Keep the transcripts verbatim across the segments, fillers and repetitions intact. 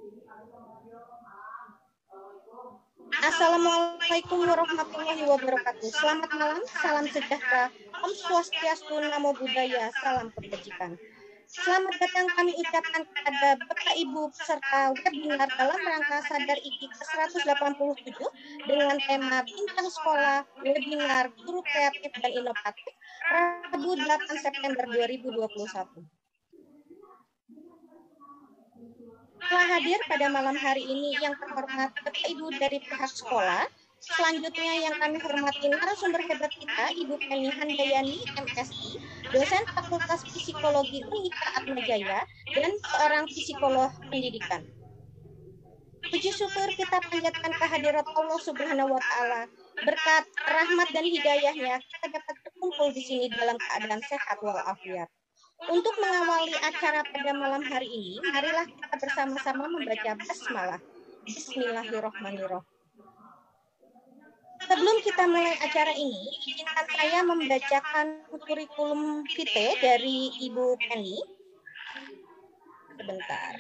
Assalamualaikum warahmatullahi wabarakatuh. Selamat malam, salam sejahtera, Om Swastiastu, Namo Buddhaya, salam kebajikan. Selamat datang kami ucapkan kepada Bapak Ibu peserta webinar dalam rangka Sadar I K I ke seratus delapan puluh tujuh dengan tema Bintang Sekolah Webinar Guru Kreatif dan Inovatif Rabu delapan September dua ribu dua puluh satu. Telah hadir pada malam hari ini yang terhormat Bapak Ibu dari pihak sekolah. Selanjutnya yang kami hormati narasumber hebat kita, Ibu Penny Handayani, M Si, dosen Fakultas Psikologi Unika Atmajaya, dan seorang psikolog pendidikan. Puji syukur kita panjatkan kehadirat Allah Subhanahu wa Ta'ala. Berkat rahmat dan hidayahnya, kita dapat berkumpul di sini dalam keadaan sehat walafiat. Untuk mengawali acara pada malam hari ini, marilah kita bersama-sama membaca basmalah. Bismillahirrahmanirrahim. Sebelum kita mulai acara ini, izinkan saya membacakan kurikulum vitae dari Ibu Penny. Sebentar.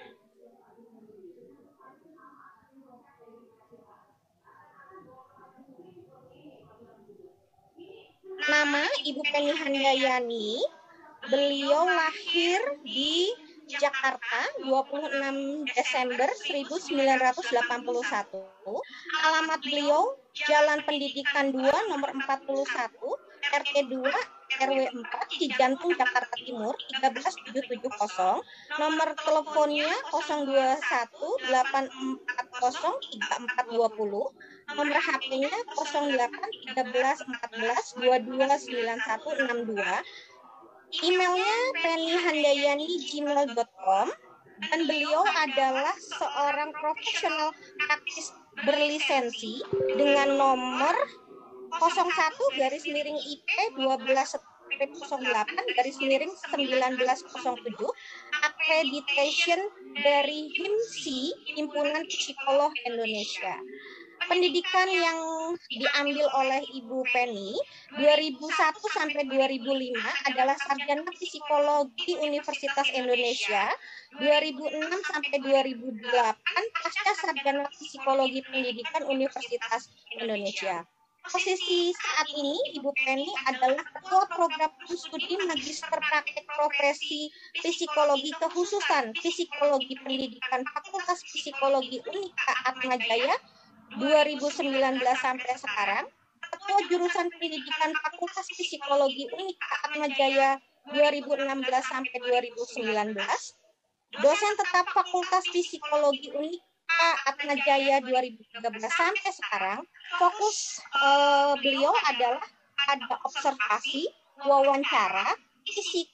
Nama Ibu Penny Handayani. Beliau lahir di Jakarta dua puluh enam Desember seribu sembilan ratus delapan puluh satu. Alamat beliau Jalan Pendidikan dua nomor empat puluh satu, R T dua, R W empat, Cijantung, Jakarta Timur tiga belas tujuh tujuh nol. Nomor teleponnya nol dua satu delapan empat nol tiga empat dua nol. Nomor H P-nya nol delapan tiga belas empat belas dua dua sembilan satu enam dua. Emailnya penny handayani at gmail dot com, dan beliau adalah seorang profesional praktis berlisensi dengan nomor nol satu garis miring I P dua belas nol delapan garis miring seribu sembilan ratus tujuh, accreditation dari H I M S I, Himpunan Psikolog Indonesia. Pendidikan yang diambil oleh Ibu Penny dua ribu satu sampai dua ribu lima adalah sarjana psikologi Universitas Indonesia, dua ribu enam sampai dua ribu delapan pasca sarjana psikologi pendidikan Universitas Indonesia. Posisi saat ini Ibu Penny adalah ketua program studi magister praktek profesi psikologi kekhususan psikologi pendidikan Fakultas Psikologi Unika Atmajaya dua ribu sembilan belas sampai sekarang, ketua jurusan pendidikan Fakultas Psikologi Unika Atmajaya dua ribu enam belas sampai dua ribu sembilan belas, dosen tetap Fakultas Psikologi Unika Atmajaya dua ribu tiga belas sampai sekarang. Fokus eh, beliau adalah pada observasi, wawancara, fisik,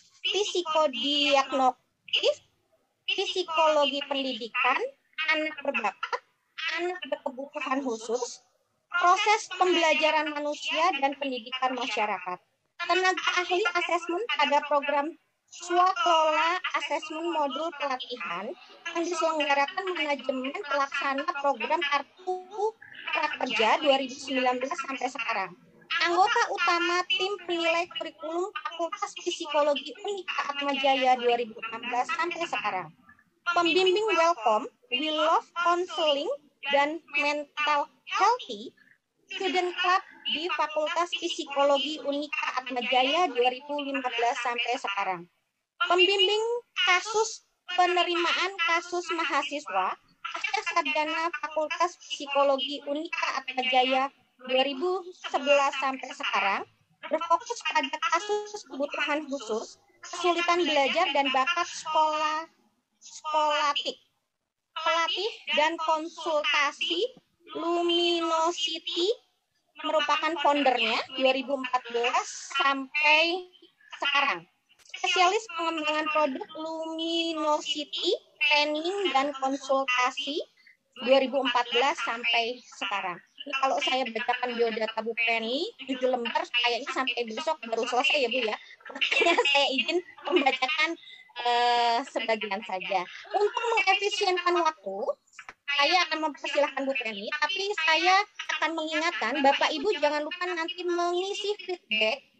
psikodiagnostik, psikologi pendidikan, anak berbakat, anak berkebutuhan khusus, proses pembelajaran manusia dan pendidikan masyarakat. Tenaga ahli asesmen pada program Swakelola Asesmen Modul Pelatihan yang diselenggarakan manajemen pelaksana program Kartu Prakerja dua ribu sembilan belas sampai sekarang. Anggota utama tim penilai kurikulum Fakultas Psikologi Unika Atmajaya dua ribu enam belas sampai sekarang. Pembimbing Welcome, We Love Counseling, dan Mental Healthy Student Club di Fakultas Psikologi Unika Atmajaya dua ribu lima belas sampai sekarang. Pembimbing kasus penerimaan kasus mahasiswa pasca sarjana Fakultas Psikologi Unika Atmajaya dua ribu sebelas sampai sekarang, berfokus pada kasus kebutuhan khusus, kesulitan belajar dan bakat sekolah skolatik. Pelatih dan konsultasi Luminosity merupakan foundernya dua ribu empat belas sampai sekarang. Spesialis pengembangan produk Luminosity, training dan konsultasi dua ribu empat belas sampai sekarang. Ini kalau saya bacakan biodata Bu Penny tujuh lembar kayaknya sampai besok baru selesai ya Bu ya. Makanya saya izin membacakan Uh, sebagian saja. Untuk mengefisienkan waktu, saya akan mempersilahkan Bu Penny, tapi saya akan mengingatkan Bapak Ibu jangan lupa nanti mengisi feedback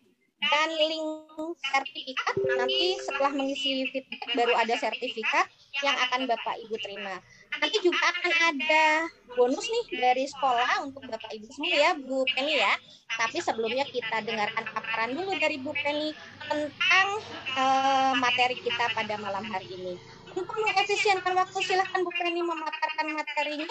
dan link sertifikat. Nanti setelah mengisi feedback baru ada sertifikat yang akan Bapak Ibu terima. Nanti juga akan ada bonus nih dari sekolah untuk Bapak Ibu semua ya, Bu Penny ya. Tapi sebelumnya kita dengarkan paparan dulu dari Bu Penny tentang uh, materi kita pada malam hari ini. Untuk mengefisienkan waktu, silahkan Bu Penny memaparkan materinya.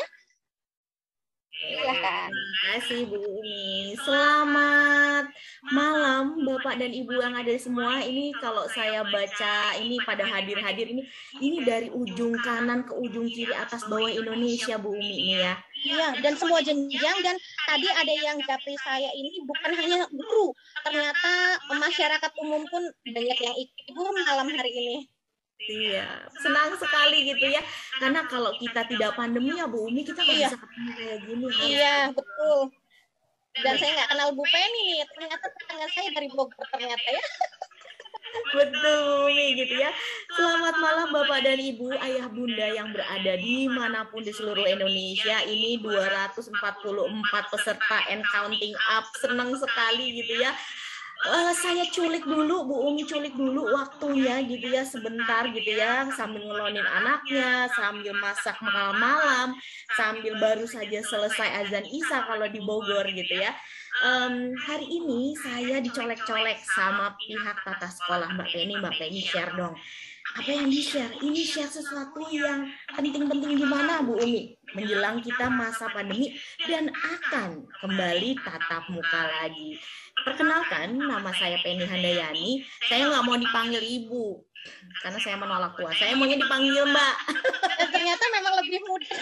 Silahkan. Terima kasih Bu Umi. Selamat malam Bapak dan Ibu yang ada semua. Ini kalau saya baca ini pada hadir-hadir ini, ini dari ujung kanan ke ujung kiri atas bawah Indonesia Bu Umi ini ya. Iya, dan semua jenjang, dan tadi ada yang japri saya ini bukan hanya guru, ternyata masyarakat umum pun banyak yang ikut Bu malam hari ini. Iya, senang sekali gitu ya. Karena kalau kita tidak pandemi ya Bu Umi, kita nggak iya. bisa ketemu kayak gini. Iya, betul. Dan saya nggak kenal Bu Penny nih, ternyata tetangga saya dari Bogor ternyata ya. Betul Bu Umi gitu ya. Selamat malam Bapak dan Ibu, ayah bunda yang berada di manapun di seluruh Indonesia. Ini dua ratus empat puluh empat peserta and counting up. Senang sekali gitu ya. Uh, saya culik dulu, Bu Umi culik dulu waktunya gitu ya, sebentar gitu ya, sambil ngelonin anaknya, sambil masak malam-malam, sambil baru saja selesai azan Isya kalau di Bogor gitu ya. Um, hari ini saya dicolek-colek sama pihak tata sekolah. Mbak Penny, Mbak Penny share dong. Apa yang di-share? Ini share sesuatu yang penting-penting gimana Bu Umi? Menjelang kita masa pandemi dan akan kembali tatap muka lagi. Perkenalkan, nama saya Penny Handayani. Saya nggak mau dipanggil Ibu, karena saya menolak tua. Saya maunya dipanggil Mbak. Dan ternyata memang lebih muda.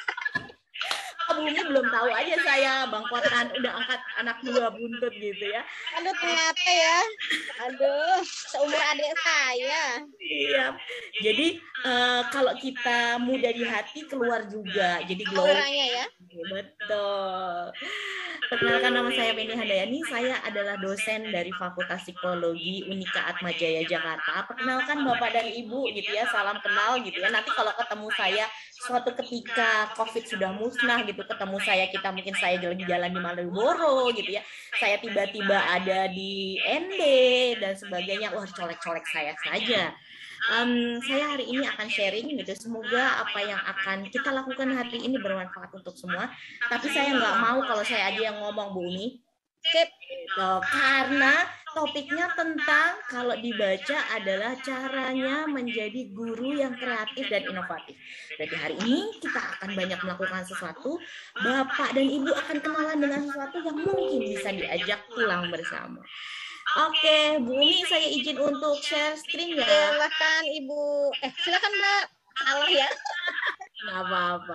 Bu Umi belum tahu aja saya bangkotan udah angkat anak dua buntut gitu ya. Aduh ternyata ya. Aduh, seumur adik saya. Iya. Jadi uh, kalau kita muda di hati keluar juga. Jadi glow. Auranya ya. Betul. Perkenalkan, nama saya Penny Handayani. Saya adalah dosen dari Fakultas Psikologi Unika Atmajaya Jakarta. Perkenalkan Bapak dan Ibu gitu ya, salam kenal gitu ya. Nanti kalau ketemu saya suatu ketika COVID sudah musnah gitu, ketemu saya, kita mungkin saya lagi jalan di Malioboro gitu ya, saya tiba-tiba ada di N D dan sebagainya, wah colek-colek saya saja. Um, saya hari ini akan sharing gitu, semoga apa yang akan kita lakukan hari ini bermanfaat untuk semua. Tapi saya nggak mau kalau saya aja yang ngomong Bu Umi. Sip. So, karena topiknya tentang kalau dibaca adalah caranya menjadi guru yang kreatif dan inovatif. Jadi hari ini kita akan banyak melakukan sesuatu. Bapak dan Ibu akan kenalan dengan sesuatu yang mungkin bisa diajak pulang bersama. Oke, Bu Umi, saya izin untuk share screen ya. Silakan Ibu. Eh, silakan Mbak. Salah ya. Nggak apa-apa.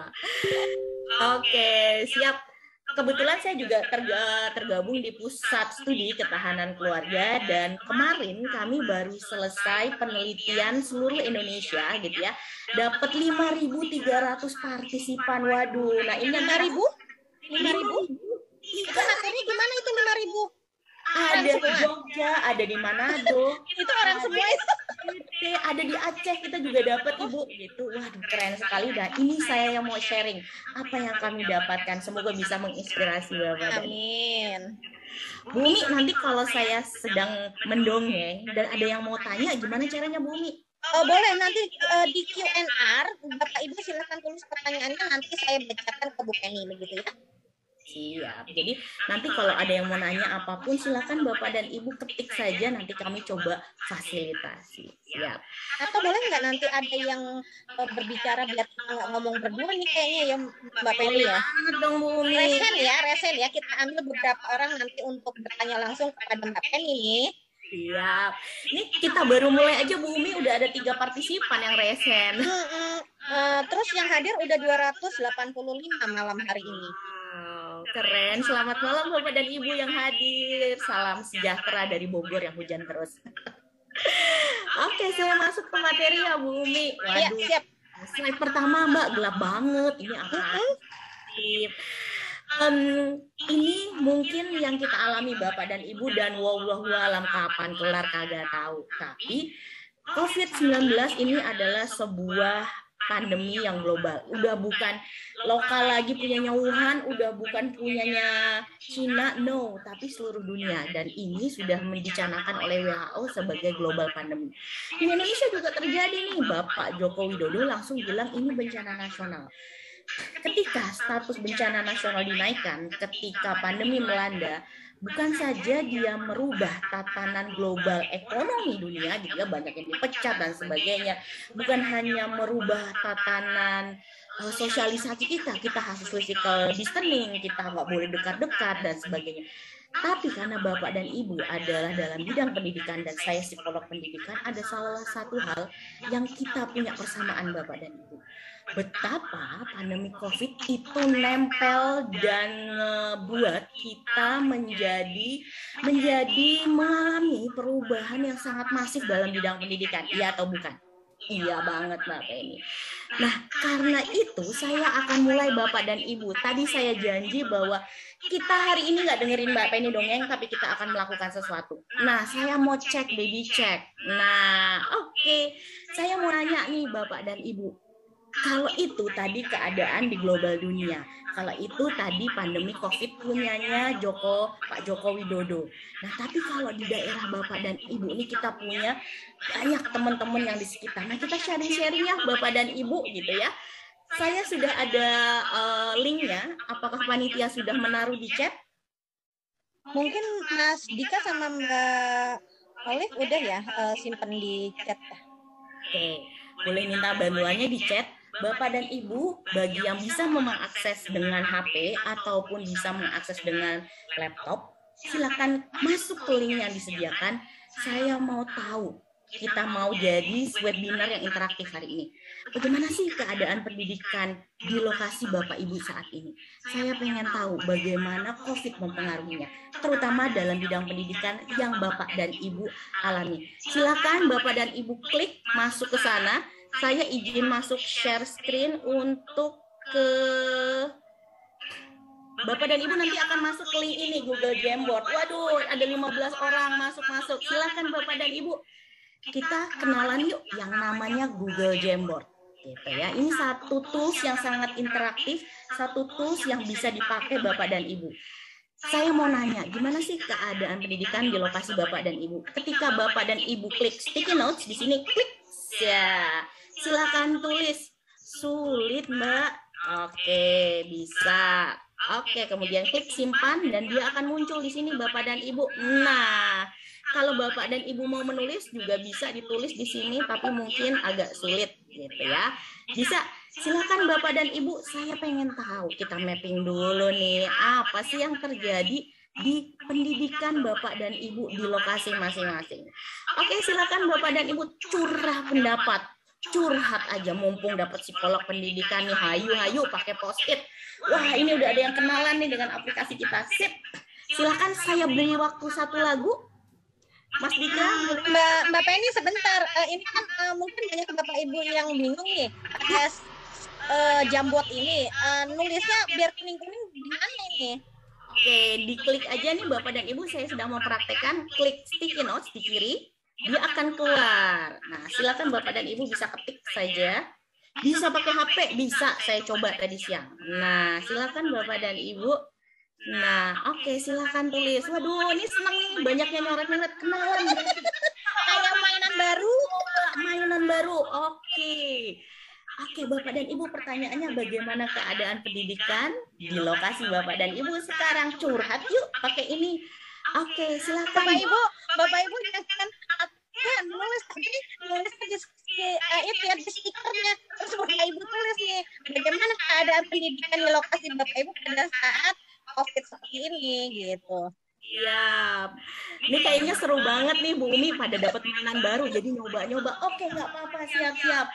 Oke, siap. Kebetulan saya juga tergabung di Pusat Studi Ketahanan Keluarga, dan kemarin kami baru selesai penelitian seluruh Indonesia gitu ya. Dapat lima ribu tiga ratus partisipan. Waduh, nah ini lima ribu? lima ribu? Itu materinya gimana itu lima ribu? Ada di Jogja, ada di Manado. Itu orang semua itu. Ada di Aceh, kita juga dapat Ibu gitu. Waduh, keren sekali. Dan ini saya yang mau sharing apa yang kami dapatkan. Semoga bisa menginspirasi Bapak. Amin. Bu Umi, nanti kalau saya sedang mendongeng dan ada yang mau tanya, gimana caranya Bu Umi? Oh, boleh nanti uh, di Q and R Bapak Ibu silakan tulis pertanyaannya, nanti saya bacakan ke Bu Penny begitu ya. Siap. Jadi nanti kalau ada yang mau nanya apapun silakan Bapak dan Ibu ketik saja, nanti kami coba fasilitasi. Siap. Atau boleh nggak nanti ada yang uh, berbicara biar kita nggak ngomong berdua nih kayaknya ya Mbak Penny ya. Dong, Bu Umi. Resen ya, resen ya. Kita ambil beberapa orang nanti untuk bertanya langsung kepada Mbak Penny nih. Siap. Ini kita baru mulai aja Bu Umi udah ada tiga partisipan yang resen. Hmm, hmm. Uh, terus yang hadir udah dua ratus delapan puluh lima malam hari ini. Keren, selamat malam Bapak dan Ibu yang hadir. Salam sejahtera dari Bogor yang hujan terus. Oke, saya masuk ke materi ya Bu Umi. Waduh, ya, siap. Slide pertama Mbak, gelap banget. Ini apa? Um, ini mungkin yang kita alami Bapak dan Ibu, dan wallahu alam kapan kelar kagak tahu. Tapi COVID sembilan belas ini adalah sebuah pandemi yang global. Udah bukan lokal lagi punyanya Wuhan, udah bukan punyanya Cina, no, tapi seluruh dunia. Dan ini sudah dicanakan oleh W H O sebagai global pandemi. Di Indonesia juga terjadi nih, Bapak Joko Widodo langsung bilang ini bencana nasional. Ketika status bencana nasional dinaikkan, ketika pandemi melanda, bukan saja dia merubah tatanan global ekonomi dunia, gitu ya, banyak yang dipecat dan sebagainya, bukan hanya merubah tatanan uh, sosialisasi kita, kita harus physical distancing, kita nggak boleh dekat-dekat dan sebagainya. Tapi karena Bapak dan Ibu adalah dalam bidang pendidikan dan saya psikolog pendidikan, ada salah satu hal yang kita punya persamaan Bapak dan Ibu. Betapa pandemi COVID itu nempel dan buat kita menjadi menjadi mengalami perubahan yang sangat masif dalam bidang pendidikan. Iya atau bukan? Iya banget Mbak Penny. Nah, karena itu saya akan mulai Bapak dan Ibu. Tadi saya janji bahwa kita hari ini nggak dengerin Mbak Penny dongeng, tapi kita akan melakukan sesuatu. Nah, saya mau cek baby check. Nah, oke. Okay. Saya mau nanya nih Bapak dan Ibu. Kalau itu tadi keadaan di global dunia, kalau itu tadi pandemi COVID punyanya Joko Pak Joko Widodo. Nah, tapi kalau di daerah Bapak dan Ibu ini kita punya banyak teman-teman yang di sekitar. Nah, kita sharing-sharing ya Bapak dan Ibu gitu ya. Saya sudah ada uh, linknya. Apakah panitia sudah menaruh di chat? Mungkin Mas Dika sama Mbak Olive udah ya uh, simpen di chat. Oke, boleh minta bantuannya di chat. Bapak dan Ibu, bagi yang bisa mengakses dengan H P ataupun bisa mengakses dengan laptop, silakan masuk ke link yang disediakan. Saya mau tahu, kita mau jadi webinar yang interaktif hari ini. Bagaimana sih keadaan pendidikan di lokasi Bapak Ibu saat ini? Saya pengen tahu bagaimana COVID mempengaruhinya, terutama dalam bidang pendidikan yang Bapak dan Ibu alami. Silakan Bapak dan Ibu klik masuk ke sana. Saya izin masuk share screen untuk ke Bapak dan Ibu nanti akan masuk ke link ini Google Jamboard. Waduh, ada lima belas orang masuk-masuk. Silakan Bapak dan Ibu. Kita kenalan yuk yang namanya Google Jamboard. Gitu ya. Ini satu tools yang sangat interaktif, satu tools yang bisa dipakai Bapak dan Ibu. Saya mau nanya, gimana sih keadaan pendidikan di lokasi Bapak dan Ibu? Ketika Bapak dan Ibu klik sticky notes di sini, klik ya. Silakan tulis. Sulit, Mbak. Oke, bisa. Oke, kemudian klik simpan dan dia akan muncul di sini Bapak dan Ibu. Nah, kalau Bapak dan Ibu mau menulis juga bisa ditulis di sini tapi mungkin agak sulit gitu ya. Bisa. Silakan Bapak dan Ibu, saya pengen tahu. Kita mapping dulu nih, apa sih yang terjadi di pendidikan Bapak dan Ibu di lokasi masing-masing. Oke, silakan Bapak dan Ibu curah pendapat. Curhat aja mumpung dapat psikolog pendidikan nih, hayu-hayu pakai post-it. Wah, ini udah ada yang kenalan nih dengan aplikasi kita. Sip. Silakan saya beri waktu satu lagu. Mas Dika, Mbak Mbak Penny sebentar. Uh, ini kan uh, mungkin banyak Bapak Ibu yang bingung nih. Ada uh, Jamboard ini uh, nulisnya biar kuning-kuning gimana ini? Oke, diklik aja nih Bapak dan Ibu, saya sedang mempraktekkan. Klik sticky notes di kiri. Dia akan keluar. Nah, silakan Bapak dan Ibu bisa ketik saja. Bisa pakai H P, bisa. Saya coba tadi siang. Nah, silakan Bapak dan Ibu. Nah, oke, okay, silakan tulis. Waduh, ini senang nih. Banyak yang nyoret-nyoret kenalan. Kayak mainan baru. Mainan baru. Oke. Okay. Oke, okay, Bapak dan Ibu, pertanyaannya bagaimana keadaan pendidikan di lokasi Bapak dan Ibu sekarang? Curhat yuk pakai ini. Oke, okay, silakan. Bapak Ibu, Bapak Ibu jangan ya, nulis tadi nulis di uh, itu ya di stikernya. Terus Bapak Ibu tulis nih bagaimana keadaan pendidikan di lokasi Bapak Ibu pada saat COVID seperti ini gitu. Iya, ini kayaknya seru banget nih Bu Umi pada dapat mainan baru jadi nyoba-nyoba. Oke, nggak apa-apa, siap-siap.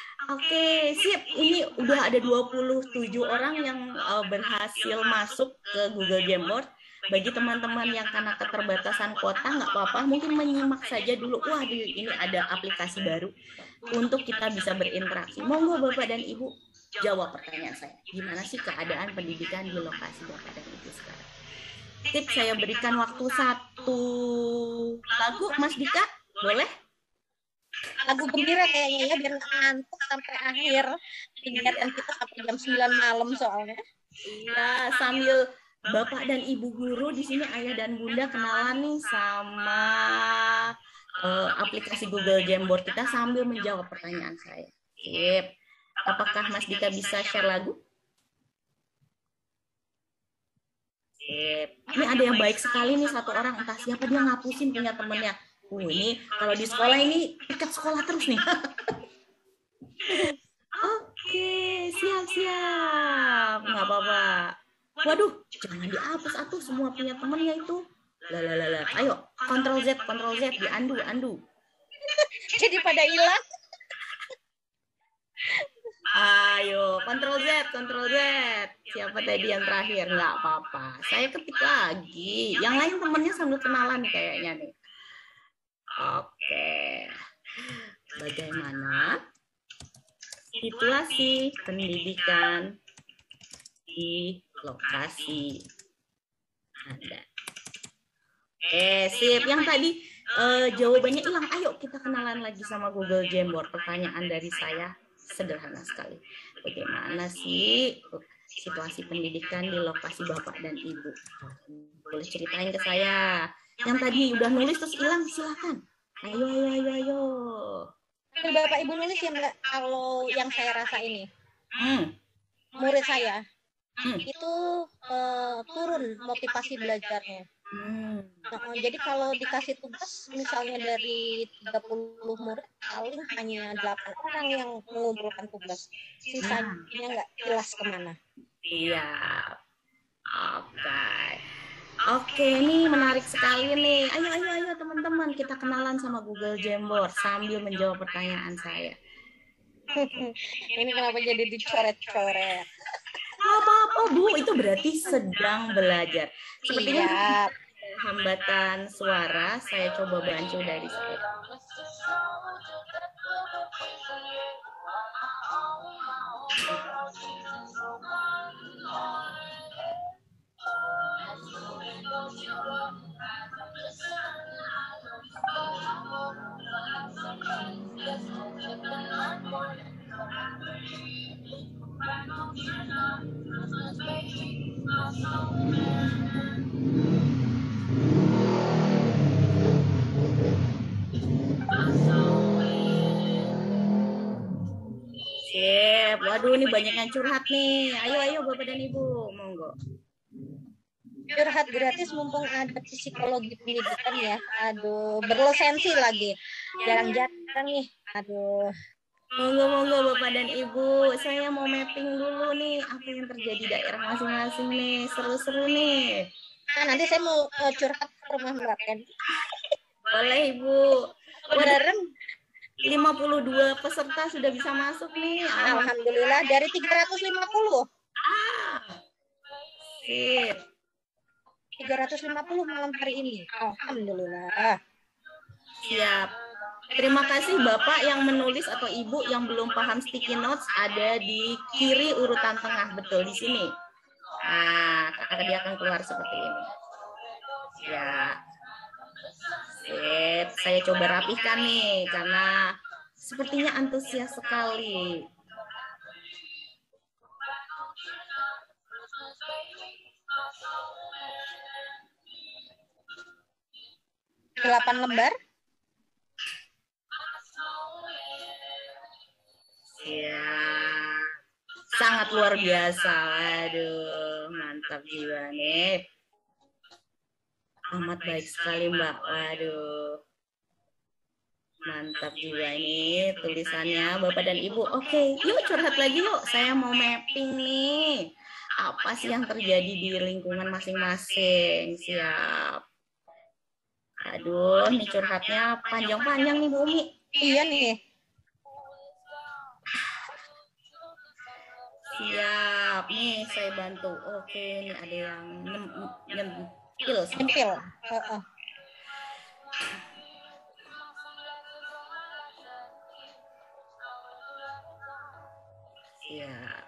Oke, sip. Ini udah ada dua puluh tujuh orang yang uh, berhasil masuk ke Google Jamboard. Bagi teman-teman yang karena keterbatasan kuota nggak apa-apa, mungkin menyimak saja dulu. Wah, ini ada aplikasi baru untuk kita bisa berinteraksi. Monggo Bapak dan Ibu jawab pertanyaan saya. Gimana sih keadaan pendidikan di lokasi Bapak dan Ibu sekarang? Tips saya berikan waktu satu lagu, Mas Dika, boleh? lagu gembira kayaknya ya, biar nggak ngantuk sampai akhir kegiatan kita sampai jam sembilan malam soalnya. Iya, sambil Bapak dan Ibu guru di sini, ayah dan bunda kenalan nih sama uh, aplikasi Google Jamboard kita sambil menjawab pertanyaan saya. Sip. Apakah Mas Dika bisa share lagu? Sip. Ini ada yang baik sekali nih, satu orang, entah siapa, dia ngapusin punya temennya. Uh, ini kalau di sekolah ini ikat sekolah terus nih. Oke, siap-siap. Nggak apa-apa. Waduh, jangan dihapus atuh, semua punya temennya itu. Lah, lah, lah, lah. Ayo, Ctrl Z, Ctrl Z, diandu, andu. Jadi pada hilang. Ayo, Ctrl Z, Ctrl Z. Siapa tadi yang terakhir? Nggak apa-apa. Saya ketik lagi. Yang lain temennya sambil kenalan kayaknya nih. Oke. Bagaimana situasi pendidikan di lokasi Anda? Eh, sip. Yang tadi uh, jawabannya hilang. Ayo kita kenalan lagi sama Google Jamboard. Pertanyaan dari saya sederhana sekali. Bagaimana sih situasi pendidikan di lokasi Bapak dan Ibu? Boleh ceritain ke saya. Yang tadi udah nulis terus hilang, silakan. Ayo, ayo, ayo, ayo. Bapak Ibu nulis ya Mbak, kalau yang saya rasa ini. Hmm. Murid saya. Hmm. Itu uh, turun motivasi belajarnya. Hmm. Nah, jadi kalau dikasih tugas misalnya dari tiga puluh murid, paling hanya delapan orang yang mengumpulkan tugas. Sisanya nggak jelas kemana. Iya. Oke. Oke, ini menarik sekali nih. Ayo, ayo, ayo teman-teman, kita kenalan sama Google Jamboard sambil menjawab pertanyaan saya. Ini kenapa jadi dicoret-coret? Apa-apa, Bu, itu berarti sedang belajar. Sepertinya iya. Hambatan suara, saya coba bantu dari saya. Sip. Waduh, ini banyak yang curhat nih. Ayo, ayo Bapak dan Ibu, monggo. Curhat gratis mumpung ada psikologi pendidikan ya. Aduh, berlisensi lagi. Jarang-jarang nih. Aduh. Monggo, monggo Bapak dan Ibu. Saya mau mapping dulu nih apa yang terjadi di daerah masing-masing nih. Seru-seru nih. Nah, nanti saya mau uh, curhat ke rumah Mbak Ken. Boleh Ibu. Bareng. lima puluh dua peserta sudah bisa masuk nih. Alhamdulillah dari tiga ratus lima puluh. Ah. Sip. tiga ratus lima puluh malam hari ini. Alhamdulillah. Siap. Terima kasih Bapak yang menulis atau Ibu yang belum paham sticky notes, ada di kiri urutan tengah, betul di sini. Nah, dia akan keluar seperti ini. Ya. Sip. Saya coba rapihkan nih karena sepertinya antusias sekali. Delapan lembar. Ya, sangat luar biasa. Waduh, mantap jiwa nih. Amat baik sekali Mbak. Waduh, mantap jiwa ini tulisannya Bapak dan Ibu. Oke, yuk curhat lagi yuk. Saya mau mapping nih. Apa sih yang terjadi di lingkungan masing-masing? Siap. Aduh, nih curhatnya panjang-panjang nih Bu Umi. Iya nih. Siap, nih saya bantu. Oke, ini ada yang nyempil. Nyempil. Uh-uh. Siap.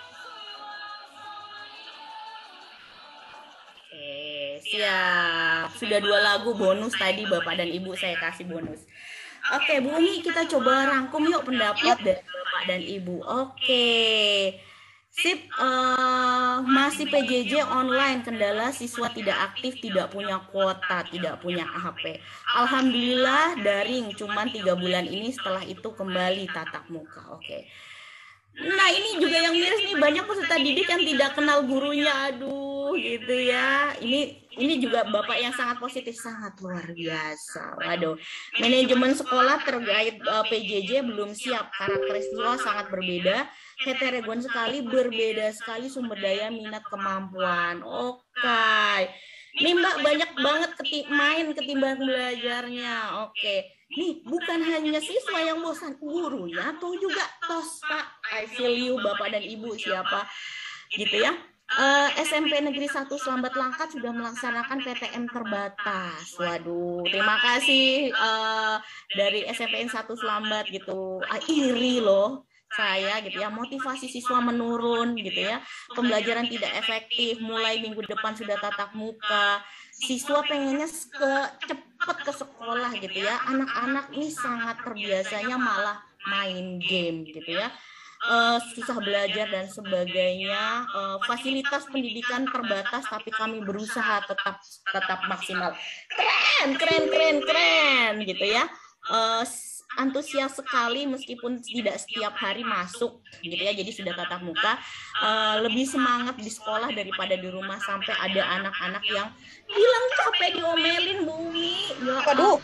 Oke, siap. sudah dua lagu bonus tadi Bapak dan Ibu saya kasih bonus. Oke, Bu Umi, kita coba rangkum yuk pendapat dari Bapak dan Ibu. Oke. Sip, uh, masih P J J online, kendala siswa tidak aktif, tidak punya kuota, tidak punya H P. Alhamdulillah daring, cuman tiga bulan ini, setelah itu kembali tatap muka. Oke. Nah ini juga yang miris nih, banyak peserta didik yang tidak kenal gurunya, aduh gitu ya. Ini ini juga Bapak yang sangat positif, sangat luar biasa. Waduh, manajemen sekolah terkait uh, P J J belum siap, karakteristik sangat berbeda. Heterogen sekali, berbeda sekali sumber daya, minat, kemampuan. Oke. Nih Mbak banyak banget keti main ketimbang belajarnya. Oke. Nih bukan hanya siswa yang bosan, guru ya, atau juga tos Pak. I feel you Bapak dan Ibu siapa gitu ya. Uh, S M P Negeri satu Selambat Langkat sudah melaksanakan P T M terbatas. Waduh, terima kasih uh, dari S M P N satu Selambat gitu. Ah, iri loh saya gitu ya, motivasi siswa menurun gitu ya, pembelajaran tidak efektif, mulai minggu depan sudah tatap muka, siswa pengennya ke cepet ke sekolah gitu ya, anak-anak ini sangat terbiasanya malah main game gitu ya, uh, susah belajar dan sebagainya, uh, fasilitas pendidikan terbatas tapi kami berusaha tetap tetap maksimal, keren keren keren keren gitu ya. Uh, antusias sekali meskipun tidak setiap hari masuk gitu ya, jadi sudah tatap muka, uh, lebih semangat di sekolah daripada di rumah, sampai ada anak-anak yang bilang capek diomelin Bu Umi. Ya aduh.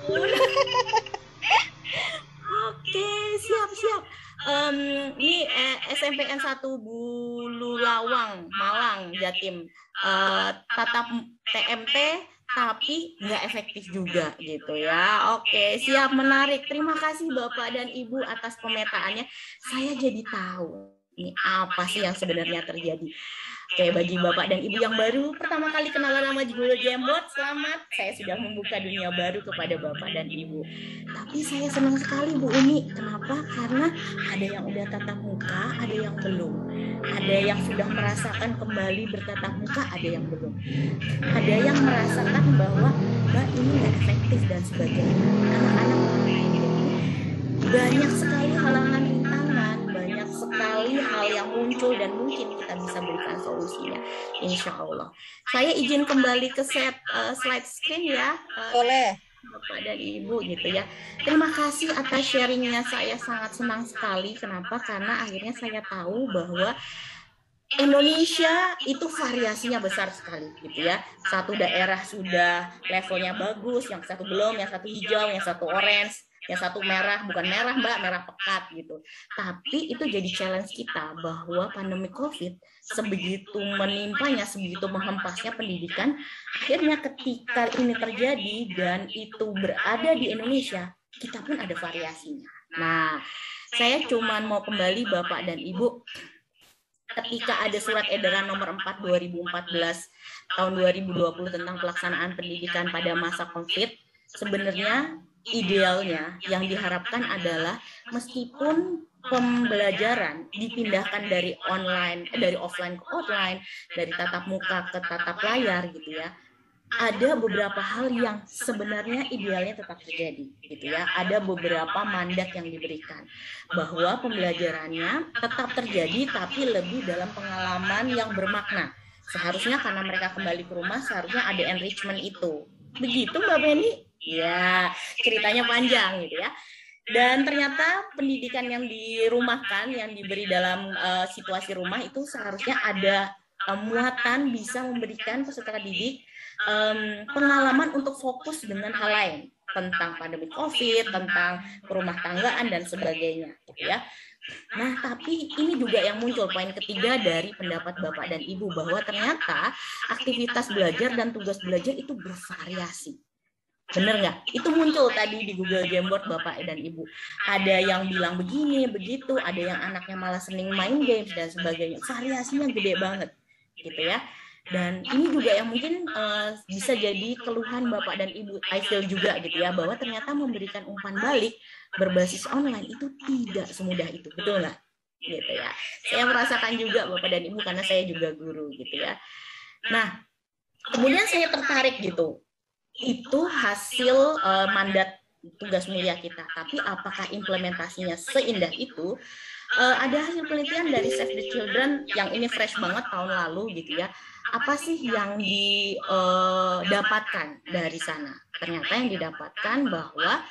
Oke, siap siap. Um, ini eh, S M P N satu Bululawang, Malang, Jatim, uh, tatap T M T tapi nggak efektif juga gitu ya. Oke, siap, menarik. Terima kasih Bapak dan Ibu atas pemetaannya. Saya jadi tahu ini apa sih yang sebenarnya terjadi. Oke, bagi Bapak dan Ibu yang baru pertama kali kenalan nama Google Jamboard, selamat. Saya sudah membuka dunia baru kepada Bapak dan Ibu. Tapi saya senang sekali Bu Umi. Kenapa? Karena ada yang udah tatap muka, ada yang belum. Ada yang sudah merasakan kembali bertatap muka, ada yang belum. Ada yang merasakan bahwa Mbak ini nggak efektif dan sebagainya. Anak-anak banyak sekali halangan rintangan, banyak sekali hal yang muncul dan mungkin kita bisa berikan solusinya, insya Allah. Saya izin kembali ke set uh, slide screen ya. Uh, Boleh. Bapak dan Ibu gitu ya. Terima kasih atas sharingnya, saya sangat senang sekali. Kenapa? Karena akhirnya saya tahu bahwa Indonesia itu variasinya besar sekali gitu ya. Satu daerah sudah levelnya bagus, yang satu belum, yang satu hijau, yang satu orange, yang satu merah, bukan merah Mbak, merah pekat gitu. Tapi itu jadi challenge kita bahwa pandemi COVID sebegitu menimpanya, sebegitu menghempasnya pendidikan, akhirnya ketika ini terjadi dan itu berada di Indonesia, kita pun ada variasinya. Nah, saya cuma mau kembali Bapak dan Ibu, ketika ada surat edaran nomor empat dua ribu empat belas tahun dua ribu dua puluh tentang pelaksanaan pendidikan pada masa COVID, sebenarnya idealnya yang diharapkan adalah meskipun pembelajaran dipindahkan dari online, dari offline ke online, dari tatap muka ke tatap layar gitu ya, ada beberapa hal yang sebenarnya idealnya tetap terjadi gitu ya. Ada beberapa mandat yang diberikan bahwa pembelajarannya tetap terjadi tapi lebih dalam pengalaman yang bermakna. Seharusnya karena mereka kembali ke rumah, seharusnya ada enrichment itu. Begitu Mbak Beni? Ya, ceritanya panjang gitu ya. Dan ternyata pendidikan yang dirumahkan, yang diberi dalam uh, situasi rumah itu seharusnya ada uh, muatan bisa memberikan peserta didik um, pengalaman untuk fokus dengan hal lain tentang pandemi COVID, tentang perumah tanggaan dan sebagainya, gitu ya. Nah, tapi ini juga yang muncul poin ketiga dari pendapat Bapak dan Ibu bahwa ternyata aktivitas belajar dan tugas belajar itu bervariasi. Bener nggak? Itu muncul tadi di Google Jamboard Bapak dan Ibu. Ada yang bilang begini, begitu, ada yang anaknya malah seneng main games dan sebagainya. Variasinya gede banget, gitu ya. Dan ini juga yang mungkin uh, bisa jadi keluhan Bapak dan Ibu, I feel juga gitu ya, bahwa ternyata memberikan umpan balik berbasis online itu tidak semudah itu, betul nggak? Gitu ya. Saya merasakan juga Bapak dan Ibu karena saya juga guru gitu ya. Nah, kemudian saya tertarik gitu. itu hasil uh, mandat tugas mulia kita. Tapi apakah implementasinya seindah itu? Uh, ada hasil penelitian dari Save the Children yang ini fresh banget tahun lalu gitu ya. Apa sih yang didapatkan uh, dari sana? Ternyata yang didapatkan bahwa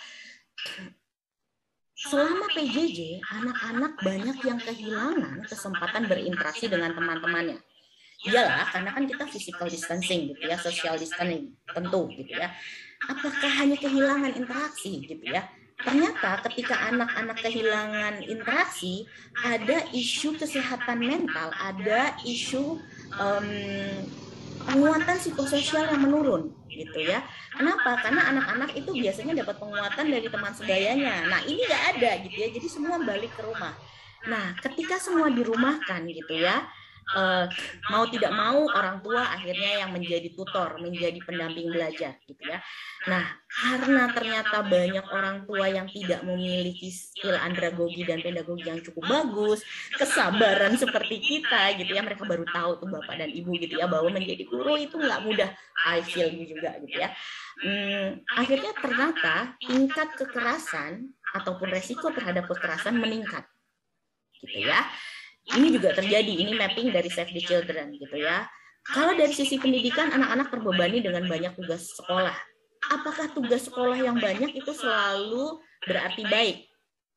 selama P J J, anak-anak banyak yang kehilangan kesempatan berinteraksi dengan teman-temannya. Iyalah, karena kan kita physical distancing gitu ya, social distancing tentu gitu ya. Apakah hanya kehilangan interaksi gitu ya? Ternyata ketika anak-anak kehilangan interaksi, ada isu kesehatan mental, ada isu um, penguatan psikososial yang menurun gitu ya. Kenapa? Karena anak-anak itu biasanya dapat penguatan dari teman sebayanya. Nah ini nggak ada gitu ya, jadi semua balik ke rumah. Nah ketika semua dirumahkan gitu ya, Uh, mau tidak mau orang tua akhirnya yang menjadi tutor, menjadi pendamping belajar gitu ya. Nah, karena ternyata banyak orang tua yang tidak memiliki skill andragogi dan pedagogi yang cukup bagus, kesabaran seperti kita gitu ya, mereka baru tahu tuh bapak dan ibu gitu ya, bahwa menjadi guru itu nggak mudah. I feel you juga gitu ya. Hmm, akhirnya ternyata tingkat kekerasan ataupun resiko terhadap kekerasan meningkat gitu ya. Ini juga terjadi, ini mapping dari Save the Children gitu ya. Kalau dari sisi pendidikan, anak-anak terbebani dengan banyak tugas sekolah. Apakah tugas sekolah yang banyak itu selalu berarti baik?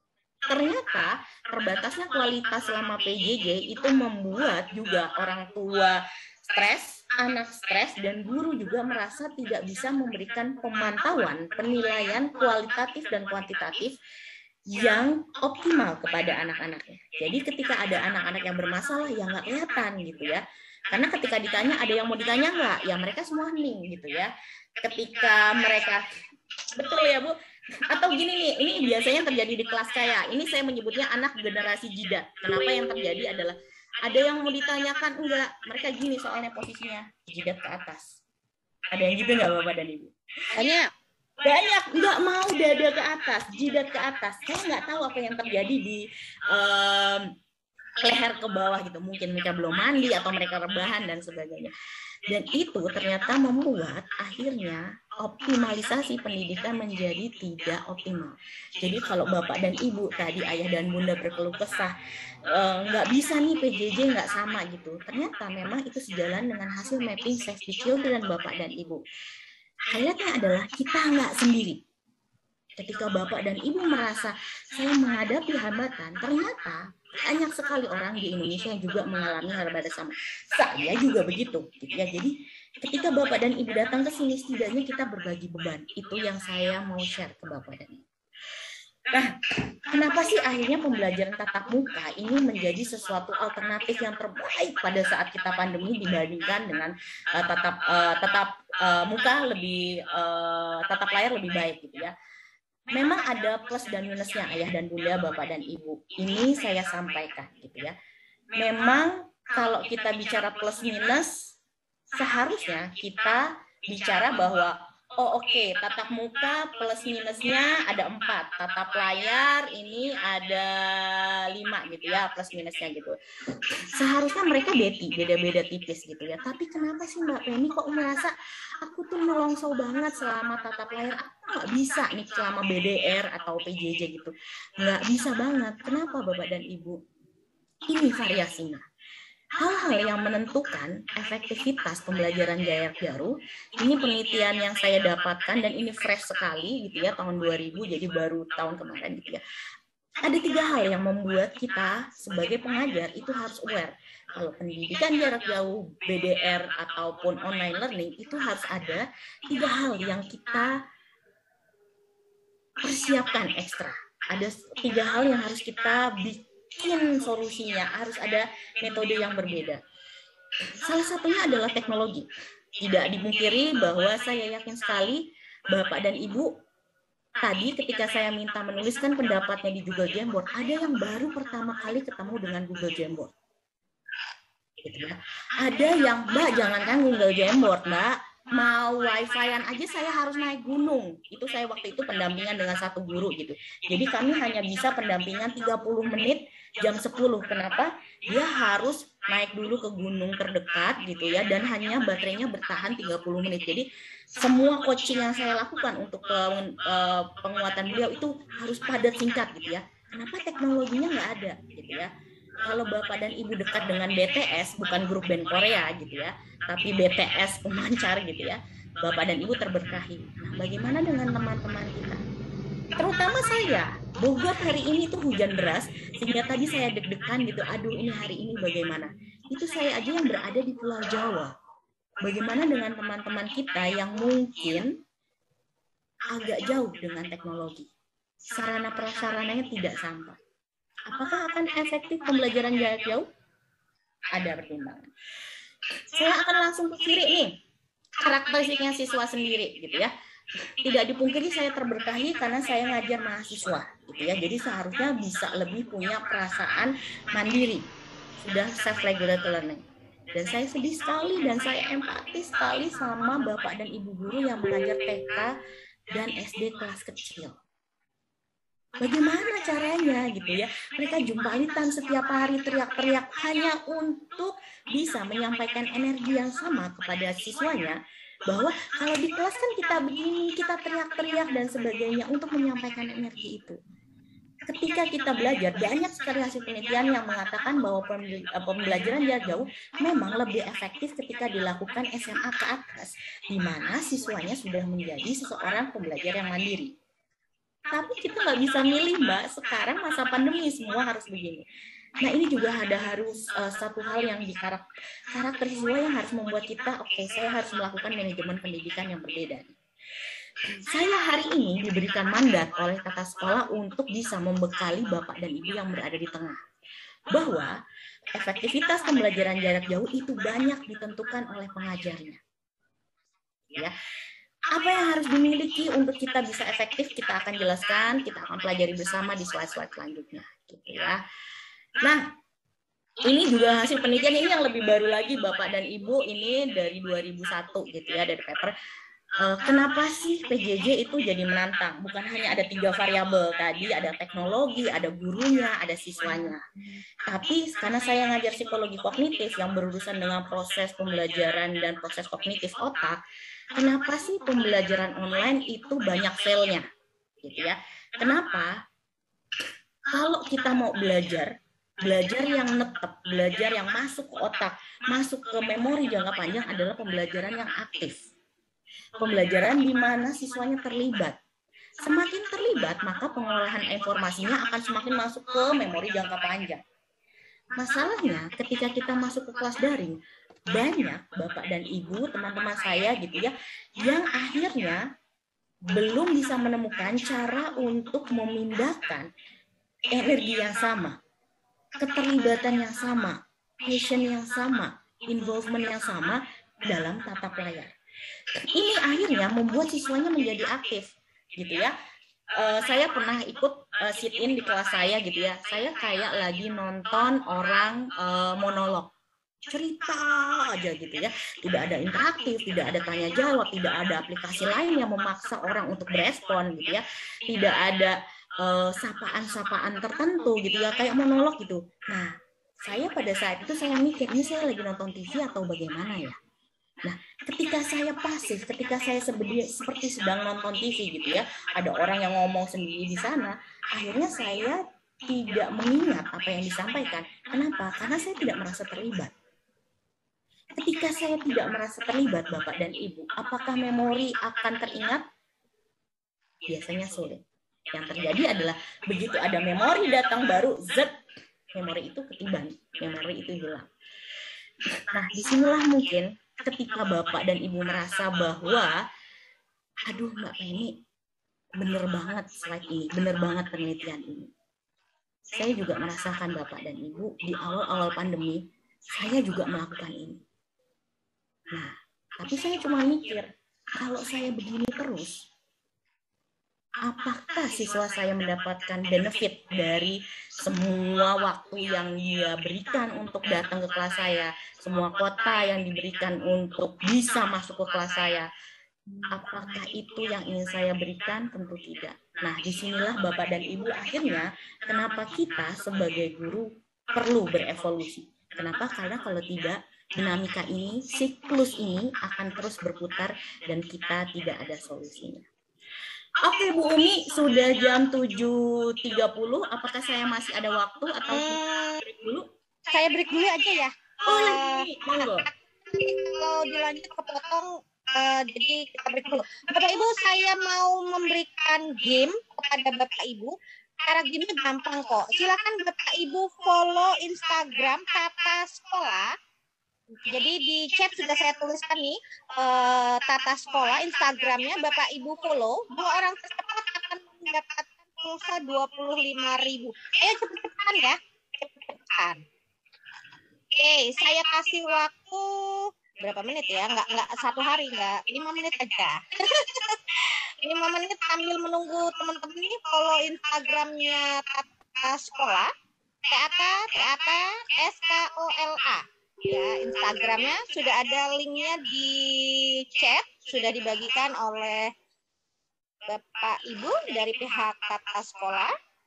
Ternyata terbatasnya kualitas selama P J J itu membuat juga orang tua stres, anak stres, dan guru juga merasa tidak bisa memberikan pemantauan, penilaian kualitatif dan kuantitatif yang optimal kepada anak-anaknya. Jadi ketika ada anak-anak yang bermasalah, ya nggak kelihatan gitu ya. Karena ketika ditanya, ada yang mau ditanya nggak? Ya mereka semua hening gitu ya. Ketika mereka, betul ya Bu? Atau gini nih, ini biasanya terjadi di kelas saya. Ini saya menyebutnya anak generasi jidat. Kenapa yang terjadi adalah, ada yang mau ditanyakan, enggak. Mereka gini soalnya posisinya, jidat ke atas. Ada yang gitu nggak Bapak dan Ibu? Banyak. Banyak, nggak mau dada ke atas, jidat ke atas. Saya nggak tahu apa yang terjadi di um, leher ke bawah gitu. Mungkin mereka belum mandi atau mereka rebahan dan sebagainya. Dan itu ternyata membuat akhirnya optimalisasi pendidikan menjadi tidak optimal. Jadi kalau bapak dan ibu tadi, ayah dan bunda berkeluh kesah, nggak bisa nih P J J nggak sama gitu. Ternyata memang itu sejalan dengan hasil mapping Save the Children bapak dan ibu. Highlightnya adalah kita nggak sendiri. Ketika bapak dan ibu merasa saya menghadapi hambatan, ternyata banyak sekali orang di Indonesia yang juga mengalami hal yang sama. Saya juga begitu, gitu ya. Jadi ketika bapak dan ibu datang ke sini, setidaknya kita berbagi beban. Itu yang saya mau share ke bapak dan ibu. Nah, kenapa sih akhirnya pembelajaran tatap muka ini menjadi sesuatu alternatif yang terbaik pada saat kita pandemi dibandingkan dengan uh, tatap uh, tatap uh, muka lebih uh, tatap layar lebih baik gitu ya. Memang ada plus dan minusnya ayah dan bunda, bapak dan ibu. Ini saya sampaikan gitu ya. Memang kalau kita bicara plus minus, seharusnya kita bicara bahwa oh oke, okay, tatap muka plus minusnya ada empat, tatap layar ini ada lima gitu ya, plus minusnya gitu. Seharusnya mereka beti, beda-beda tipis gitu ya. Tapi kenapa sih Mbak Penny kok merasa aku tuh melongso banget selama tatap layar, aku nggak bisa nih selama B D R atau P J J gitu. Nggak bisa banget. Kenapa Bapak dan Ibu? Ini variasinya. Hal-hal yang menentukan efektivitas pembelajaran jarak jauh, ini penelitian yang saya dapatkan dan ini fresh sekali gitu ya, tahun dua ribu, jadi baru tahun kemarin gitu ya. Ada tiga hal yang membuat kita sebagai pengajar itu harus aware. Kalau pendidikan jarak jauh, B D R ataupun online learning, itu harus ada tiga hal yang kita persiapkan ekstra. Ada tiga hal yang harus kita bikin bikin solusinya, harus ada metode yang berbeda. Salah satunya adalah teknologi. Tidak dimungkiri bahwa saya yakin sekali Bapak dan Ibu tadi ketika saya minta menuliskan pendapatnya di Google Jamboard, ada yang baru pertama kali ketemu dengan Google Jamboard. Gitu ya. Ada yang, Mbak jangankan Google Jamboard, Mbak, mau wifi-an aja saya harus naik gunung. Itu saya waktu itu pendampingan dengan satu guru gitu. Jadi kami hanya bisa pendampingan tiga puluh menit jam sepuluh. Kenapa? Dia harus naik dulu ke gunung terdekat gitu ya, dan hanya baterainya bertahan tiga puluh menit. Jadi semua coaching yang saya lakukan untuk penguatan beliau itu harus padat singkat gitu ya. Kenapa? Teknologinya nggak ada gitu ya. Kalau Bapak dan Ibu dekat dengan B T S, bukan grup band Korea gitu ya, tapi B T S pemancar gitu ya, Bapak dan Ibu terberkahi. Nah, bagaimana dengan teman-teman kita? Terutama saya, Bogor hari ini tuh hujan deras, sehingga tadi saya deg-degan gitu, aduh ini hari ini bagaimana? Itu saya aja yang berada di Pulau Jawa. Bagaimana dengan teman-teman kita yang mungkin agak jauh dengan teknologi? Sarana prasarananya tidak sampai. Apakah akan efektif pembelajaran jarak jauh? Ada pertimbangan. Saya akan langsung ke kiri nih, karakteristiknya siswa sendiri gitu ya. Tidak dipungkiri saya terberkahi karena saya ngajar mahasiswa gitu ya. Jadi seharusnya bisa lebih punya perasaan mandiri, sudah self-regulated learning. Dan saya sedih sekali dan saya empati sekali sama Bapak dan Ibu guru yang mengajar T K dan S D kelas kecil. Bagaimana caranya gitu ya? Mereka jumpalitan setiap hari teriak-teriak hanya untuk bisa menyampaikan energi yang sama kepada siswanya, bahwa kalau di kelas kan kita begini, kita teriak-teriak dan sebagainya untuk menyampaikan energi itu. Ketika kita belajar, banyak sekali hasil penelitian yang mengatakan bahwa pembelajaran jarak jauh memang lebih efektif ketika dilakukan S M A ke atas, di mana siswanya sudah menjadi seseorang pembelajar yang mandiri. Tapi kita nggak bisa milih, Mbak. Sekarang masa pandemi semua harus begini. Nah, ini juga ada harus uh, satu hal yang di karakter, karakter siswa yang harus membuat kita, oke, okay, saya harus melakukan manajemen pendidikan yang berbeda. Saya hari ini diberikan mandat oleh tata sekolah untuk bisa membekali Bapak dan Ibu yang berada di tengah, bahwa efektivitas pembelajaran jarak jauh itu banyak ditentukan oleh pengajarnya. Ya. Apa yang harus dimiliki untuk kita bisa efektif, kita akan jelaskan, kita akan pelajari bersama di slide-slide selanjutnya, gitu ya. Nah, ini juga hasil penelitian ini yang lebih baru lagi, Bapak dan Ibu, ini dari dua ribu satu gitu ya, dari paper. Uh, kenapa sih P J J itu jadi menantang? Bukan hanya ada tiga variabel tadi, ada teknologi, ada gurunya, ada siswanya. Tapi karena saya ngajar psikologi kognitif yang berurusan dengan proses pembelajaran dan proses kognitif otak, kenapa sih pembelajaran online itu banyak fail-nya? Gitu ya. Kenapa? Kalau kita mau belajar, belajar yang netep, belajar yang masuk ke otak, masuk ke memori jangka panjang adalah pembelajaran yang aktif. Pembelajaran di mana siswanya terlibat. Semakin terlibat, maka pengolahan informasinya akan semakin masuk ke memori jangka panjang. Masalahnya, ketika kita masuk ke kelas daring, banyak Bapak dan Ibu, teman-teman saya gitu ya, yang akhirnya belum bisa menemukan cara untuk memindahkan energi yang sama, keterlibatan yang sama, passion yang sama, involvement yang sama dalam tatap layar. Ini akhirnya membuat siswanya menjadi aktif, gitu ya. Uh, saya pernah ikut uh, sit-in di kelas saya, gitu ya. Saya kayak lagi nonton orang uh, monolog, cerita aja, gitu ya. Tidak ada interaktif, tidak ada tanya jawab, tidak ada aplikasi lain yang memaksa orang untuk berespon, gitu ya. Tidak ada uh, sapaan-sapaan tertentu, gitu ya, kayak monolog gitu. Nah, saya pada saat itu saya mikir, ini saya lagi nonton T V atau bagaimana ya? Nah, ketika saya pasif, ketika saya seperti sedang nonton T V gitu ya, ada orang yang ngomong sendiri di sana, akhirnya saya tidak mengingat apa yang disampaikan. Kenapa? Karena saya tidak merasa terlibat. Ketika saya tidak merasa terlibat, Bapak dan Ibu, apakah memori akan teringat? Biasanya sulit. Yang terjadi adalah begitu ada memori datang baru, zet, memori itu ketiban, memori itu hilang. Nah, disinilah mungkin ketika Bapak dan Ibu merasa bahwa, aduh Mbak Penny, bener banget slide ini, bener banget penelitian ini. Saya juga merasakan Bapak dan Ibu, di awal-awal pandemi, saya juga melakukan ini. Nah, tapi saya cuma mikir, kalau saya begini terus, apakah siswa saya mendapatkan benefit dari semua waktu yang dia berikan untuk datang ke kelas saya, semua kuota yang diberikan untuk bisa masuk ke kelas saya. Apakah itu yang ingin saya berikan? Tentu tidak. Nah, disinilah Bapak dan Ibu akhirnya kenapa kita sebagai guru perlu berevolusi. Kenapa? Karena kalau tidak, dinamika ini, siklus ini akan terus berputar dan kita tidak ada solusinya. Oke Bu Umi, sudah jam tujuh tiga puluh. Apakah saya masih ada waktu atau Hmm, break dulu? saya break dulu aja ya. Oh ya, Eh, monggo. Kalau dilanjut kepotong, eh, jadi kita break dulu. Bapak Ibu, saya mau memberikan game kepada Bapak Ibu. Cara game-nya gampang kok. Silakan Bapak Ibu follow Instagram Tata Sekolah. Jadi di chat sudah saya tuliskan nih, eh, Tata Sekolah Instagramnya, Bapak Ibu follow. Dua orang tercepat akan mendapatkan pulsa dua puluh lima ribu. Ayo cepet-cepetan ya. Cepet-cepetan. Oke, saya kasih waktu berapa menit ya? Nggak nggak satu hari, nggak lima menit aja. Lima menit sambil menunggu teman-teman ini follow Instagramnya Tata Sekolah, T A T A T A T A S K O L A. Ya, Instagramnya sudah ada linknya di chat, sudah dibagikan oleh Bapak Ibu dari pihak Tata Sekolah.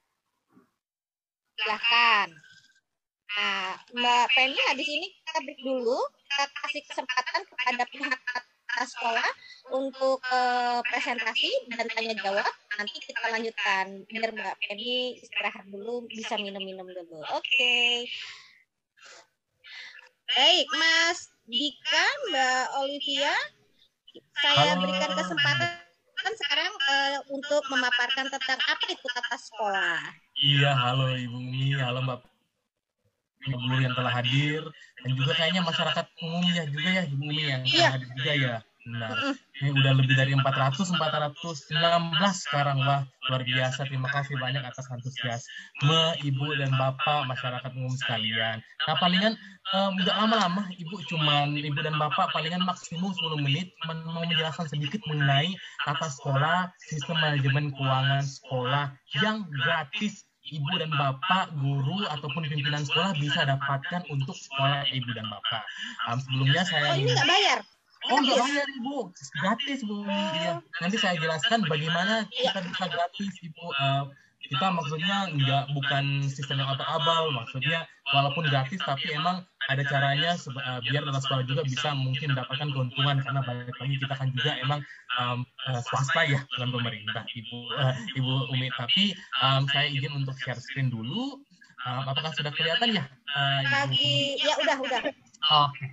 Silahkan. Nah, Mbak Penny, habis ini kita break dulu. Kita kasih kesempatan kepada pihak Tata Sekolah untuk uh, presentasi dan tanya jawab. Nanti kita lanjutkan. Biar Mbak Penny istirahat dulu, bisa minum-minum dulu. Oke. Okay. Baik, Mas Dika, Mbak Olivia, saya Halo. berikan kesempatan sekarang uh, untuk memaparkan tentang apa itu Tata Sekolah. Iya, halo Ibu Umi, halo Mbak guru yang telah hadir, dan juga kayaknya masyarakat umumnya juga ya Ibu Umi yang telah Iya. hadir juga ya. Benar. Ini udah lebih dari empat ratus, empat ratus enam belas sekarang. Wah, luar biasa. Terima kasih banyak atas antusiasme Ibu dan Bapak, masyarakat umum sekalian. Nah, palingan nggak um, lama-lama, Ibu cuman, Ibu dan Bapak palingan maksimum sepuluh menit mau menjelaskan sedikit mengenai tata sekolah, sistem manajemen keuangan sekolah yang gratis Ibu dan Bapak, guru, ataupun pimpinan sekolah bisa dapatkan untuk sekolah Ibu dan Bapak. Um, sebelumnya saya... Oh, ini nggak bayar? Oh, nggak bayar, Ibu. Gratis, Bu. Iya. Nanti saya jelaskan bagaimana kita bisa gratis, Ibu. Uh, kita maksudnya nggak, bukan sistem yang abal-abal. Maksudnya, walaupun gratis, tapi emang ada caranya uh, biar tata sekolah juga bisa mungkin mendapatkan keuntungan. Karena balik lagi kita kan juga emang um, uh, swasta ya, bukan pemerintah, Ibu uh, Ibu Umi. Tapi um, saya izin untuk share screen dulu. Um, apakah sudah kelihatan ya? Uh, Lagi, ya udah, udah. Oke. Okay.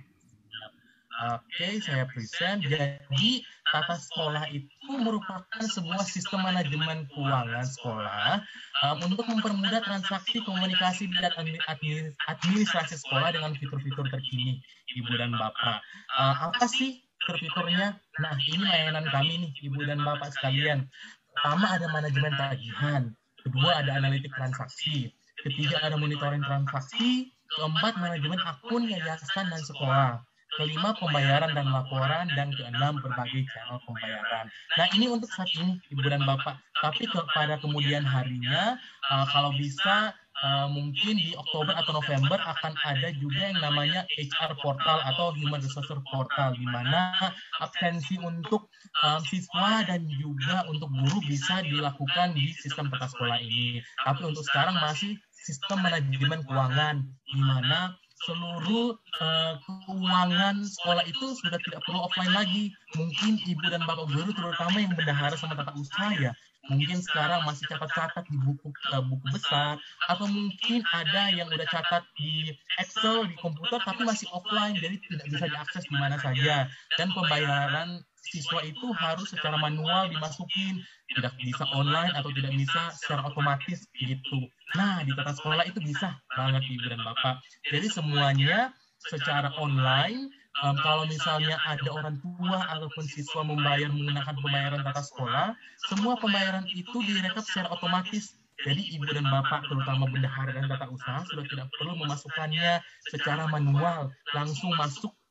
Oke, saya present. Jadi, tata sekolah itu merupakan sebuah sistem manajemen keuangan sekolah um, untuk mempermudah transaksi, komunikasi, dan administrasi sekolah dengan fitur-fitur terkini, Ibu dan Bapak. Uh, apa sih fitur-fiturnya? Nah, ini layanan kami nih, Ibu dan Bapak sekalian. Pertama, ada manajemen tagihan. Kedua, ada analitik transaksi. Ketiga, ada monitoring transaksi. Keempat, manajemen akun, yayasan, dan sekolah. Kelima, pembayaran dan laporan. Dan keenam, berbagai channel pembayaran. Nah, ini untuk saat ini, Ibu dan Bapak. Tapi pada kemudian harinya, uh, kalau bisa, uh, mungkin di Oktober atau November akan ada juga yang namanya H R Portal atau Human Resource Portal, di mana absensi untuk um, siswa dan juga untuk guru bisa dilakukan di sistem tata sekolah ini. Tapi untuk sekarang masih sistem manajemen keuangan, di mana seluruh uh, keuangan sekolah itu sudah tidak perlu offline lagi. Mungkin Ibu dan Bapak guru, terutama yang bendahara sama tata usaha ya, mungkin sekarang masih catat-catat di buku uh, buku besar, atau mungkin ada yang udah catat di Excel, di komputer, tapi masih offline, jadi tidak bisa diakses di mana saja. Dan pembayaran siswa itu harus secara manual dimasukin, tidak bisa online atau tidak bisa secara otomatis gitu. Nah, di tata sekolah itu bisa banget Ibu dan Bapak. Jadi semuanya secara online. Um, kalau misalnya ada orang tua ataupun siswa membayar menggunakan pembayaran tata sekolah, semua pembayaran itu direkap secara otomatis. Jadi Ibu dan Bapak, terutama bendahara dan tata usaha, sudah tidak perlu memasukkannya secara manual, langsung masuk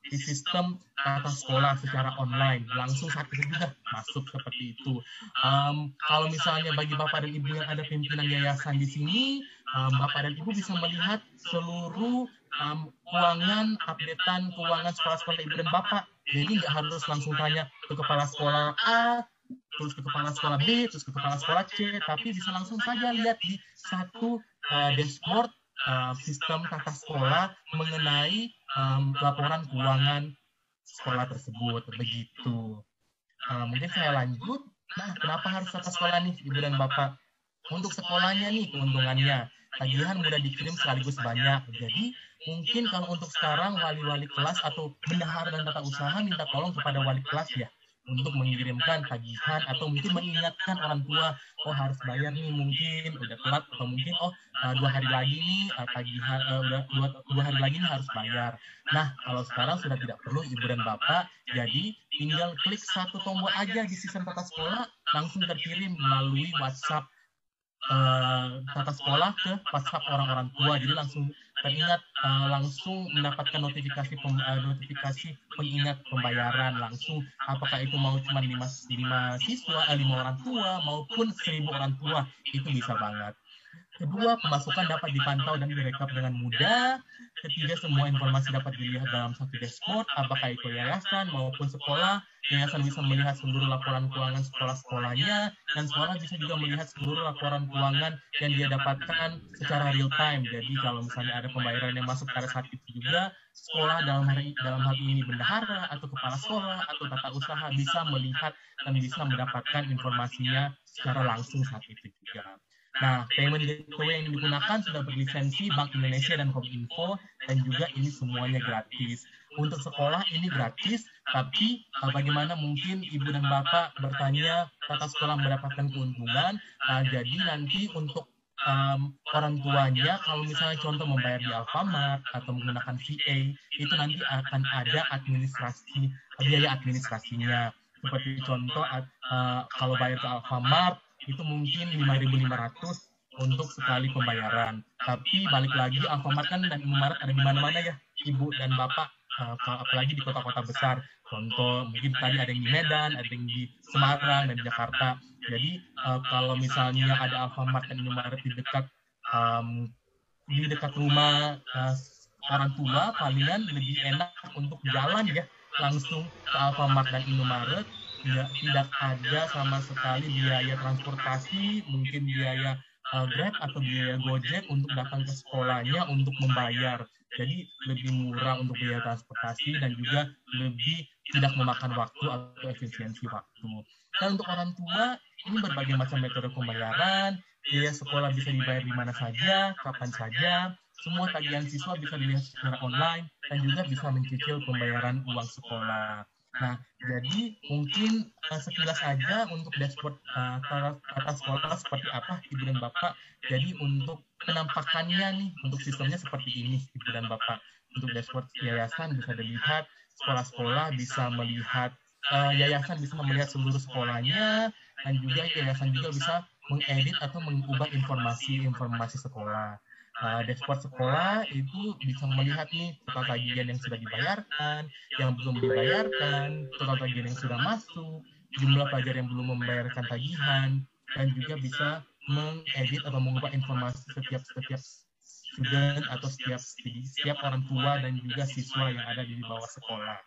di sistem tata sekolah secara online, langsung saat itu juga masuk seperti itu. Um, kalau misalnya bagi Bapak dan Ibu yang ada pimpinan yayasan di sini, um, Bapak dan Ibu bisa melihat seluruh um, keuangan, updatean keuangan sekolah-sekolah Ibu dan Bapak. Jadi nggak harus langsung tanya ke kepala sekolah A, terus ke kepala sekolah B, terus ke kepala sekolah C, tapi bisa langsung saja lihat di satu uh, dashboard uh, sistem tata sekolah mengenai um, laporan keuangan sekolah tersebut. Begitu. Uh, mungkin saya lanjut. Nah, kenapa harus tata sekolah nih, Ibu dan Bapak? Untuk sekolahnya nih, keuntungannya. Tagihan mudah dikirim sekaligus banyak. Jadi, mungkin kalau untuk sekarang wali-wali kelas atau bendahara dan tata usaha minta tolong kepada wali kelas ya, untuk mengirimkan tagihan atau mungkin mengingatkan orang tua, oh harus bayar nih mungkin udah telat, atau mungkin oh uh, dua hari lagi nih uh, tagihan uh, udah dua, dua hari lagi nih harus bayar. Nah, kalau sekarang sudah tidak perlu Ibu dan Bapak, jadi tinggal klik satu tombol aja di sistem tata sekolah, langsung terkirim melalui WhatsApp Uh, tata sekolah ke WhatsApp orang-orang tua. Jadi langsung teringat, uh, langsung mendapatkan notifikasi pem, uh, notifikasi pengingat pembayaran langsung, apakah itu mau cuma lima, lima siswa, uh, lima orang tua maupun seribu orang tua, itu bisa banget. Kedua, pemasukan dapat dipantau dan direkap dengan mudah. Ketiga, semua informasi dapat dilihat dalam satu dashboard, apakah itu yayasan maupun sekolah. Yayasan bisa melihat seluruh laporan keuangan sekolah-sekolahnya, dan sekolah bisa juga melihat seluruh laporan keuangan yang dia dapatkan secara real time. Jadi kalau misalnya ada pembayaran yang masuk pada saat itu juga, sekolah dalam hari dalam hal ini bendahara atau kepala sekolah atau tata usaha bisa melihat dan bisa mendapatkan informasinya secara langsung saat itu juga. Nah, payment gateway yang digunakan sudah berlisensi Bank Indonesia dan Kominfo, dan juga ini semuanya gratis. Untuk sekolah ini gratis, tapi bagaimana mungkin Ibu dan Bapak bertanya tata sekolah mendapatkan keuntungan? Nah, jadi nanti untuk um, orang tuanya, kalau misalnya contoh membayar di Alfamart atau menggunakan V A, itu nanti akan ada administrasi, biaya administrasinya. Seperti contoh, uh, kalau bayar ke Alfamart, itu mungkin lima ribu lima ratus untuk sekali pembayaran. Tapi balik lagi, Alfamart kan dan Indomaret ada di mana-mana ya, Ibu dan Bapak, uh, apalagi di kota-kota besar. Contoh, mungkin tadi ada yang di Medan, ada yang di Semarang, dan di Jakarta. Jadi, uh, kalau misalnya ada Alfamart dan Indomaret di dekat um, di dekat rumah uh, orang tua, palingan lebih enak untuk jalan ya, langsung ke Alfamart dan Indomaret. Tidak, tidak ada sama sekali biaya transportasi, mungkin biaya uh, Grab atau biaya Gojek untuk datang ke sekolahnya untuk membayar. Jadi lebih murah untuk biaya transportasi dan juga lebih tidak memakan waktu atau efisiensi waktu. Dan untuk orang tua, ini berbagai macam metode pembayaran, biaya sekolah bisa dibayar di mana saja, kapan saja, semua tagihan siswa bisa dilihat secara online, dan juga bisa mencicil pembayaran uang sekolah. Nah, jadi mungkin uh, sekilas saja untuk dashboard uh, tata sekolah seperti apa, Ibu dan Bapak. Jadi untuk penampakannya nih, untuk sistemnya seperti ini, Ibu dan Bapak. Untuk dashboard yayasan bisa dilihat, sekolah-sekolah bisa melihat, uh, yayasan bisa melihat seluruh sekolahnya, dan juga yayasan juga bisa mengedit atau mengubah informasi-informasi sekolah. Uh, dashboard sekolah itu bisa melihat nih total tagihan yang sudah dibayarkan, yang belum dibayarkan, total tagihan yang sudah masuk, jumlah pelajar yang belum membayarkan tagihan, dan juga bisa mengedit atau mengubah informasi setiap setiap student atau setiap setiap orang tua dan juga siswa yang ada di bawah sekolah.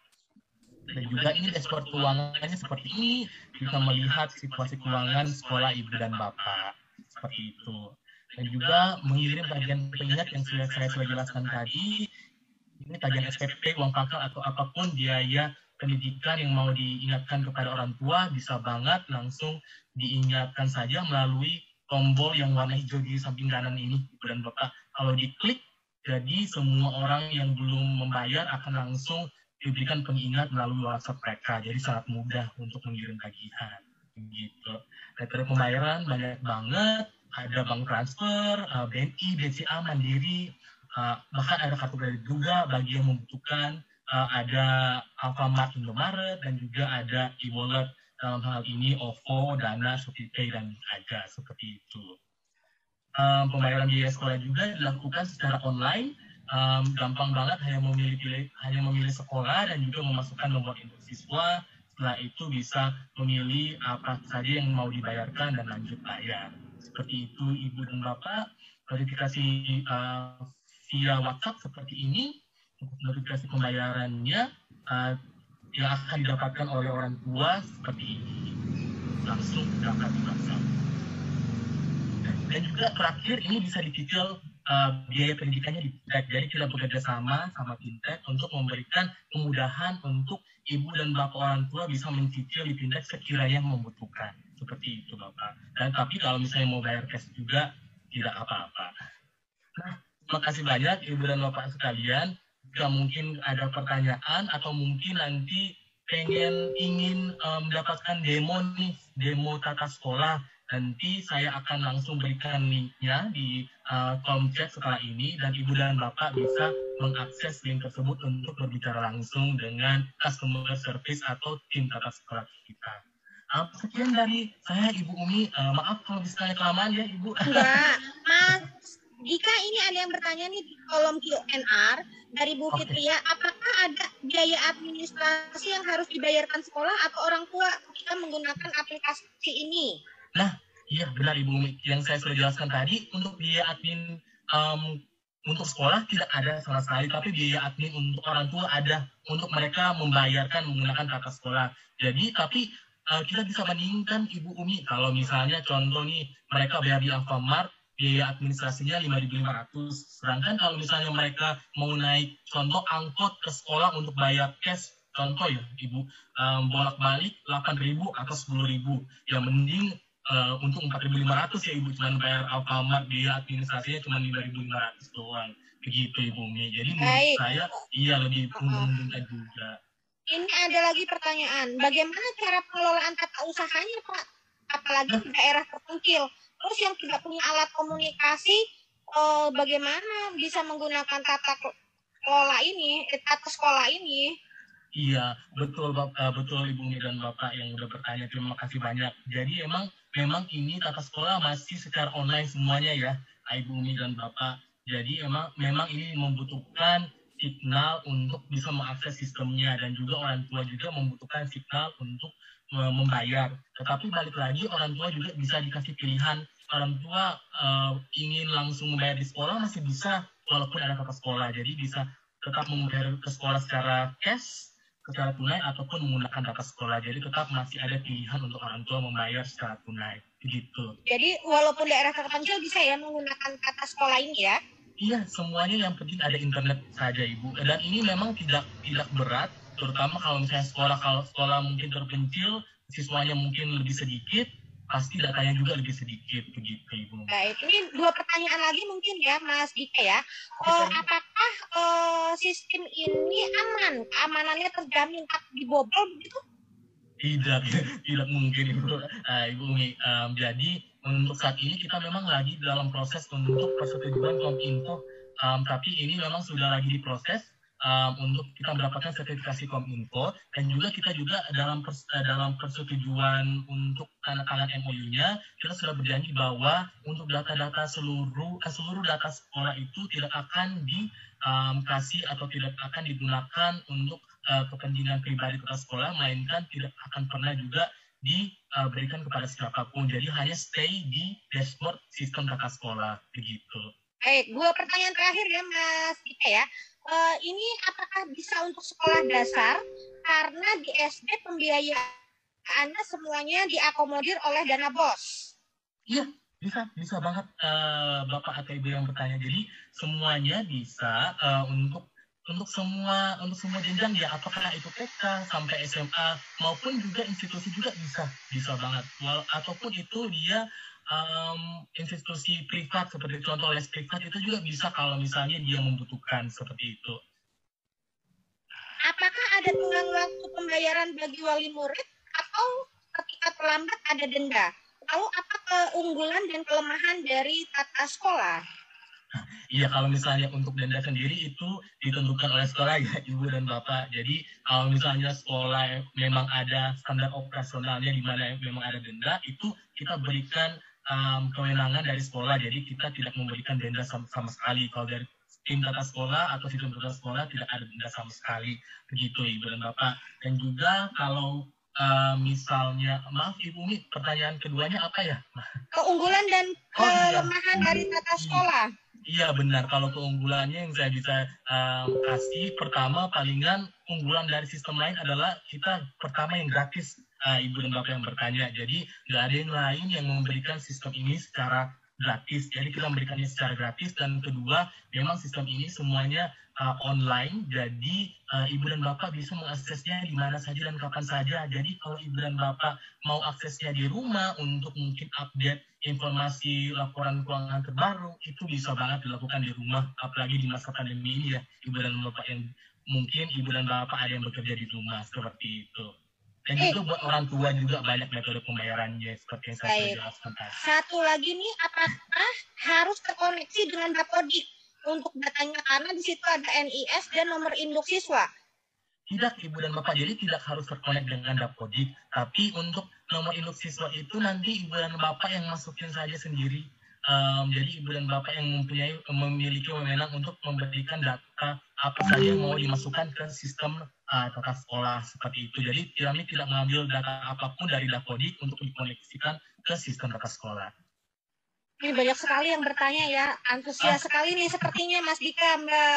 Dan juga ini dashboard keuangannya seperti ini, bisa melihat situasi keuangan sekolah Ibu dan Bapak seperti itu. Dan juga mengirim tagihan pengingat yang sudah saya sudah jelaskan tadi. Ini tagihan S P P, uang pangkal, atau apapun biaya pendidikan yang mau diingatkan kepada orang tua, bisa banget langsung diingatkan saja melalui tombol yang warna hijau di samping kanan ini, Ibu dan Bapak. Kalau diklik, jadi semua orang yang belum membayar akan langsung diberikan pengingat melalui WhatsApp mereka. Jadi sangat mudah untuk mengirim tagihan. Gitu. Metode pembayaran banyak banget. Ada bank transfer, uh, B N I, B C A, Mandiri, uh, bahkan ada kartu kredit juga bagi yang membutuhkan, uh, ada Alfamart, Indomaret, dan juga ada e-wallet dalam hal ini O V O, Dana, ShopeePay, dan ada seperti itu. Um, pembayaran biaya sekolah juga dilakukan secara online um, gampang banget hanya memilih pilih, hanya memilih sekolah dan juga memasukkan nomor induk siswa. Setelah itu bisa memilih apa saja yang mau dibayarkan dan lanjut bayar. Seperti itu Ibu dan Bapak. Notifikasi uh, via WhatsApp seperti ini, notifikasi pembayarannya uh, yang akan didapatkan oleh orang tua seperti ini, langsung dapat di WhatsApp. Dan juga terakhir ini bisa dicicil uh, biaya pendidikannya di Fintech. Jadi kita bekerja sama sama Fintech untuk memberikan kemudahan untuk ibu dan bapak orang tua bisa mencicil di Fintech sekiranya membutuhkan. Seperti itu Bapak. Dan tapi kalau misalnya mau bayar cash juga tidak apa-apa. Nah, terima kasih banyak ibu dan bapak sekalian. Jika mungkin ada pertanyaan atau mungkin nanti pengen ingin um, mendapatkan demo nih, demo tata sekolah, nanti saya akan langsung berikan linknya di uh, kolom chat setelah ini dan ibu dan bapak bisa mengakses link tersebut untuk berbicara langsung dengan customer service atau tim tata sekolah kita. Uh, sekian dari saya Ibu Umi. Uh, maaf kalau misalnya kelamaan ya Ibu. Enggak, Mas. Jika ini ada yang bertanya nih di kolom Q and R dari Bu Fitria, okay. Apakah ada biaya administrasi yang harus dibayarkan sekolah atau orang tua ketika menggunakan aplikasi ini? Nah, iya benar Ibu Umi. Yang saya sudah jelaskan tadi, untuk biaya admin um, untuk sekolah tidak ada sama sekali, tapi biaya admin untuk orang tua ada untuk mereka membayarkan menggunakan tata sekolah. Jadi, tapi uh, kita bisa bandingkan Ibu Umi, kalau misalnya contoh nih, mereka bayar di Alfamart, biaya administrasinya lima ribu lima ratus. Sedangkan kalau misalnya mereka mau naik contoh angkot ke sekolah untuk bayar cash, contoh ya Ibu, um, bolak-balik delapan ribu atau sepuluh ribu. Ya mending uh, untuk empat ribu lima ratus ya Ibu, cuma bayar Alfamart, biaya administrasinya cuma lima ribu lima ratus doang. Begitu Ibu Mi. Jadi menurut saya iya lebih menguntungkan uh-huh. juga. Ini ada lagi pertanyaan, bagaimana cara pengelolaan tata usahanya Pak? Apalagi di daerah terpencil. Terus yang tidak punya alat komunikasi, eh, bagaimana bisa menggunakan tata kelola ini, eh, tata sekolah ini? Iya, betul Bapak, betul Ibu Mi dan Bapak yang udah bertanya. Terima kasih banyak. Jadi emang memang ini tata sekolah masih secara online semuanya ya, Ibu Mi dan Bapak. Jadi emang memang ini membutuhkan signal untuk bisa mengakses sistemnya dan juga orang tua juga membutuhkan signal untuk membayar. Tetapi balik lagi orang tua juga bisa dikasih pilihan. Orang tua uh, ingin langsung membayar di sekolah masih bisa walaupun ada tata sekolah. Jadi bisa tetap membayar ke sekolah secara cash, secara tunai ataupun menggunakan tata sekolah. Jadi tetap masih ada pilihan untuk orang tua membayar secara tunai. Begitu. Jadi walaupun daerah terpencil bisa ya menggunakan tata sekolah ini ya? Iya, semuanya yang penting ada internet saja Ibu. Dan ini memang tidak tidak berat, terutama kalau misalnya sekolah kalau sekolah mungkin terpencil, siswanya mungkin lebih sedikit, pasti datanya juga lebih sedikit begitu Ibu. Baik, ini dua pertanyaan lagi mungkin ya Mas Dika ya. Uh, apakah uh, sistem ini aman? Keamanannya terjamin tak dibobol begitu? Tidak, tidak mungkin Ibu. Uh, Ibu Umi, um, jadi untuk saat ini kita memang lagi dalam proses untuk persetujuan Kominfo, um, tapi ini memang sudah lagi diproses. Um, untuk kita mendapatkan sertifikasi Kominfo dan juga kita juga dalam pers dalam persetujuan untuk tanda tangan M O U-nya kita sudah berjanji bahwa untuk data-data seluruh eh, seluruh data sekolah itu tidak akan dikasih um, atau tidak akan digunakan untuk uh, kepentingan pribadi kepala sekolah, melainkan tidak akan pernah juga diberikan uh, kepada siapapun. Jadi hanya stay di dashboard sistem tata sekolah begitu. Baik, dua pertanyaan terakhir ya Mas Dika ya. Uh, ini apakah bisa untuk sekolah dasar karena di S D pembiayaannya semuanya diakomodir oleh dana B O S? Iya, bisa, bisa banget uh, Bapak A T B yang bertanya. Jadi semuanya bisa uh, untuk untuk semua untuk semua jenjang ya, apakah itu T K sampai S M A maupun juga institusi juga bisa, bisa banget. Wal ataupun itu dia Um, institusi privat seperti contoh les privat itu juga bisa kalau misalnya dia membutuhkan seperti itu. Apakah ada tenggang waktu pembayaran bagi wali murid atau ketika terlambat ada denda? Lalu apa keunggulan dan kelemahan dari tata sekolah? Iya, kalau misalnya untuk denda sendiri itu ditentukan oleh sekolah ya Ibu dan Bapak. Jadi kalau misalnya sekolah memang ada standar operasionalnya di mana memang ada denda, itu kita berikan Um, kewenangan dari sekolah, jadi kita tidak memberikan denda sama, sama sekali kalau dari tim tata sekolah atau sistem tata sekolah tidak ada denda sama sekali, begitu Ibu dan Bapak. Dan juga kalau uh, misalnya, maaf Ibu Umi, pertanyaan keduanya apa ya? Keunggulan dan Oh, iya. kelemahan dari tata sekolah. Iya benar, kalau keunggulannya yang saya bisa um, kasih, pertama palingan unggulan dari sistem lain adalah kita pertama yang gratis, uh, Ibu dan Bapak yang bertanya. Jadi nggak ada yang lain yang memberikan sistem ini secara gratis. Jadi kita memberikannya secara gratis. Dan kedua, memang sistem ini semuanya uh, online. Jadi uh, Ibu dan Bapak bisa mengaksesnya di mana saja dan kapan saja. Jadi kalau Ibu dan Bapak mau aksesnya di rumah untuk mungkin update informasi laporan keuangan terbaru, itu bisa banget dilakukan di rumah, apalagi di masa pandemi ini ya, Ibu dan Bapak yang mungkin Ibu dan Bapak ada yang bekerja di rumah, seperti itu. Dan juga buat orang tua juga banyak metode pembayarannya, seperti yang saya sudah jelaskan tadi. Satu lagi nih, apakah harus terkoneksi dengan Dapodik untuk datanya, karena di situ ada N I S dan nomor induk siswa? Tidak Ibu dan Bapak, jadi tidak harus terkonek dengan Dapodik, tapi untuk nomor induk siswa itu nanti Ibu dan Bapak yang masukin saja sendiri. Um, jadi Ibu dan Bapak yang mempunyai memiliki wewenang untuk memberikan data apa saja yang mau dimasukkan ke sistem uh, tata sekolah seperti itu. Jadi kami tidak mengambil data apapun dari Dapodik untuk dikoneksikan ke sistem tata sekolah. Ini banyak sekali yang bertanya ya, antusias ah. sekali nih sepertinya Mas Dika, Mbak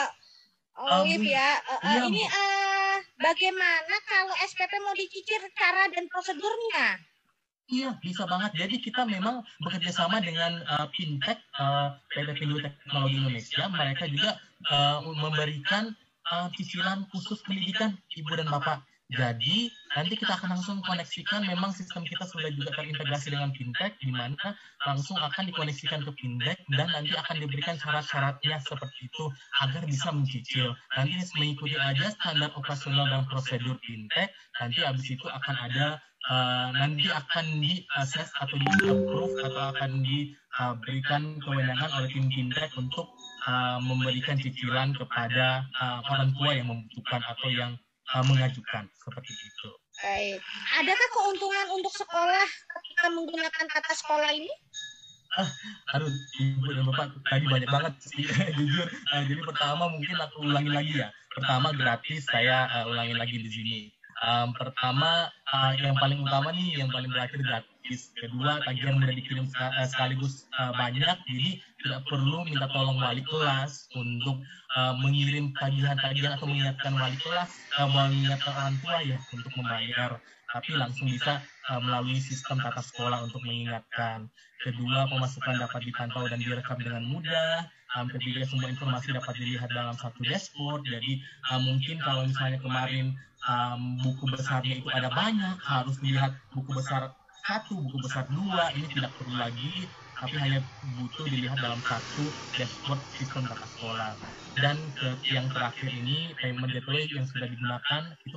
Olive um, ya. Uh, iya. Ini uh, bagaimana kalau S P P mau dicicil cara dan prosedurnya? Iya, bisa banget. Jadi kita memang bekerja sama dengan uh, Fintech, uh, P T Pindu Teknologi Indonesia. Mereka juga uh, memberikan uh, cicilan khusus pendidikan Ibu dan Bapak. Jadi nanti kita akan langsung koneksikan, memang sistem kita sudah juga terintegrasi dengan Fintech, di mana langsung akan dikoneksikan ke Fintech dan nanti akan diberikan syarat-syaratnya seperti itu agar bisa mencicil. Nanti mengikuti aja standar operasional dan prosedur Fintech, nanti habis itu akan ada Uh, nanti akan di-assess atau di-approve atau akan diberikan uh, kewenangan oleh tim Fintech untuk uh, memberikan cicilan kepada uh, orang tua yang membutuhkan atau yang uh, mengajukan, seperti itu. Baik. Adakah keuntungan untuk sekolah ketika menggunakan tata sekolah ini? Ah, aduh, Ibu dan Bapak tadi banyak banget sih, jujur. Uh, jadi pertama mungkin aku ulangi lagi ya. Pertama gratis, saya uh, ulangi lagi di sini. Um, pertama, uh, yang paling utama nih, yang paling terakhir gratis. Kedua, tagihan mudah dikirim sekaligus uh, banyak, jadi tidak perlu minta tolong wali kelas untuk uh, mengirim tagihan-tagihan atau mengingatkan wali kelas, uh, mengingatkan orang tua ya untuk membayar, tapi langsung bisa uh, melalui sistem tata sekolah untuk mengingatkan. Kedua, pemasukan dapat dipantau dan direkam dengan mudah. Um, ketiga, semua informasi dapat dilihat dalam satu dashboard. Jadi uh, mungkin kalau misalnya kemarin um, buku besarnya itu ada banyak, harus melihat buku besar satu, buku besar dua, ini tidak perlu lagi, tapi hanya butuh dilihat dalam satu dashboard sistem tata sekolah. Dan ke, yang terakhir ini, payment gateway yang sudah digunakan itu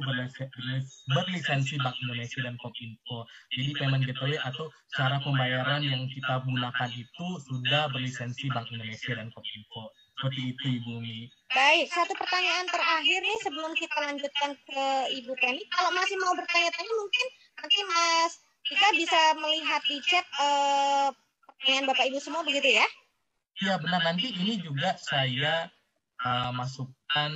berlisensi Bank Indonesia dan Kominfo. Jadi payment gateway atau cara pembayaran yang kita gunakan itu sudah berlisensi Bank Indonesia dan Kominfo. Seperti itu Ibu Mi. Baik, satu pertanyaan terakhir nih sebelum kita lanjutkan ke Ibu Penny. Kalau masih mau bertanya-tanya mungkin nanti Mas Dika bisa melihat di chat eh, pertanyaan Bapak Ibu semua, begitu ya? Iya benar, nanti ini juga saya uh, masukkan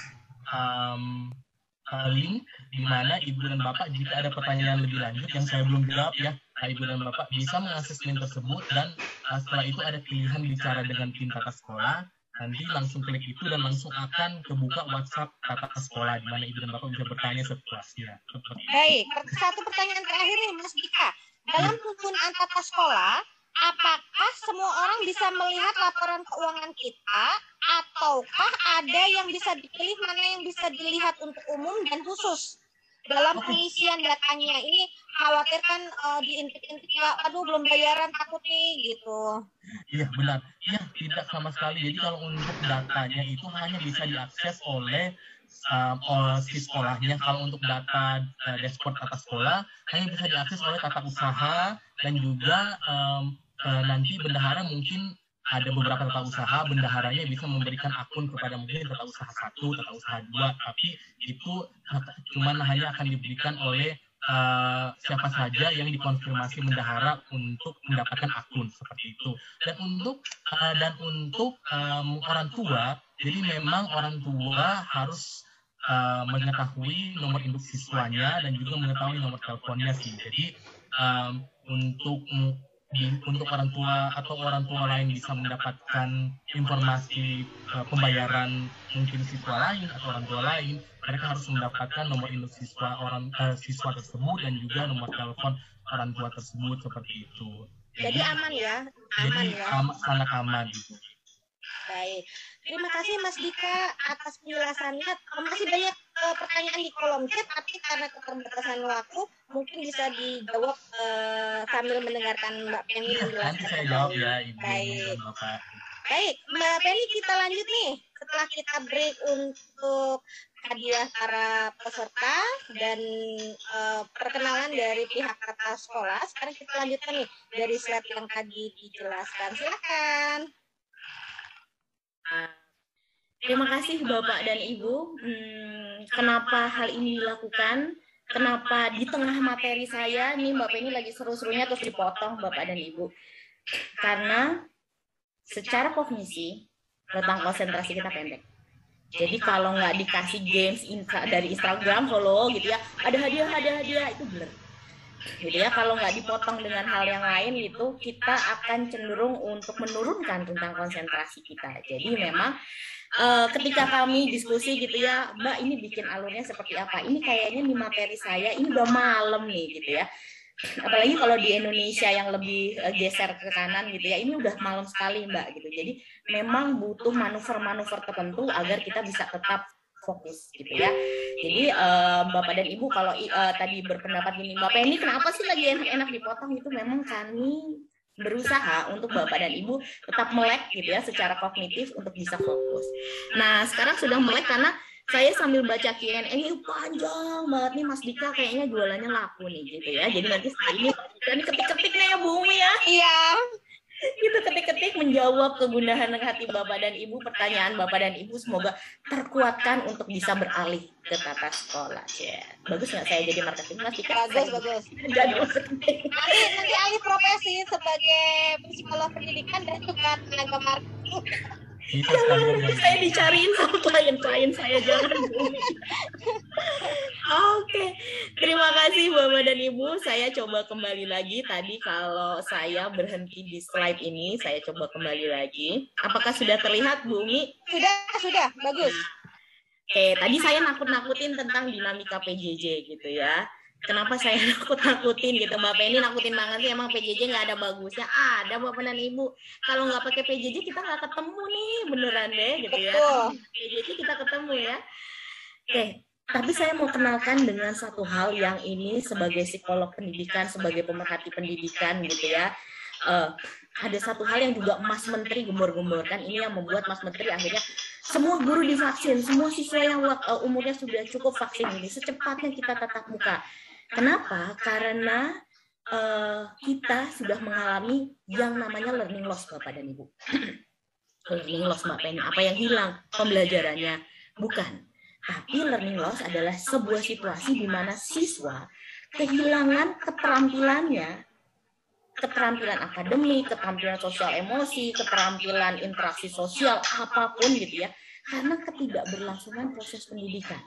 um, uh, link di mana Ibu dan Bapak jika ada pertanyaan lebih lanjut yang saya belum jawab ya, Ibu dan Bapak bisa mengakses link tersebut dan uh, setelah itu ada pilihan bicara dengan tim tata sekolah. Nanti langsung klik itu dan langsung akan kebuka WhatsApp tata sekolah di mana Ibu dan Bapak bisa bertanya sepuasnya. Baik, satu pertanyaan terakhir nih Mas Dika. Dalam penggunaan tata sekolah, apakah semua orang bisa melihat laporan keuangan kita ataukah ada yang bisa dipilih mana yang bisa dilihat untuk umum dan khusus? Dalam pengisian datanya ini khawatir kan uh, diintip-intip ya, aduh belum bayaran takut nih gitu. Iya benar, iya tidak sama sekali. Jadi kalau untuk datanya itu hanya bisa diakses oleh uh, oleh si sekolahnya. Kalau untuk data uh, dashboard tata sekolah hanya bisa diakses oleh tata usaha dan juga um, uh, nanti bendahara mungkin ada beberapa tata usaha, bendaharanya bisa memberikan akun kepada mungkin tata usaha satu, tata usaha dua, tapi itu cuma hanya akan diberikan oleh uh, siapa saja yang dikonfirmasi bendahara untuk mendapatkan akun seperti itu. Dan untuk uh, dan untuk um, orang tua, Jadi memang orang tua harus uh, mengetahui nomor induk siswanya dan juga mengetahui nomor teleponnya sih. Jadi um, untuk di, untuk orang tua atau orang tua lain bisa mendapatkan informasi uh, pembayaran mungkin siswa lain atau orang tua lain, mereka harus mendapatkan nomor induk siswa orang uh, siswa tersebut dan juga nomor telepon orang tua tersebut seperti itu. Jadi, jadi aman ya, aman jadi ya. Am, sangat aman gitu. Baik, terima kasih Mas Dika atas penjelasannya. Masih banyak uh, pertanyaan di kolom chat, tapi karena keterbatasan waktu, mungkin bisa dijawab uh, sambil mendengarkan Mbak Penny menjelaskan. Nanti saya jawab ya, Ibu. Baik. Bapak. Baik, Mbak Penny, kita lanjut nih. Setelah kita break untuk hadiah para peserta dan uh, perkenalan dari pihak tata sekolah, sekarang kita lanjutkan nih dari slide yang tadi dijelaskan. Silakan. Terima kasih Bapak dan Ibu. Hmm, kenapa hal ini dilakukan? Kenapa di tengah materi saya, nih Mbak Penny lagi seru-serunya terus dipotong Bapak dan Ibu? Karena secara kognisi, rentang konsentrasi kita pendek. Jadi kalau nggak dikasih games insta, dari Instagram follow gitu ya, ada hadiah, ada hadiah, itu blur. Gitu ya, kalau nggak dipotong dengan hal yang lain itu kita akan cenderung untuk menurunkan rentang konsentrasi kita. Jadi memang uh, ketika kami diskusi gitu ya, Mbak ini bikin alurnya seperti apa? Ini kayaknya di materi saya ini udah malam nih gitu ya. Apalagi kalau di Indonesia yang lebih uh, geser ke kanan gitu ya, ini udah malam sekali Mbak gitu. Jadi memang butuh manuver-manuver tertentu agar kita bisa tetap fokus gitu ya. Jadi uh, Bapak dan Ibu kalau uh, tadi berpendapat gini, Mbak Penny kenapa sih lagi enak-enak dipotong, itu memang kami berusaha untuk Bapak dan Ibu tetap melek gitu ya secara kognitif untuk bisa fokus. Nah sekarang sudah melek karena saya sambil baca Q and A ini panjang banget nih Mas Dika, kayaknya jualannya laku nih gitu ya. Jadi nanti setelah ini ini ketik-ketik nih ya Bu Umi ya. Iya. Gitu ketik-ketik menjawab kegundahan hati Bapak dan Ibu, pertanyaan Bapak dan Ibu semoga terkuatkan untuk bisa beralih ke tata sekolah. Ya. Bagus nggak saya jadi marketing? Mas Dika? Bagus, bagus. Jadi marketing. Nanti, nanti alih profesi sebagai psikolog pendidikan dan juga tenaga marketing. Jangan, saya dicariin sama klien-klien saya, jangan. Oke, okay. Terima kasih Bapak dan Ibu. Saya coba kembali lagi. Tadi kalau saya berhenti di slide ini, saya coba kembali lagi. Apakah sudah terlihat, Bu Umi? Sudah, sudah, bagus. Oke, okay. Tadi saya nakut-nakutin tentang dinamika P J J gitu ya. Kenapa saya nakut-nakutin gitu, Mbak Penny nakutin banget sih, emang P J J nggak ada bagusnya. Ada Bapak dan Ibu, kalau nggak pakai P J J kita nggak ketemu nih, beneran deh gitu ya. P J J kita ketemu ya. Oke, tapi saya mau kenalkan dengan satu hal yang ini sebagai psikolog pendidikan, sebagai pemerhati pendidikan gitu ya. Uh, ada satu hal yang juga Mas Menteri gembor-gemborkan, ini yang membuat Mas Menteri akhirnya semua guru divaksin, semua siswa yang uh, umurnya sudah cukup vaksin ini secepatnya kita tatap muka. Kenapa? Karena uh, kita sudah mengalami yang namanya learning loss Bapak dan Ibu. Learning loss Mbak Penny, apa yang hilang? Pembelajarannya? Bukan. Tapi learning loss adalah sebuah situasi di mana siswa kehilangan keterampilannya, keterampilan akademik, keterampilan sosial emosi, keterampilan interaksi sosial, apapun gitu ya, karena ketidakberlangsungan proses pendidikan.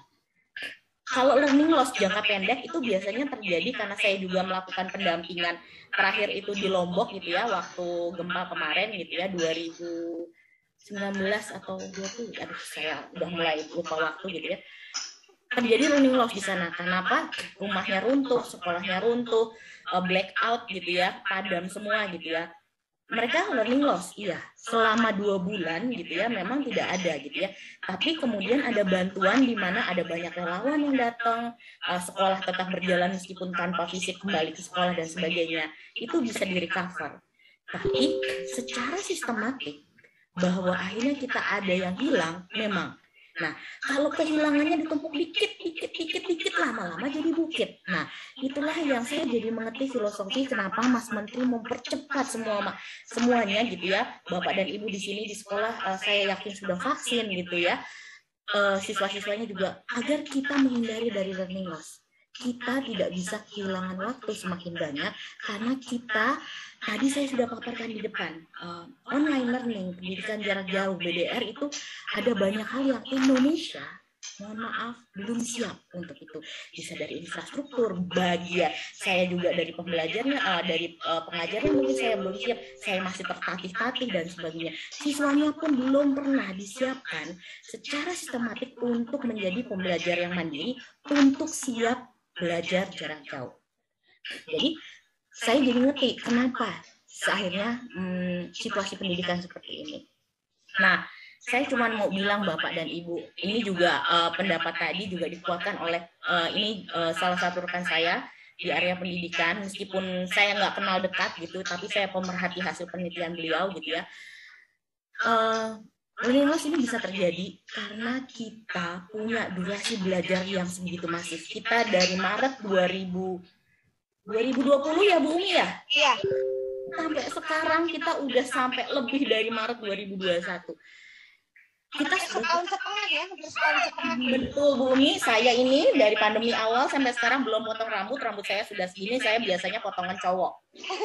Kalau learning loss jangka pendek itu biasanya terjadi karena saya juga melakukan pendampingan terakhir itu di Lombok gitu ya, waktu gempa kemarin gitu ya, dua ribu sembilan belas atau dua puluh, aduh saya udah mulai lupa waktu gitu ya. Terjadi learning loss di sana. Kenapa? Rumahnya runtuh, sekolahnya runtuh, blackout gitu ya, padam semua gitu ya. Mereka learning loss, iya, selama dua bulan gitu ya, memang tidak ada gitu ya. Tapi kemudian ada bantuan di mana ada banyak relawan yang datang, uh, sekolah tetap berjalan meskipun tanpa fisik kembali ke sekolah dan sebagainya. Itu bisa di-recover. Tapi secara sistematik, bahwa akhirnya kita ada yang hilang, memang. Nah, kalau kehilangannya ditumpuk dikit, dikit, dikit, dikit, lama-lama jadi bukit. Nah, itulah yang saya jadi mengerti filosofi kenapa Mas Menteri mempercepat semua semuanya gitu ya. Bapak dan Ibu di sini di sekolah, uh, saya yakin sudah vaksin gitu ya. Uh, siswa-siswanya juga agar kita menghindari dari learning loss. kita tidak bisa kehilangan waktu semakin banyak karena kita, tadi saya sudah paparkan di depan, uh, online learning, pendidikan jarak jauh, B D R itu ada banyak hal yang Indonesia, mohon maaf, belum siap untuk itu. Bisa dari infrastruktur, bagian saya juga dari pembelajarnya, uh, dari uh, pengajarnya mungkin saya belum siap, saya masih tertatih-tatih dan sebagainya. Siswanya pun belum pernah disiapkan secara sistematik untuk menjadi pembelajar yang mandiri, untuk siap belajar jarak jauh. Jadi saya jadi ngerti kenapa akhirnya hmm, situasi pendidikan seperti ini. Nah, saya cuma mau bilang Bapak dan Ibu, ini juga uh, pendapat tadi juga dikuatkan oleh uh, ini uh, salah satu rekan saya di area pendidikan, meskipun saya nggak kenal dekat gitu, tapi saya pemerhati hasil penelitian beliau gitu ya. Uh, Learning loss ini bisa terjadi karena kita punya durasi belajar yang sebegitu masif. Kita dari Maret dua ribu dua puluh ya Bu Umi ya? Iya. Sampai sekarang kita udah sampai lebih dari Maret dua ribu dua puluh satu. Kita setahun setengah ya, hampir setahun setengah. Betul Bu Umi, saya ini dari pandemi awal sampai sekarang belum potong rambut. Rambut saya sudah segini, saya biasanya potongan cowok.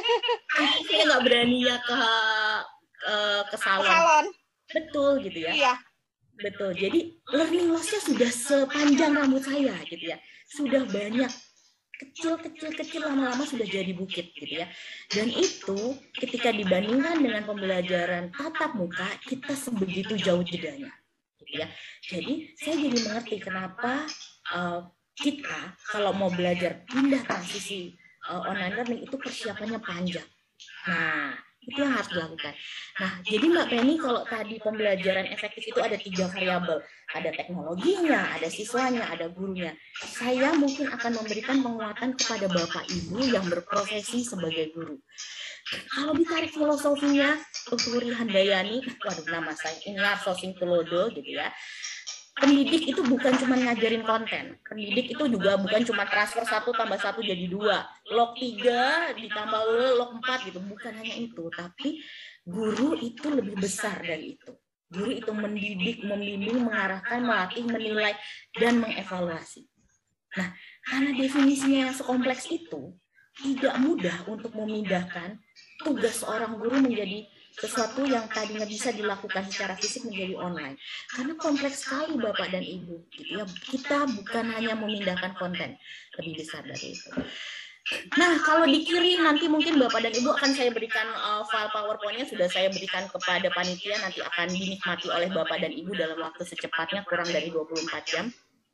Saya nggak berani ya ke, ke, ke salon. salon. Betul gitu ya. Iya. Betul. Jadi learning loss-nya sudah sepanjang rambut saya gitu ya. Sudah banyak kecil-kecil-kecil lama-lama sudah jadi bukit gitu ya. Dan itu ketika dibandingkan dengan pembelajaran tatap muka, kita sebegitu jauh jedanya gitu ya. Jadi saya jadi mengerti kenapa uh, kita kalau mau belajar pindah transisi uh, online learning itu persiapannya panjang. Nah, itu yang harus dilakukan. Nah, jadi Mbak Penny, kalau tadi pembelajaran efektif itu ada tiga variabel. Ada teknologinya, ada siswanya, ada gurunya. Saya mungkin akan memberikan penguatan kepada Bapak Ibu yang berprofesi sebagai guru. Kalau ditarik filosofinya, Tuturi Handayani, waduh nama saya, ini Arsosing Tulodo gitu ya. Pendidik itu bukan cuma ngajarin konten. Pendidik itu juga bukan cuma transfer satu tambah satu jadi dua. Log tiga ditambah log empat gitu. Bukan hanya itu. Tapi guru itu lebih besar dari itu. Guru itu mendidik, membimbing, mengarahkan, melatih, menilai, dan mengevaluasi. Nah, karena definisinya yang sekompleks itu, tidak mudah untuk memindahkan tugas seorang guru menjadi sesuatu yang tadinya bisa dilakukan secara fisik menjadi online. Karena kompleks sekali Bapak dan Ibu. Gitu ya. Kita bukan hanya memindahkan konten, lebih besar dari itu. Nah, kalau di kiri nanti mungkin Bapak dan Ibu akan saya berikan uh, file PowerPoint-nya, sudah saya berikan kepada panitia, nanti akan dinikmati oleh Bapak dan Ibu dalam waktu secepatnya, kurang dari dua puluh empat jam.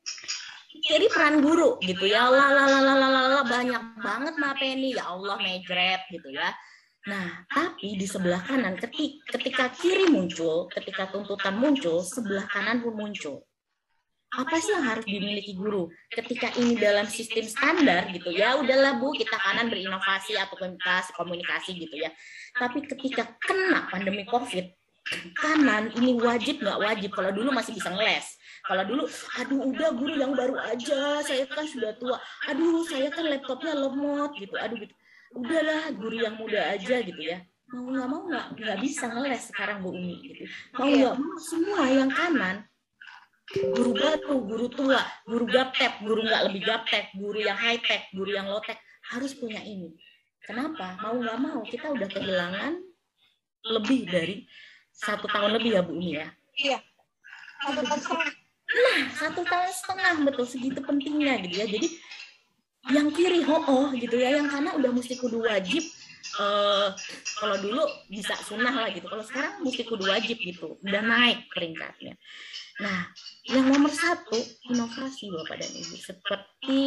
Jadi peran guru gitu ya, lalalalalalala, banyak banget Mbak Penny, ya Allah mejret gitu ya. Nah, tapi di sebelah kanan, ketika, ketika kiri muncul, ketika tuntutan muncul, sebelah kanan pun muncul. Apa sih yang harus dimiliki guru? Ketika ini dalam sistem standar gitu ya, udahlah Bu, kita kanan berinovasi atau komunikasi, komunikasi gitu ya. Tapi ketika kena pandemi COVID, kanan ini wajib nggak wajib? Kalau dulu masih bisa ngeles. Kalau dulu, aduh udah guru yang baru aja, saya kan sudah tua. Aduh, saya kan laptopnya lemot gitu, aduh gitu. Udahlah guru yang muda aja gitu ya, mau nggak mau nggak nggak bisa ngeles sekarang Bu Umi gitu, mau nggak mau semua yang kanan, guru baru, guru tua, guru gaptek, guru nggak lebih gaptek, guru yang high tech, guru yang low tech harus punya ini. Kenapa? Mau nggak mau kita udah kehilangan lebih dari satu tahun lebih ya Bu Umi ya. Iya. Satu tahun setengah. Nah satu tahun setengah betul, segitu pentingnya gitu ya. Jadi yang kiri ho oh gitu ya, yang kanan udah mesti kudu wajib. Uh, kalau dulu bisa sunnah lah gitu, kalau sekarang mesti kudu wajib gitu, udah naik peringkatnya. Nah, yang nomor satu inovasi Bapak dan Ibu, seperti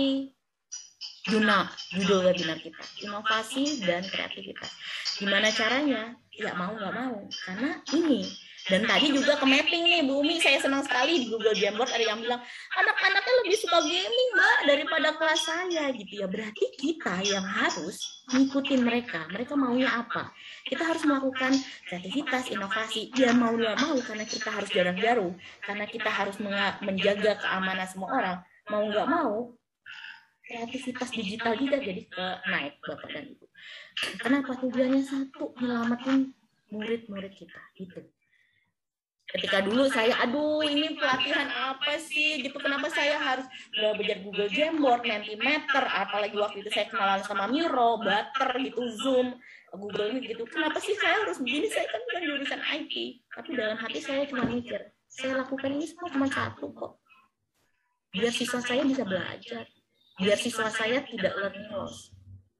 judul judul webinar kita, inovasi dan kreativitas. Gimana caranya? Ya mau nggak mau, karena ini. Dan tadi juga ke mapping nih Bu Umi, saya senang sekali di Google Jamboard ada yang bilang anak-anaknya lebih suka gaming Mbak daripada kelas saya gitu ya. Berarti kita yang harus ngikutin mereka, mereka maunya apa. Kita harus melakukan kreativitas, inovasi, ya mau nggak mau karena kita harus jarak jauh, karena kita harus menjaga keamanan semua orang, mau nggak mau kreativitas digital juga jadi ke naik Bapak dan Ibu. Kenapa? Tujuannya satu, nyelamatin murid-murid kita itu. Ketika dulu saya, aduh ini pelatihan apa sih gitu, kenapa saya harus belajar Google Jamboard, Mentimeter, apalagi waktu itu saya kenalan sama Miro, Butter gitu, Zoom, Google ini gitu, kenapa sih saya harus begini, saya kan bukan jurusan I T. Tapi dalam hati saya cuma mikir, saya lakukan ini semua cuma satu kok, biar siswa saya bisa belajar, biar siswa saya tidak learning loss.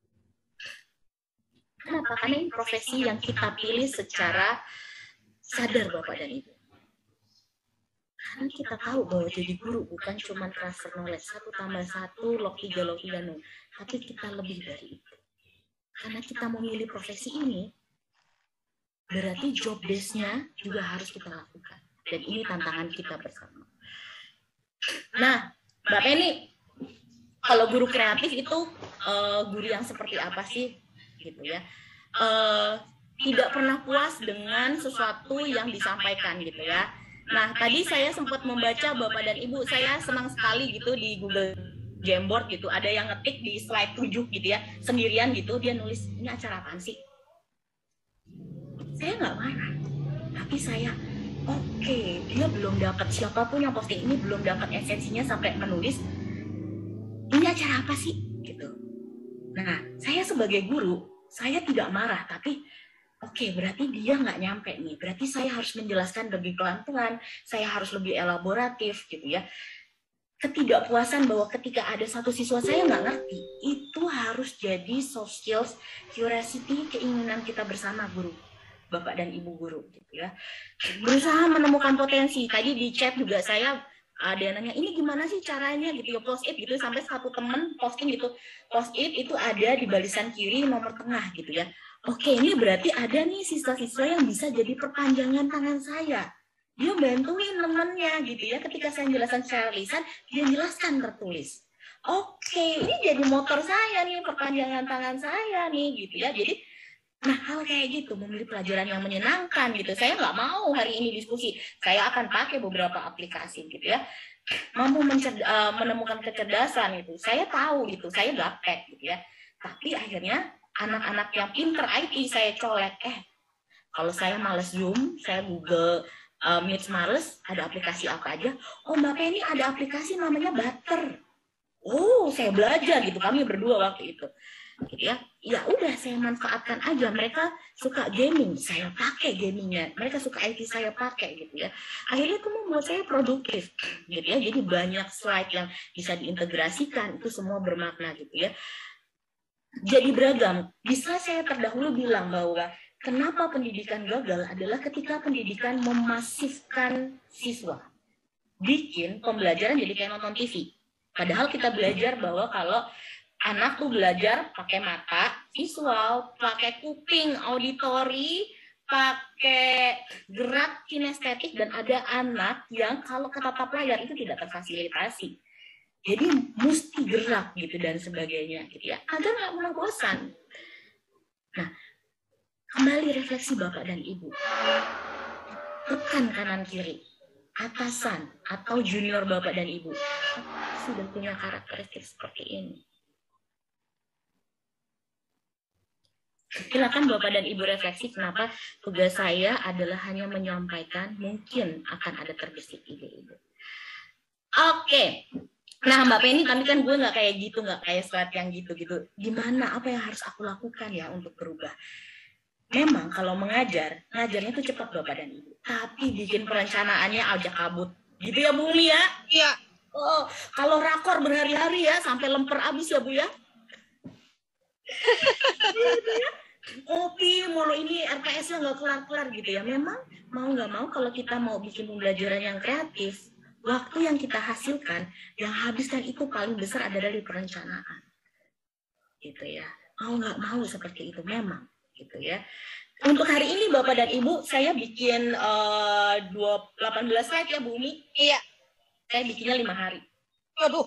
Kenapa? Karena ini profesi yang kita pilih secara sadar Bapak dan Ibu. Karena kita tahu bahwa jadi guru bukan cuma transfer knowledge, satu tambah satu, log tiga, log tiga, nol. Tapi kita lebih dari itu. Karena kita memilih profesi ini, berarti job desk-nya juga harus kita lakukan. Dan ini tantangan kita bersama. Nah, Mbak Penny, kalau guru kreatif itu uh, guru yang seperti apa sih? Gitu ya. Uh, tidak pernah puas dengan sesuatu yang disampaikan gitu ya. Nah, tadi saya sempat membaca Bapak dan Ibu, saya senang sekali gitu di Google Jamboard gitu, ada yang ngetik di slide tujuh gitu ya, sendirian gitu, dia nulis, ini acara apaan sih? Saya nggak marah, tapi saya, oke, okay, dia belum dapat, siapapun yang posting ini belum dapat esensinya sampai menulis, ini acara apa sih? Gitu. Nah, saya sebagai guru, saya tidak marah, tapi oke, berarti dia nggak nyampe nih. Berarti saya harus menjelaskan lebih pelan-pelan, saya harus lebih elaboratif gitu ya. Ketidakpuasan bahwa ketika ada satu siswa saya nggak ngerti, itu harus jadi soft skills, curiosity, keinginan kita bersama guru, Bapak dan Ibu guru gitu ya. Berusaha menemukan potensi. Tadi di chat juga saya ada yang nanya, ini gimana sih caranya gitu ya, post it gitu, sampai satu temen posting gitu, post it itu ada di barisan kiri nomor tengah gitu ya. Oke, ini berarti ada nih siswa-siswa yang bisa jadi perpanjangan tangan saya. Dia bantuin temennya gitu ya. Ketika saya jelaskan secara lisan, dia jelaskan tertulis. Oke, ini jadi motor saya nih, perpanjangan tangan saya nih gitu ya. Jadi, nah hal kayak gitu, memilih pelajaran yang menyenangkan gitu. Saya nggak mau hari ini diskusi. Saya akan pakai beberapa aplikasi gitu ya. Mampu uh, menemukan kecerdasan itu. Saya tahu gitu, saya gaptek gitu ya. Tapi akhirnya anak-anak yang pinter I T saya colek, eh kalau saya males Zoom, saya Google uh, Meet males, ada aplikasi apa aja? Oh Mbak Penny ada aplikasi namanya Butter. Oh saya belajar gitu, kami berdua waktu itu, gitu ya. Ya udah saya manfaatkan aja. Mereka suka gaming, saya pakai gamingnya. Mereka suka I T, saya pakai gitu ya. Akhirnya itu membuat saya produktif, gitu ya. Jadi banyak slide yang bisa diintegrasikan, itu semua bermakna gitu ya. Jadi beragam. Bisa saya terdahulu bilang bahwa kenapa pendidikan gagal adalah ketika pendidikan memasifkan siswa. Bikin pembelajaran jadi kayak nonton T V. Padahal kita belajar bahwa kalau anak tuh belajar pakai mata, visual, pakai kuping, auditori, pakai gerak kinestetik, dan ada anak yang kalau ke tatap layar itu tidak terfasilitasi. Jadi mesti gerak gitu dan sebagainya gitu ya, agar nggak pernah bosan. Nah, kembali refleksi Bapak dan Ibu. Tekan kanan kiri, atasan atau junior Bapak dan Ibu sudah punya karakteristik seperti ini. Silakan Bapak dan Ibu refleksi kenapa tugas saya adalah hanya menyampaikan, mungkin akan ada terbesit ide-ide. Oke. Nah Mbak Penny, tapi kan gue nggak kayak gitu, nggak kayak slide yang gitu-gitu. Gimana, apa yang harus aku lakukan ya untuk berubah? Memang kalau mengajar, ngajarnya tuh cepat Bapak dan Ibu. Tapi bikin perencanaannya ajak kabut. Gitu ya Bu Umi ya? Iya. Oh, kalau rakor berhari-hari ya, sampai lemper abis ya Bu ya? Gitu ya? Kopi, mulu ini R P S-nya nggak kelar-kelar gitu ya. Memang mau nggak mau kalau kita mau bikin pembelajaran yang kreatif, waktu yang kita hasilkan, yang habiskan itu paling besar ada dari perencanaan. Gitu ya. Mau nggak mau seperti itu memang. Gitu ya. Untuk hari ini Bapak dan Ibu, saya bikin uh, delapan belas slide ya Bu Umi? Iya. Saya bikinnya lima hari. Aduh.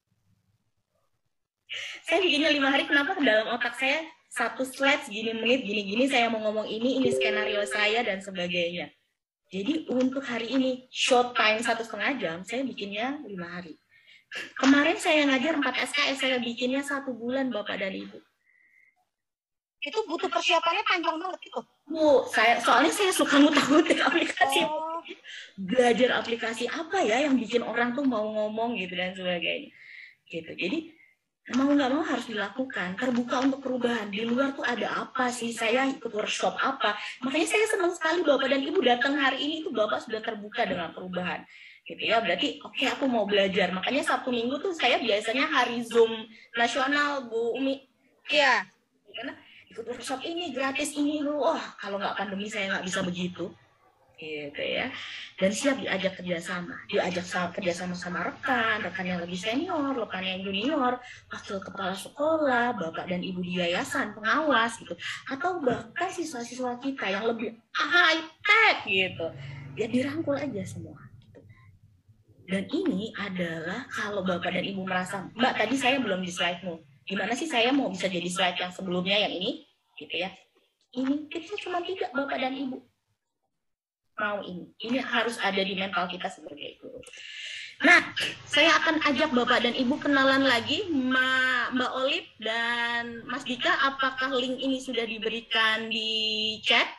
Saya bikinnya lima hari, kenapa? Dalam otak saya, satu slide segini menit, gini-gini, saya mau ngomong ini, ini skenario saya, dan sebagainya. Jadi untuk hari ini short time satu setengah jam saya bikinnya lima hari. Kemarin saya ngajar empat S K S, saya bikinnya satu bulan Bapak dan Ibu. Itu butuh persiapannya panjang banget itu. Bu, saya soalnya saya suka ngutak-ngutik aplikasi. Oh. Belajar aplikasi apa ya yang bikin orang tuh mau ngomong gitu dan sebagainya. Gitu. Jadi mau nggak mau harus dilakukan, terbuka untuk perubahan. Di luar tuh ada apa sih? Saya ikut workshop apa? Makanya saya senang sekali Bapak dan Ibu datang hari ini itu Bapak sudah terbuka dengan perubahan. Gitu ya, berarti oke okay, aku mau belajar. Makanya Sabtu Minggu tuh saya biasanya hari Zoom nasional, Bu Umi. Iya. Karena ikut workshop ini gratis ini lu. Wah, kalau nggak pandemi saya nggak bisa begitu. Gitu ya. Dan siap diajak kerjasama, diajak kerjasama sama rekan, rekan yang lebih senior, rekan yang junior, wakil kepala sekolah, bapak dan ibu di yayasan, pengawas gitu, atau bahkan siswa-siswa kita yang lebih high tech gitu, ya dirangkul aja semua. Gitu. Dan ini adalah kalau bapak dan ibu merasa, Mbak tadi saya belum di slide-mu, gimana sih saya mau bisa jadi slide yang sebelumnya yang ini, gitu ya? Ini kita cuma tiga bapak dan ibu. Mau ini. Ini harus ada di mental kita sebagai guru. Nah, saya akan ajak Bapak dan Ibu kenalan lagi, Ma, Mbak Olip dan Mas Dika. Apakah link ini sudah diberikan di chat?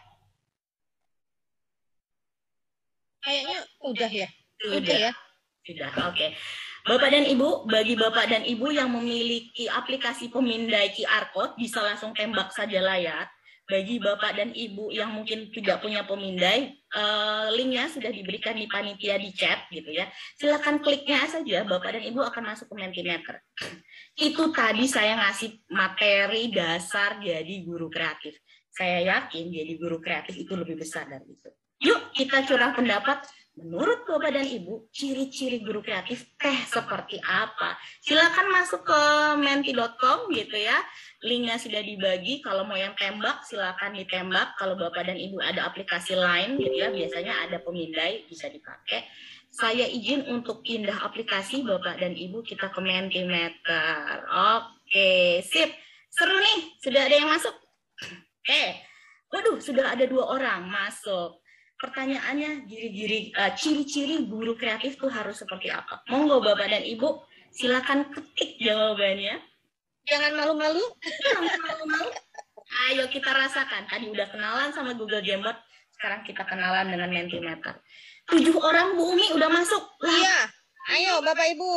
Kayaknya udah ya. Sudah, udah ya. Sudah, oke. Okay. Bapak dan Ibu, bagi Bapak dan Ibu yang memiliki aplikasi pemindai Q R Code, bisa langsung tembak saja layar. Bagi Bapak dan Ibu yang mungkin tidak punya pemindai, uh, linknya sudah diberikan di panitia di chat gitu ya. Silakan kliknya saja, Bapak dan Ibu akan masuk ke Mentimeter. Itu tadi saya ngasih materi dasar jadi guru kreatif. Saya yakin jadi guru kreatif itu lebih besar dari itu. Yuk kita curang pendapat. Menurut Bapak dan Ibu, ciri-ciri guru kreatif teh seperti apa? Silakan masuk ke menti dot com gitu ya. Linknya sudah dibagi. Kalau mau yang tembak, silakan ditembak. Kalau Bapak dan Ibu ada aplikasi lain gitu ya, biasanya ada pemindai bisa dipakai. Saya izin untuk pindah aplikasi Bapak dan Ibu kita ke Mentimeter. Oke, sip. Seru nih, sudah ada yang masuk. Oke. Waduh, sudah ada dua orang masuk. Pertanyaannya, ciri-ciri uh, ciri-ciri guru kreatif tuh harus seperti apa? Monggo Bapak dan Ibu, silakan ketik jawabannya. Jangan malu-malu. Jangan malu-malu. Ayo kita rasakan. Tadi udah kenalan sama Google Jamboard, sekarang kita kenalan dengan Mentimeter. Tujuh orang Bu Umi udah masuk. Iya. Ayo Bapak Ibu.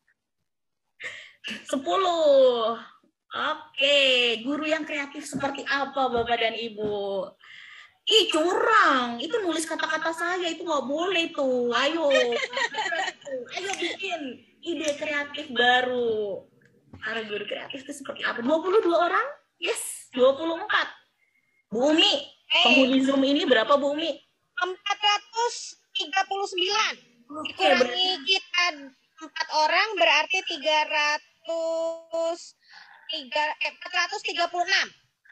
Sepuluh. Oke, guru yang kreatif seperti apa Bapak dan Ibu? Ih curang, itu nulis kata-kata saya itu nggak boleh tuh. Ayo, ayo bikin ide kreatif baru. Para guru kreatif itu seperti apa? dua puluh dua orang? Yes, dua puluh empat. Bu Umi, hey. Penghuni Zoom ini berapa Bu Umi? empat ratus tiga puluh sembilan. Oke, Kurangi berarti kita empat orang berarti tiga ratus tiga puluh enam.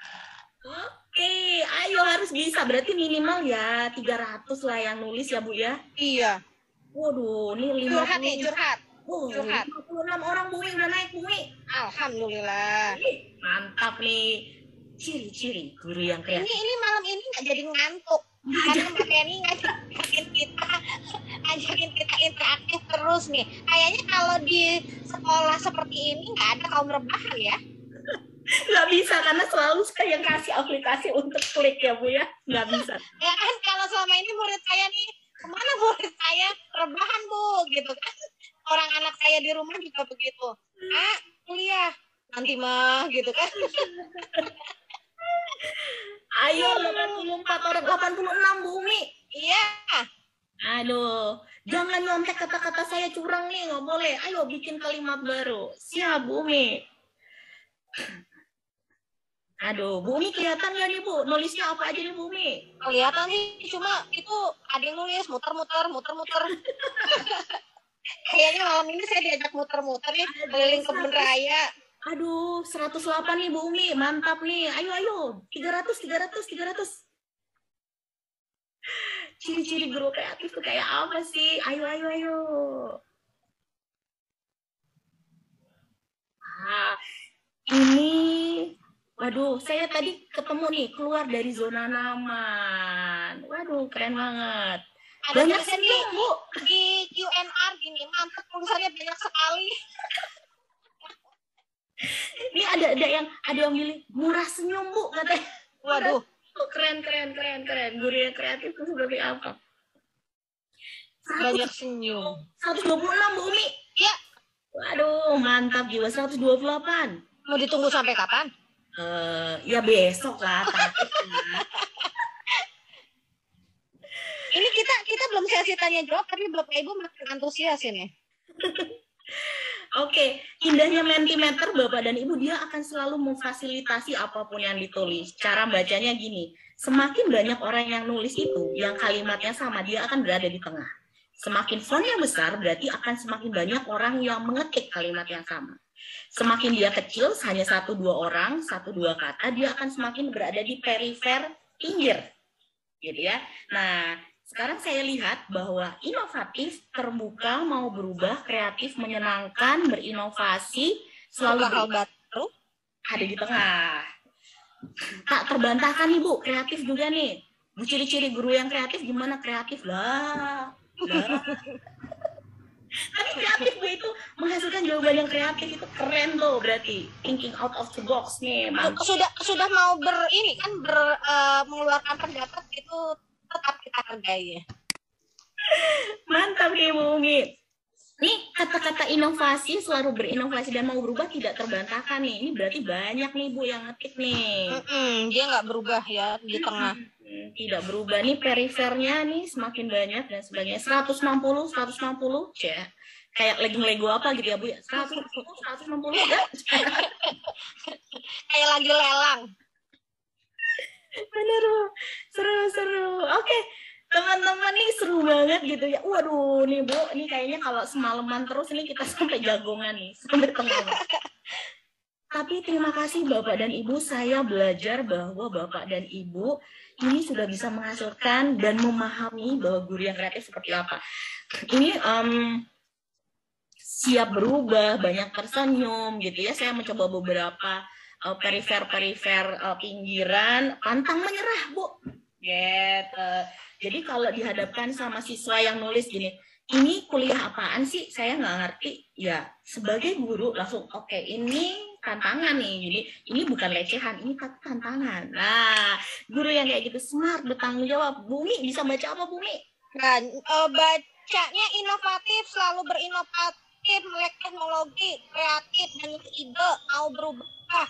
Oke, ayo harus bisa. Berarti minimal ya tiga ratus lah yang nulis ya Bu ya? Iya. Waduh, ini lima puluh. Curhat nih, curhat. Oh, curhat. lima puluh enam orang Bu udah naik Bu. Alhamdulillah. Mantap nih. Ciri-ciri guru yang kreatif. Ini, ini malam ini nggak jadi ngantuk. Karena Mbak Penny ngajakin kita, ngajakin kita interaktif terus nih. Kayaknya kalau di sekolah seperti ini nggak ada kaum rebahan ya. Nggak bisa, karena selalu saya yang kasih aplikasi untuk klik ya Bu ya. Nggak bisa. Ya kan, kalau selama ini murid saya nih, kemana murid saya? Rebahan Bu, gitu kan. Orang anak saya di rumah juga begitu. Ah, kuliah. Nanti mah, gitu kan. Ayo, delapan puluh empat orang, delapan puluh enam Bu Umi. Iya. Aduh, jangan nyontek kata-kata saya curang nih, nggak boleh. Ayo bikin kalimat baru. Siap Bu Umi. Aduh, Bu Umi kelihatan nggak nih Bu? Nulisnya apa aja nih Bu Umi? Kelihatan sih, cuma itu ada yang nulis muter-muter, muter-muter. Kayaknya malam ini saya diajak muter-muter nih, keliling kebun raya. Aduh, seratus delapan nih Bu Umi, mantap nih. Ayo, ayo, tiga ratus, tiga ratus, tiga ratus. Ciri-ciri guru kreatif tuh kayak apa sih? Ayo, ayo, ayo. Ah, ini... Waduh, saya tadi ketemu nih, keluar dari zona nyaman. Waduh, keren banget. Ada Banyak tulisan sih, Bu. Di Q and R gini, mantap tulisannya banyak sekali. Ini ada ada ada yang ada yang milih murah senyum Bu katanya. Waduh. Oh, keren keren keren keren. Guru yang kreatif itu seperti apa? Banyak senyum. seratus dua puluh enam Bu Umi. Ya. Waduh, mantap jiwa. seratus dua puluh delapan. Mau ditunggu sampai kapan? Eh, uh, ya besok lah. Tapi, ini kita kita belum sesi tanya jawab, tapi Bapak Ibu makin antusias ini. Oke, indahnya Mentimeter Bapak dan Ibu, dia akan selalu memfasilitasi apapun yang ditulis. Cara bacanya gini, semakin banyak orang yang nulis itu, yang kalimatnya sama, dia akan berada di tengah. Semakin fontnya besar, berarti akan semakin banyak orang yang mengetik kalimat yang sama. Semakin dia kecil, hanya satu dua orang, satu dua kata, dia akan semakin berada di perifer pinggir, gitu ya. Nah, sekarang saya lihat bahwa inovatif, terbuka, mau berubah, kreatif, menyenangkan, berinovasi, selalu hal baru ada di tengah. Tak terbantahkan nih Bu, kreatif juga nih. Bu, ciri-ciri guru yang kreatif gimana? Kreatif lah. lah. Tapi kreatif Bu itu menghasilkan jawaban yang kreatif, itu keren loh berarti. Thinking out of the box nih. Mantap. Sudah sudah mau ber ini kan ber, uh, mengeluarkan pendapat itu tetap kita hargai ya. Mantap nih Bu Umi. Nih kata-kata inovasi, selalu berinovasi dan mau berubah tidak terbantahkan nih. Ini berarti banyak nih Bu yang ngetik nih. Mm-mm, dia nggak berubah ya di tengah. Tidak berubah nih, perifernya nih semakin banyak dan sebagainya. seratus enam puluh, seratus enam puluh, ya. Kayak Lego-Lego apa gitu ya Bu ya? seratus enam puluh, seratus enam puluh ya. Kayak lagi lelang. Bener Bu, seru-seru. Oke, teman-teman nih seru banget gitu ya. Waduh nih Bu, ini kayaknya kalau semalaman terus ini kita sampai jagongan nih, sampai tengah. Tapi terima kasih Bapak dan Ibu, saya belajar bahwa Bapak dan Ibu ini sudah bisa menghasilkan dan memahami bahwa guru yang kreatif seperti apa. Ini um, siap berubah, banyak tersenyum gitu ya. Saya mencoba beberapa uh, perifer-perifer uh, pinggiran, pantang menyerah Bu. Gitu. Jadi kalau dihadapkan sama siswa yang nulis gini, ini kuliah apaan sih? Saya nggak ngerti. Ya, sebagai guru langsung, oke, okay, ini tantangan nih. Jadi, ini bukan lecehan, ini tantangan. Nah, guru yang kayak gitu smart, bertanggung jawab. Bumi, bisa baca apa, Bumi? Nah, uh, bacanya inovatif, selalu berinovatif, melek teknologi, kreatif, dan ide, mau berubah.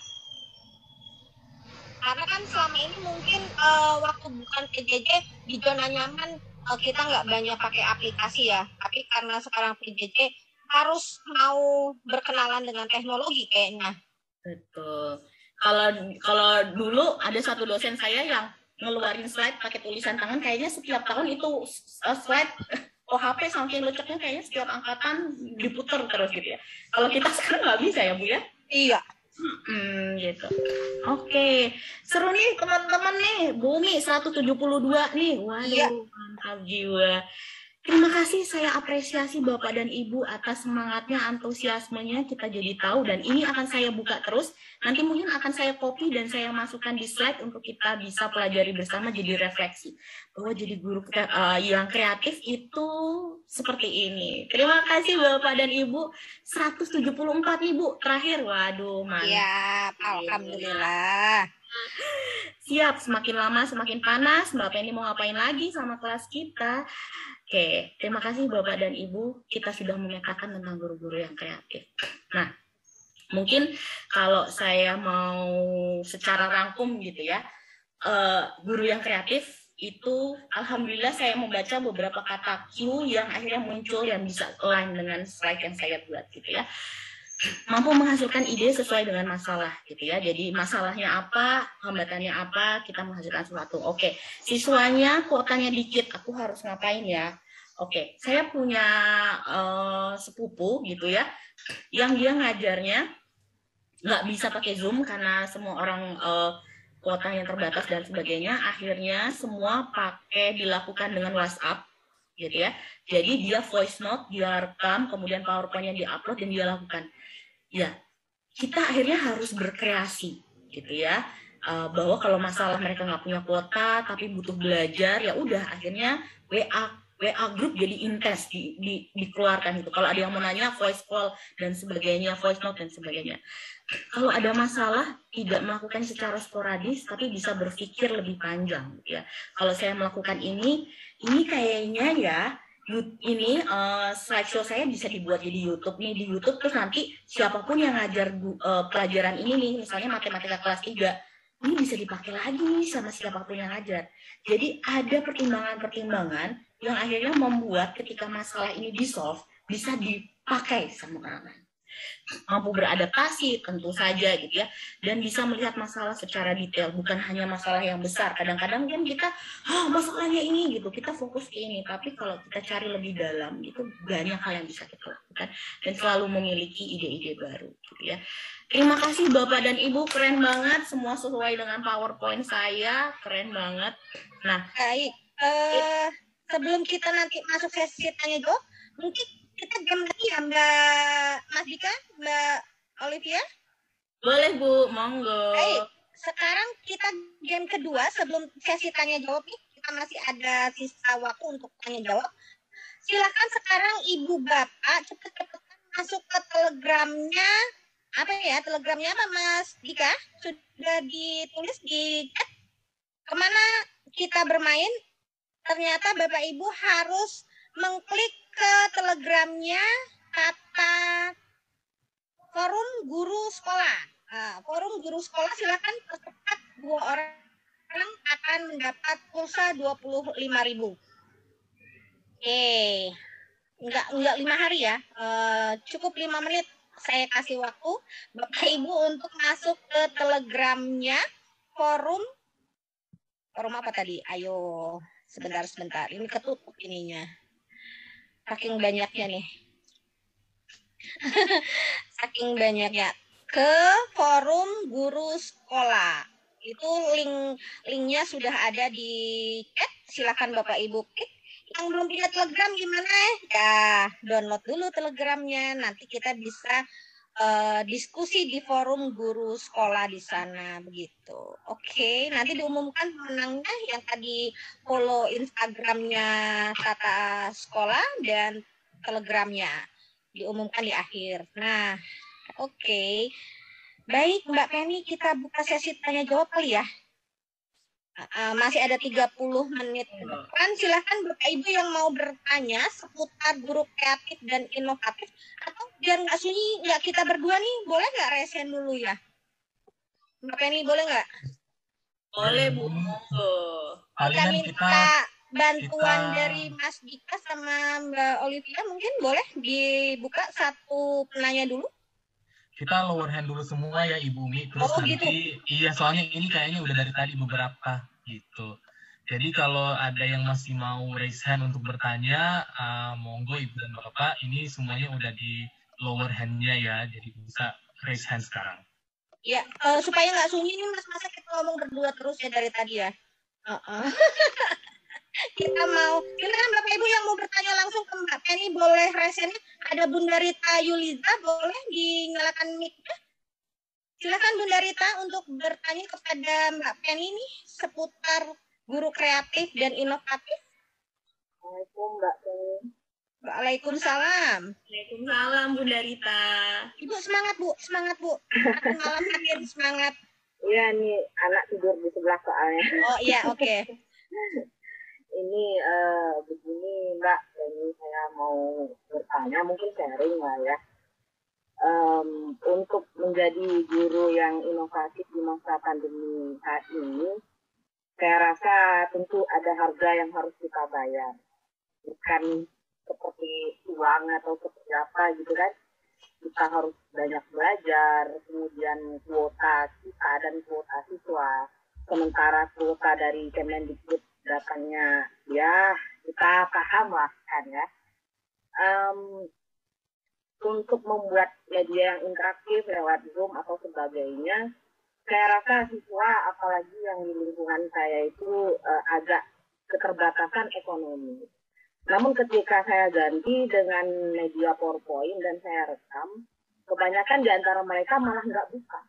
Karena kan selama ini mungkin uh, waktu bukan P J J, di zona nyaman, kita nggak banyak pakai aplikasi ya, tapi karena sekarang P J J harus mau berkenalan dengan teknologi kayaknya. Betul. Kalau kalau dulu ada satu dosen saya yang ngeluarin slide pakai tulisan tangan, kayaknya setiap tahun itu uh, slide O H P saking leceknya kayaknya setiap angkatan diputer terus gitu ya. Kalau kita sekarang nggak bisa ya Bu ya? Iya. Hmm, gitu. Oke, seru nih teman-teman nih. Bumi seratus tujuh puluh dua nih. Waduh, iya. Mantap jiwa. Terima kasih, saya apresiasi Bapak dan Ibu atas semangatnya, antusiasmenya, kita jadi tahu, dan ini akan saya buka terus. Nanti mungkin akan saya copy dan saya masukkan di slide untuk kita bisa pelajari bersama, jadi refleksi. Bahwa jadi guru uh, yang kreatif itu seperti ini. Terima kasih Bapak dan Ibu. seratus tujuh puluh empat Ibu terakhir. Waduh, mantap. Ya, alhamdulillah. Siap, semakin lama semakin panas. Mbak Penny mau ngapain lagi sama kelas kita? Oke, terima kasih Bapak dan Ibu. Kita sudah memetakan tentang guru-guru yang kreatif. Nah, mungkin kalau saya mau secara rangkum gitu ya, uh, guru yang kreatif itu, alhamdulillah saya membaca beberapa kata Q yang akhirnya muncul yang bisa align dengan slide yang saya buat gitu ya. Mampu menghasilkan ide sesuai dengan masalah gitu ya. Jadi masalahnya apa, hambatannya apa, kita menghasilkan sesuatu. Oke, siswanya kuotanya dikit, aku harus ngapain ya? Oke, saya punya uh, sepupu gitu ya, yang dia ngajarnya nggak bisa pakai Zoom karena semua orang uh, kuotanya terbatas dan sebagainya. Akhirnya semua pakai dilakukan dengan WhatsApp gitu ya. Jadi dia voice note, dia rekam, kemudian PowerPoint-nya diupload dan dia lakukan. Ya, kita akhirnya harus berkreasi gitu ya, uh, bahwa kalau masalah mereka nggak punya kuota tapi butuh belajar, ya udah akhirnya W A W A group jadi intens di, di, dikeluarkan itu. Kalau ada yang mau nanya, voice call dan sebagainya, voice note dan sebagainya. Kalau ada masalah, tidak melakukan secara sporadis, tapi bisa berpikir lebih panjang. Gitu ya. Kalau saya melakukan ini, ini kayaknya ya, ini uh, slideshow saya bisa dibuat jadi YouTube nih, di YouTube terus nanti siapapun yang ngajar uh, pelajaran ini nih, misalnya matematika kelas tiga, ini bisa dipakai lagi nih sama siapapun yang ngajar. Jadi ada pertimbangan-pertimbangan yang akhirnya membuat ketika masalah ini di-solve, bisa dipakai sama orang lain. Mampu beradaptasi tentu saja gitu ya, dan bisa melihat masalah secara detail, bukan hanya masalah yang besar. Kadang-kadang kan kita, ah masalahnya ini gitu, kita fokus ke ini, tapi kalau kita cari lebih dalam gitu, banyak hal yang bisa kita lakukan dan selalu memiliki ide-ide baru gitu ya. Terima kasih Bapak dan Ibu, keren banget, semua sesuai dengan PowerPoint saya, keren banget. Nah, baik, uh, sebelum kita nanti masuk sesi tanya jawab, mungkin kita game lagi ya Mbak Mas Dika, Mbak Olivia? Boleh Bu, monggo. Baik, sekarang kita game kedua sebelum sesi tanya jawab nih, kita masih ada sisa waktu untuk tanya jawab. Silakan sekarang Ibu Bapak cepat-cepat masuk ke telegramnya, apa ya, telegramnya apa Mas Dika? Sudah ditulis di chat kemana kita bermain? Ternyata Bapak Ibu harus mengklik ke telegramnya kata forum guru sekolah. Nah, forum guru sekolah silakan percepat, dua orang akan mendapat pulsa dua puluh lima ribu. Oke, enggak enggak lima hari ya, e, cukup lima menit saya kasih waktu Bapak Ibu untuk masuk ke telegramnya forum forum apa tadi? Ayo sebentar sebentar, ini ketutup ininya. Saking banyaknya nih. Saking banyaknya. Ke forum guru sekolah. Itu link linknya sudah ada di chat. Silakan Bapak Ibu klik. Yang belum punya Telegram gimana ya? Download dulu Telegramnya. Nanti kita bisa uh, diskusi di forum guru sekolah di sana begitu. Oke, nanti diumumkan pemenangnya yang tadi follow Instagramnya Tata Sekolah dan Telegramnya diumumkan di akhir. Nah, oke, baik Mbak Penny, kita buka sesi tanya jawab kali ya. Uh, masih ada tiga puluh menit ke depan. Silahkan Bapak Ibu yang mau bertanya seputar guru kreatif dan inovatif, atau biar nggak sunyi, nggak kita berdua nih, boleh nggak resen dulu ya? Mbak Penny boleh nggak? Boleh Bu. Kita minta bantuan kita... dari Mas Dika sama Mbak Olivia, mungkin boleh dibuka satu penanya dulu? Kita lower hand dulu semua ya Ibu Mi, terus oh, nanti gitu? Iya soalnya ini kayaknya udah dari tadi beberapa gitu. Jadi kalau ada yang masih mau raise hand untuk bertanya, uh, monggo Ibu dan Bapak, ini semuanya udah di lower hand-nya ya, jadi bisa raise hand sekarang. Ya, uh, supaya nggak sunyi nih Mas, masa kita ngomong berdua terus ya dari tadi ya. Uh-uh. Kita mau, silakan Bapak Ibu yang mau bertanya langsung ke Mbak Penny, boleh resennya. Ada Bunda Rita Yuliza, boleh dinyalakan mic-nya. Silakan Bunda Rita untuk bertanya kepada Mbak Penny nih seputar guru kreatif dan inovatif. Assalamualaikum Mbak Penny. Waalaikumsalam. Waalaikumsalam Bunda Rita. Ibu semangat Bu, semangat Bu. Aku malam akhir semangat. Iya nih anak tidur di sebelah soalnya. Oh iya oke. Okay. Ini uh, begini Mbak, ini saya mau bertanya, mungkin sharing lah ya. Um, untuk menjadi guru yang inovatif di masa pandemi saat ini, saya rasa tentu ada harga yang harus kita bayar. Bukan seperti uang atau seperti apa gitu kan. Kita harus banyak belajar, kemudian kuota kita dan kuota siswa. Sementara kuota dari Kemendikbud datangnya ya kita paham lah kan ya. Um, untuk membuat media yang interaktif lewat Zoom atau sebagainya, saya rasa siswa apalagi yang di lingkungan saya itu uh, agak keterbatasan ekonomi. Namun ketika saya ganti dengan media PowerPoint dan saya rekam, kebanyakan di antara mereka malah nggak buka,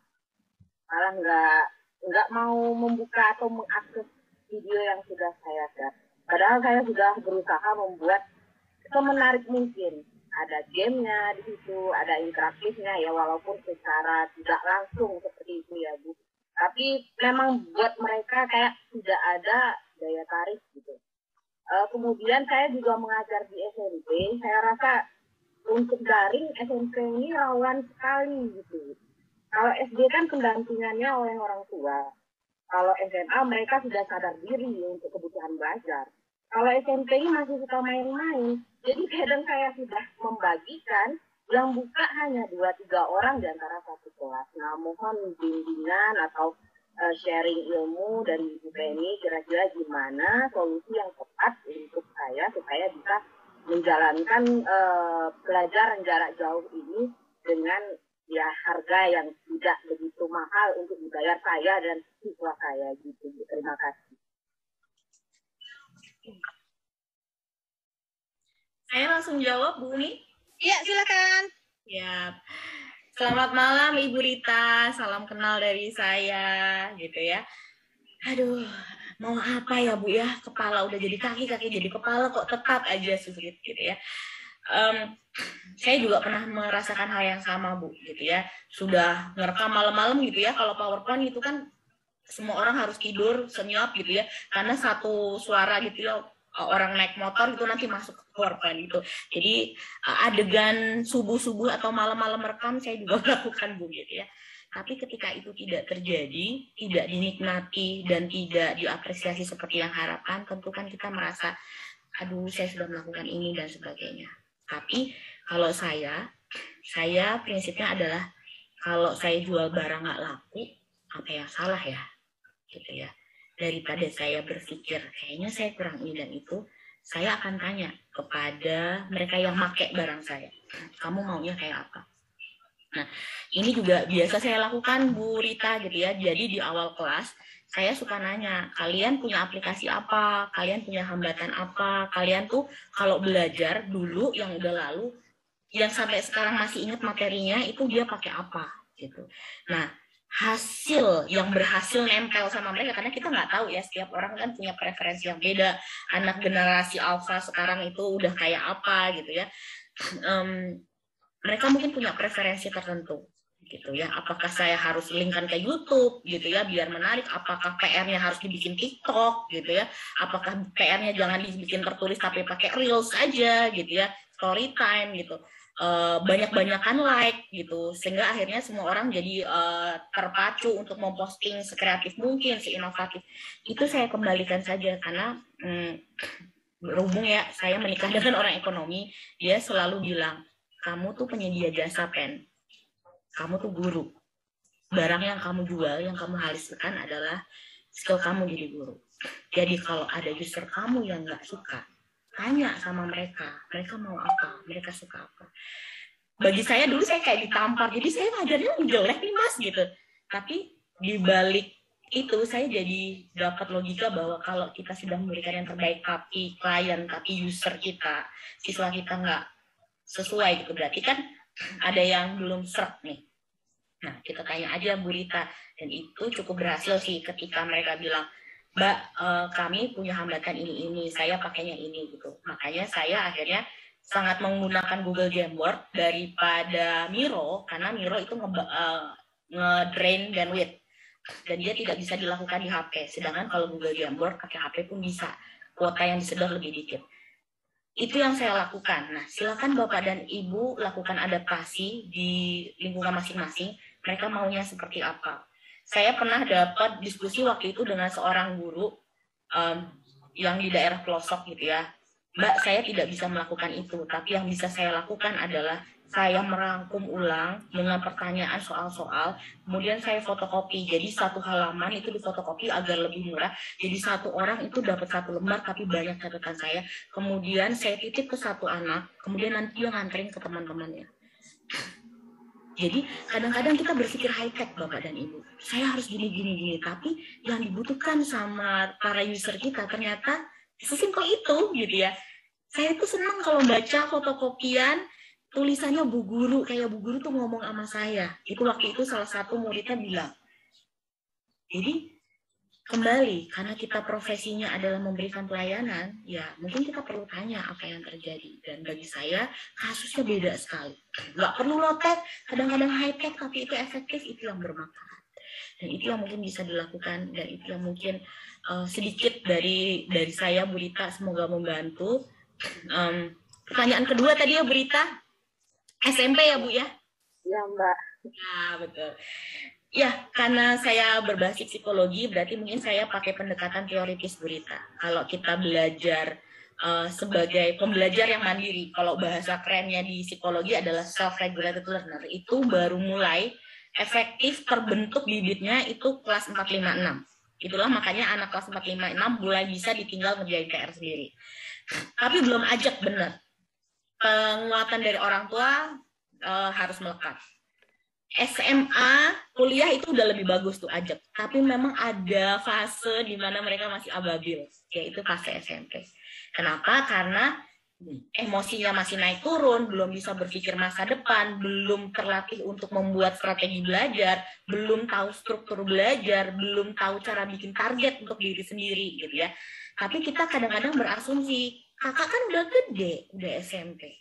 malah nggak nggak mau membuka atau mengakses video yang sudah saya Padahal saya sudah berusaha membuat semenarik mungkin. Ada gamenya di situ, ada interaktifnya ya, walaupun secara tidak langsung seperti itu ya Bu. Tapi memang buat mereka kayak tidak ada daya tarik gitu. Uh, kemudian saya juga mengajar di S M P, saya rasa untuk daring S M P ini rawan sekali gitu. Kalau S D kan pendampingannya oleh orang tua. Kalau S M A mereka sudah sadar diri untuk kebutuhan belajar. Kalau S M P ini masih suka main-main. Jadi kadang saya sudah membagikan yang buka hanya dua tiga orang di antara satu kelas. Nah, mohon bimbingan atau uh, sharing ilmu dari Ibu Penny, kira-kira gimana solusi yang tepat untuk saya supaya bisa menjalankan uh, pelajaran jarak jauh ini dengan ya harga yang tidak begitu mahal untuk dibayar saya dan siswa saya gitu. Terima kasih. Saya langsung jawab, Bu Uni. Iya, silakan. Ya, selamat malam Ibu Rita, salam kenal dari saya, gitu ya. Aduh, mau apa ya Bu ya? Kepala udah jadi kaki, kaki jadi kepala, kok tetap aja sulit gitu ya. Um, saya juga pernah merasakan hal yang sama Bu, gitu ya. Sudah ngerekam malam-malam gitu ya. Kalau PowerPoint itu kan semua orang harus tidur senyap gitu ya, karena satu suara gitu ya. Orang naik motor itu nanti masuk ke PowerPoint gitu. Jadi adegan subuh-subuh atau malam-malam rekam saya juga lakukan Bu gitu ya. Tapi ketika itu tidak terjadi, tidak dinikmati dan tidak diapresiasi seperti yang harapkan, tentu kan kita merasa aduh saya sudah melakukan ini dan sebagainya. Tapi kalau saya, saya prinsipnya adalah kalau saya jual barang nggak laku, apa yang salah ya? Gitu ya. Daripada saya berpikir kayaknya saya kurang ini dan itu, saya akan tanya kepada mereka yang pakai barang saya, kamu maunya kayak apa? Nah, ini juga biasa saya lakukan Bu Rita gitu ya. Jadi di awal kelas saya suka nanya, kalian punya aplikasi apa? Kalian punya hambatan apa? Kalian tuh kalau belajar dulu yang udah lalu, yang sampai sekarang masih ingat materinya itu dia pakai apa? Gitu. Nah, hasil yang berhasil nempel sama mereka, karena kita nggak tahu ya, setiap orang kan punya preferensi yang beda. Anak generasi alpha sekarang itu udah kayak apa gitu ya. Um, mereka mungkin punya preferensi tertentu gitu ya. Apakah saya harus linkkan ke YouTube gitu ya biar menarik? Apakah P R-nya harus dibikin TikTok gitu ya? Apakah P R-nya jangan dibikin tertulis tapi pakai Reels aja gitu ya, story time gitu. Uh, banyak-banyakan like gitu, sehingga akhirnya semua orang jadi uh, terpacu untuk memposting sekreatif mungkin, seinovatif. Itu saya kembalikan saja karena hmm, berhubung ya saya menikah dengan orang ekonomi, dia selalu bilang, kamu tuh penyedia jasa pen, kamu tuh guru, barang yang kamu jual, yang kamu hasilkan adalah skill kamu jadi guru. Jadi kalau ada user kamu yang nggak suka, tanya sama mereka, mereka mau apa, mereka suka apa. Bagi saya dulu saya kayak ditampar, jadi saya ngajarnya jelek nih Mas gitu. Tapi di balik itu saya jadi dapat logika bahwa kalau kita sudah memberikan yang terbaik tapi klien, tapi user kita, siswa kita nggak sesuai gitu, berarti kan ada yang belum serp nih. Nah kita tanya aja Bu Rita, dan itu cukup berhasil sih ketika mereka bilang, Mbak, uh, kami punya hambatan ini ini, saya pakainya ini gitu. Makanya saya akhirnya sangat menggunakan Google Jamboard daripada Miro, karena Miro itu nge, uh, nge-drain bandwidth dan dia tidak bisa dilakukan di H P. Sedangkan kalau Google Jamboard pakai H P pun bisa, kuota yang disedot lebih dikit. Itu yang saya lakukan. Nah, silakan Bapak dan Ibu lakukan adaptasi di lingkungan masing-masing. Mereka maunya seperti apa? Saya pernah dapat diskusi waktu itu dengan seorang guru um, yang di daerah pelosok gitu ya. Mbak, saya tidak bisa melakukan itu, tapi yang bisa saya lakukan adalah saya merangkum ulang dengan pertanyaan soal-soal, kemudian saya fotokopi. Jadi satu halaman itu difotokopi agar lebih murah. Jadi satu orang itu dapat satu lembar, tapi banyak catatan saya. Kemudian saya titip ke satu anak, kemudian nanti dia nganterin ke teman-temannya. Jadi kadang-kadang kita berpikir high tech Bapak dan Ibu, saya harus gini gini gini, tapi yang dibutuhkan sama para user kita ternyata sesimpel itu gitu ya. Saya tuh senang kalau baca fotokopian tulisannya Bu Guru, kayak Bu Guru tuh ngomong sama saya. Itu waktu itu salah satu muridnya bilang. Jadi Kembali, karena kita profesinya adalah memberikan pelayanan, ya mungkin kita perlu tanya apa yang terjadi. Dan bagi saya, kasusnya beda sekali. Nggak perlu low-tech, kadang-kadang high-tech, tapi itu efektif, itu yang bermanfaat. Dan itu yang mungkin bisa dilakukan, dan itu yang mungkin uh, sedikit dari dari saya, Bu Rita, semoga membantu. Um, pertanyaan kedua tadi ya, Bu Rita, S M P ya, Bu ya? Iya, Mbak. Ya, betul. Ya, karena saya berbasis psikologi, berarti mungkin saya pakai pendekatan teoritis, Bu Rita. Kalau kita belajar uh, sebagai pembelajar yang mandiri, kalau bahasa kerennya di psikologi adalah self-regulated learner, itu baru mulai efektif terbentuk bibitnya itu kelas empat lima enam. Itulah makanya anak kelas empat lima enam mulai bisa ditinggal ngerjain P R sendiri. Tapi belum ajak benar. Penguatan dari orang tua uh, harus melekat. S M A, kuliah itu udah lebih bagus tuh ajak. Tapi memang ada fase di mana mereka masih ababil, yaitu fase S M P. Kenapa? Karena emosinya masih naik turun, belum bisa berpikir masa depan, belum terlatih untuk membuat strategi belajar, belum tahu struktur belajar, belum tahu cara bikin target untuk diri sendiri, gitu ya. Tapi kita kadang-kadang berasumsi, kakak kan udah gede, udah S M P.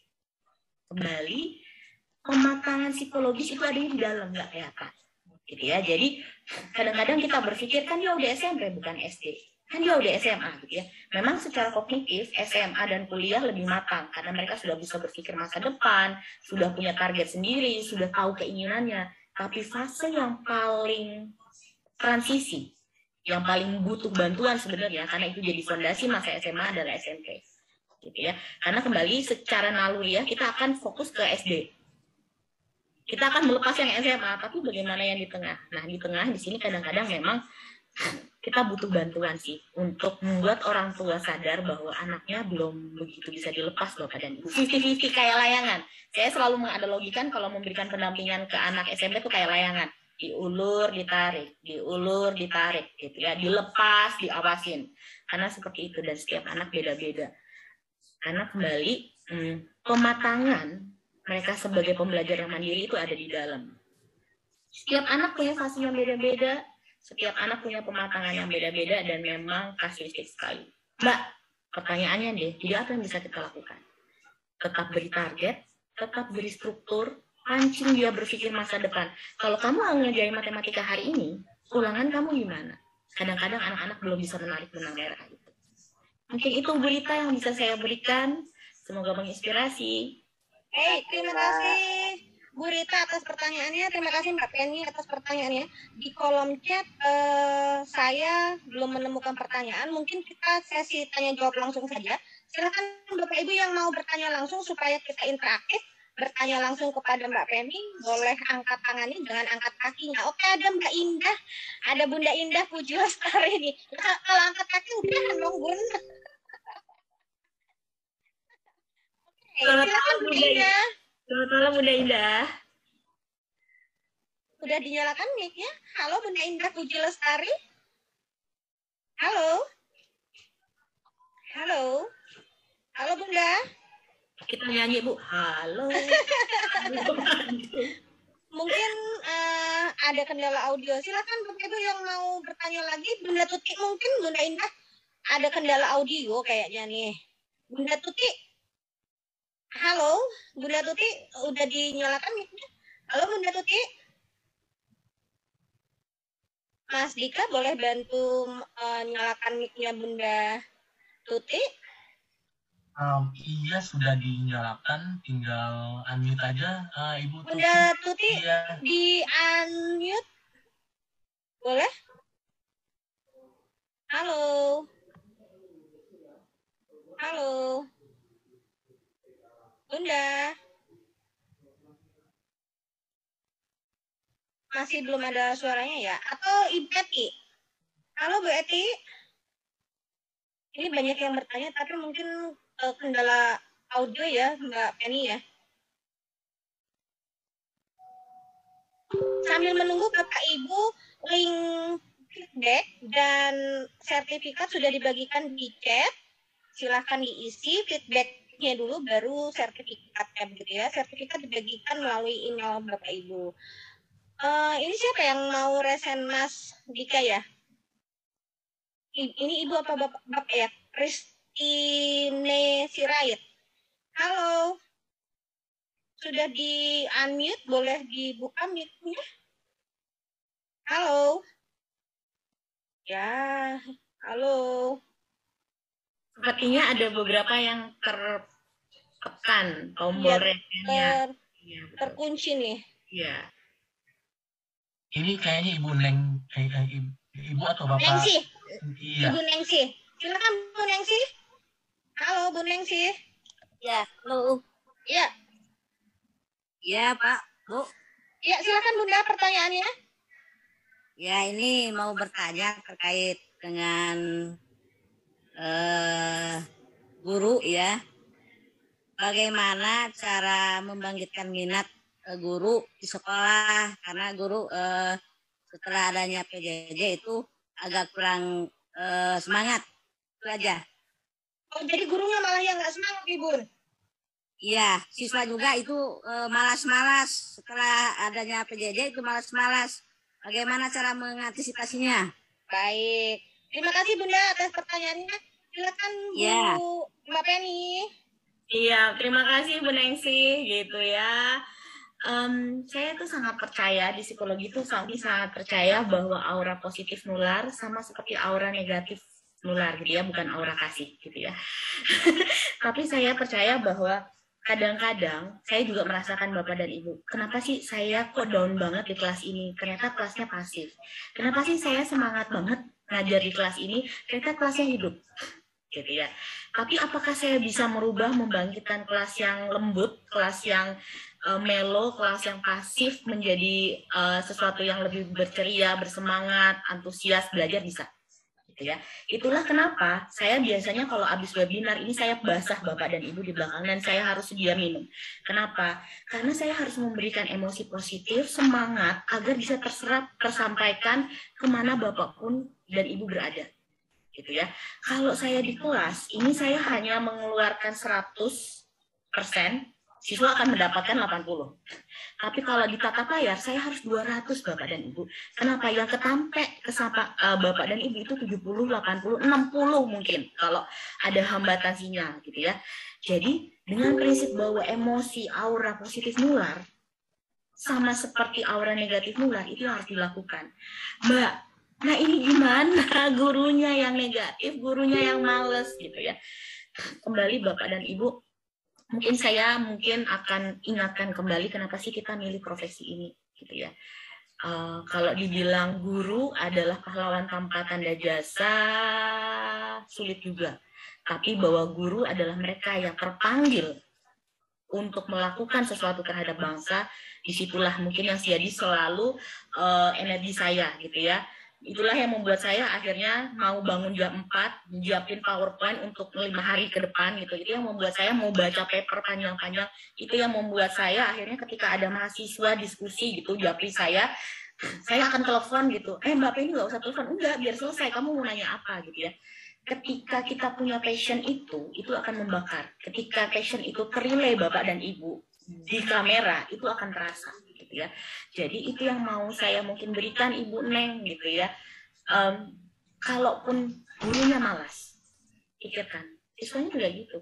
Kembali, pematangan psikologis itu ada di dalam, nggak kelihatan, gitu ya. Jadi kadang-kadang kita berpikir kan dia udah S M P bukan S D, kan dia udah S M A, gitu ya. Memang secara kognitif S M A dan kuliah lebih matang karena mereka sudah bisa berpikir masa depan, sudah punya target sendiri, sudah tahu keinginannya. Tapi fase yang paling transisi, yang paling butuh bantuan sebenarnya, karena itu jadi fondasi masa S M A adalah S M P, gitu ya. Karena kembali secara naluriah kita akan fokus ke S D. Kita akan melepas yang S M A, tapi bagaimana yang di tengah? Nah, di tengah di sini kadang-kadang memang kita butuh bantuan sih untuk membuat orang tua sadar bahwa anaknya belum begitu bisa dilepas loh badan ibu. lima puluh lima puluh kayak layangan. Saya selalu menganalogikan kalau memberikan pendampingan ke anak S M P itu kayak layangan. Diulur, ditarik, diulur, ditarik, gitu ya. Dilepas, diawasin. Karena seperti itu, dan setiap anak beda-beda. Karena kembali, hmm, pematangan mereka sebagai pembelajar yang mandiri itu ada di dalam. Setiap anak punya fase yang beda-beda, setiap anak punya pematangan yang beda-beda, dan memang kasuistik sekali. Mbak, pertanyaannya deh, jadi apa yang bisa kita lakukan? Tetap beri target, tetap beri struktur, pancing dia berpikir masa depan. Kalau kamu ngerjain matematika hari ini, ulangan kamu gimana? Kadang-kadang anak-anak belum bisa menarik benang merah itu. Mungkin itu berita yang bisa saya berikan. Semoga menginspirasi. Hey, terima kasih Bu Rita atas pertanyaannya. Terima kasih Mbak Penny atas pertanyaannya. Di kolom chat eh, saya belum menemukan pertanyaan. Mungkin kita sesi tanya jawab langsung saja. Silakan Bapak Ibu yang mau bertanya langsung supaya kita interaktif. Bertanya langsung kepada Mbak Penny. Boleh angkat tangannya, jangan angkat kakinya. Oke, ada Mbak Indah. Ada Bunda Indah Puji Lestari ini. Nah, kalau angkat kaki udah dong, Bun. Selamat malam Bunda Indah. Selamat malam Bunda Indah. Udah dinyalakan mic-nya? Halo Bunda Indah Puji Lestari. Halo. Halo. Halo Bunda. Kita nyanyi Bu. Halo. Mungkin uh, ada kendala audio. Silakan Bapak Ibu yang mau bertanya lagi. Bunda Tuti mungkin Bunda Indah ada kendala audio kayaknya nih. Bunda Tuti. Halo, Bunda Tuti, udah dinyalakan mic-nya? Halo, Bunda Tuti. Mas Dika, boleh bantu uh, nyalakan mic-nya Bunda Tuti? Um, iya, sudah dinyalakan. Tinggal unmute aja, uh, Ibu Tuti. Bunda Tuti, iya. di unmute. Boleh? Halo. Halo. Bunda. Masih belum ada suaranya ya? Atau Ibu Eti? Halo Bu Eti. Ini banyak yang bertanya tapi mungkin uh, kendala audio ya Mbak Penny ya. Sambil menunggu Bapak Ibu, link feedback dan sertifikat sudah dibagikan di chat. Silahkan diisi feedbacknya dulu baru sertifikatnya begitu ya. Sertifikat dibagikan melalui email Bapak Ibu. Uh, ini siapa yang mau resen Mas Dika ya? Ini ibu apa bapak, bapak ya? Christine Sirait. Halo. Sudah di unmute, boleh dibuka mic-nya? Halo. Ya, halo. Sepertinya ada beberapa yang tertekan tombol Ya, rekennya. ter, Iya, betul. terkunci nih. Iya. Ini kayaknya Ibu Neng, eh, eh, ibu, ibu atau Bapak? Nengsi. Iya. Ibu Nengsi. Silakan Bu Nengsi. Halo Bu Nengsi. Ya, halo. Ya. Ya, Pak, Bu. Ya, silakan Bunda pertanyaannya. Ya, ini mau bertanya terkait dengan eh, guru ya. Bagaimana cara membangkitkan minat eh, guru di sekolah? Karena guru eh, setelah adanya P J J itu agak kurang eh, semangat. Itu aja. Oh, jadi gurunya malah yang nggak semangat, Ibu. Iya, siswa juga itu eh, malas-malas. Setelah adanya P J J itu malas-malas. Bagaimana cara mengantisipasinya? Baik. Terima kasih Bunda atas pertanyaannya. Silakan Bu Ya. Mbak Penny. Iya, terima kasih Bu Nengsi gitu ya. Um, saya tuh sangat percaya di psikologi itu sangat sangat percaya bahwa aura positif nular sama seperti aura negatif nular gitu ya, bukan aura kasih gitu ya. Tapi saya percaya bahwa kadang-kadang saya juga merasakan Bapak dan Ibu, kenapa sih saya kok down banget di kelas ini? Ternyata kelasnya pasif. Kenapa sih saya semangat banget ngajar di kelas ini? Ternyata kelasnya hidup. Gitu ya. Tapi apakah saya bisa merubah, membangkitkan kelas yang lembut, kelas yang uh, melo, kelas yang pasif menjadi uh, sesuatu yang lebih berceria, bersemangat, antusias, belajar bisa? Gitu ya. Itulah kenapa saya biasanya kalau habis webinar ini saya basah Bapak dan Ibu di belakang dan saya harus sedia minum. Kenapa? Karena saya harus memberikan emosi positif, semangat agar bisa terserap, tersampaikan kemana Bapak pun dan Ibu berada. Gitu ya. Kalau saya di kelas, ini saya hanya mengeluarkan seratus persen, siswa akan mendapatkan delapan puluh. Tapi kalau di tatap layar, saya harus dua ratus Bapak dan Ibu. Kenapa? Yang ketampe kesapa uh, Bapak dan Ibu itu tujuh puluh, delapan puluh, enam puluh mungkin kalau ada hambatan sinyal gitu ya. Jadi dengan prinsip bahwa emosi aura positif nular sama seperti aura negatif nular itu harus dilakukan. Mbak, nah ini gimana gurunya yang negatif, gurunya yang males gitu ya. Kembali Bapak dan Ibu, mungkin saya mungkin akan ingatkan kembali kenapa sih kita milih profesi ini gitu ya. Uh, kalau dibilang guru adalah pahlawan tanpa tanda jasa, sulit juga. Tapi bahwa guru adalah mereka yang terpanggil untuk melakukan sesuatu terhadap bangsa, disitulah mungkin yang jadi selalu uh, energi saya gitu ya. Itulah yang membuat saya akhirnya mau bangun jam empat, nyiapin PowerPoint untuk lima hari ke depan gitu. Itu yang membuat saya mau baca paper panjang-panjang. Itu yang membuat saya akhirnya ketika ada mahasiswa diskusi gitu, japri saya, saya akan telepon gitu. Eh Mbak Penny nggak usah telepon, enggak, biar selesai. Kamu mau nanya apa gitu ya. Ketika kita punya passion itu, itu akan membakar. Ketika passion itu terrelay Bapak dan Ibu di kamera, itu akan terasa. Gitu ya. Jadi itu yang mau saya mungkin berikan Ibu Neng gitu ya. Um, kalaupun gurunya malas, pikirkan, siswanya juga gitu.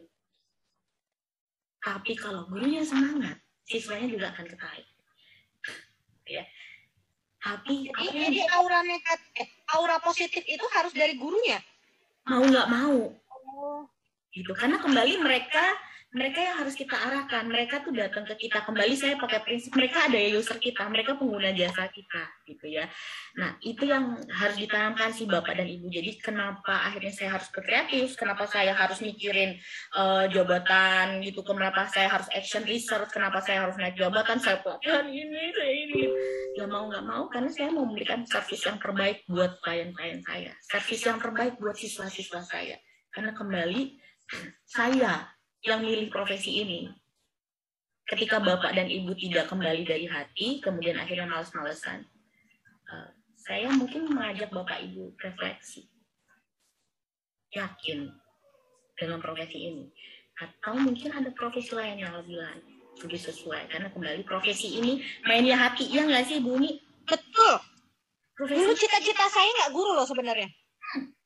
Tapi kalau gurunya semangat, siswanya juga akan ketarik. Ya. Tapi Jadi, jadi aura negatif, eh, aura positif itu harus dari gurunya. Mau nggak mau, Oh. gitu. Karena kembali mereka mereka yang harus kita arahkan. Mereka tuh datang ke kita. Kembali saya pakai prinsip mereka ada user kita, mereka pengguna jasa kita gitu ya. Nah itu yang harus ditanamkan si Bapak dan Ibu. Jadi kenapa akhirnya saya harus ke kreatif, kenapa saya harus mikirin uh, jabatan gitu, kenapa saya harus action research, kenapa saya harus naik jabatan, saya pelatihan ini, saya ini. Ya mau nggak mau karena saya mau memberikan service yang terbaik buat klien-klien saya, service yang terbaik buat siswa-siswa saya. Karena kembali saya yang milih profesi ini. Ketika Bapak dan Ibu tidak kembali dari hati, kemudian akhirnya males-malesan, uh, saya mungkin mengajak Bapak Ibu refleksi. Yakin dengan profesi ini. Atau mungkin ada profesi lain yang lebih lain, lebih sesuai. Karena kembali profesi ini mainnya hati, ya nggak sih Bu Uni? Betul. Profesi Dulu cita-cita saya nggak guru loh sebenarnya.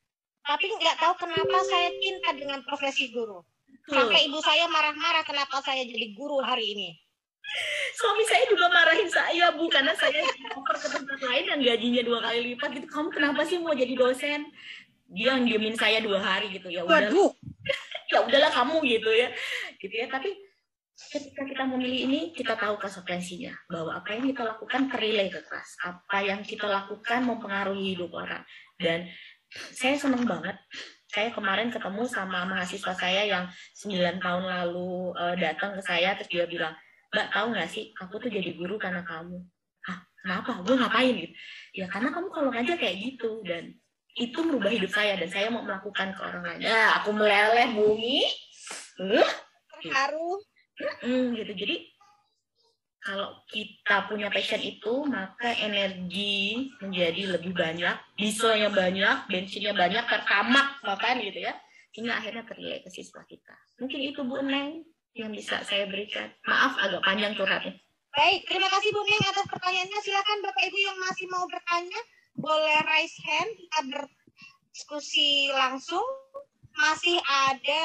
Tapi nggak tahu kenapa saya cinta dengan profesi guru. Sampai ibu saya marah-marah kenapa saya jadi guru hari ini. Suami saya juga marahin saya, Bu, karena saya oper ke tempat lain yang gajinya dua kali lipat gitu. Kamu kenapa sih mau jadi dosen? Dia yang diemin saya dua hari gitu. Ya udah, ya udahlah kamu gitu ya, gitu ya. Tapi ketika kita memilih ini, kita tahu konsekuensinya bahwa apa yang kita lakukan ternilai keras, apa yang kita lakukan mempengaruhi hidup orang. Dan saya senang banget. Saya kemarin ketemu sama mahasiswa saya yang sembilan tahun lalu uh, datang ke saya, terus dia bilang, Mbak, tahu nggak sih, aku tuh jadi guru karena kamu. Hah, kenapa? Gue ngapain gitu? Ya karena kamu kalau ngajar kayak gitu, dan itu merubah hidup saya, dan saya mau melakukan ke orang lain. Ya, aku meleleh bumi. Uh, Terharu. Hmm, gitu. Jadi kalau kita punya passion itu, maka energi menjadi lebih banyak, dieselnya banyak, bensinnya banyak, tertamak bahkan gitu ya, hingga akhirnya terlihat ke siswa kita. Mungkin itu Bu Neng yang bisa saya berikan. Maaf agak panjang curhatnya. Baik, terima kasih Bu Neng atas pertanyaannya. Silakan Bapak Ibu yang masih mau bertanya, boleh raise hand, kita berdiskusi langsung. Masih ada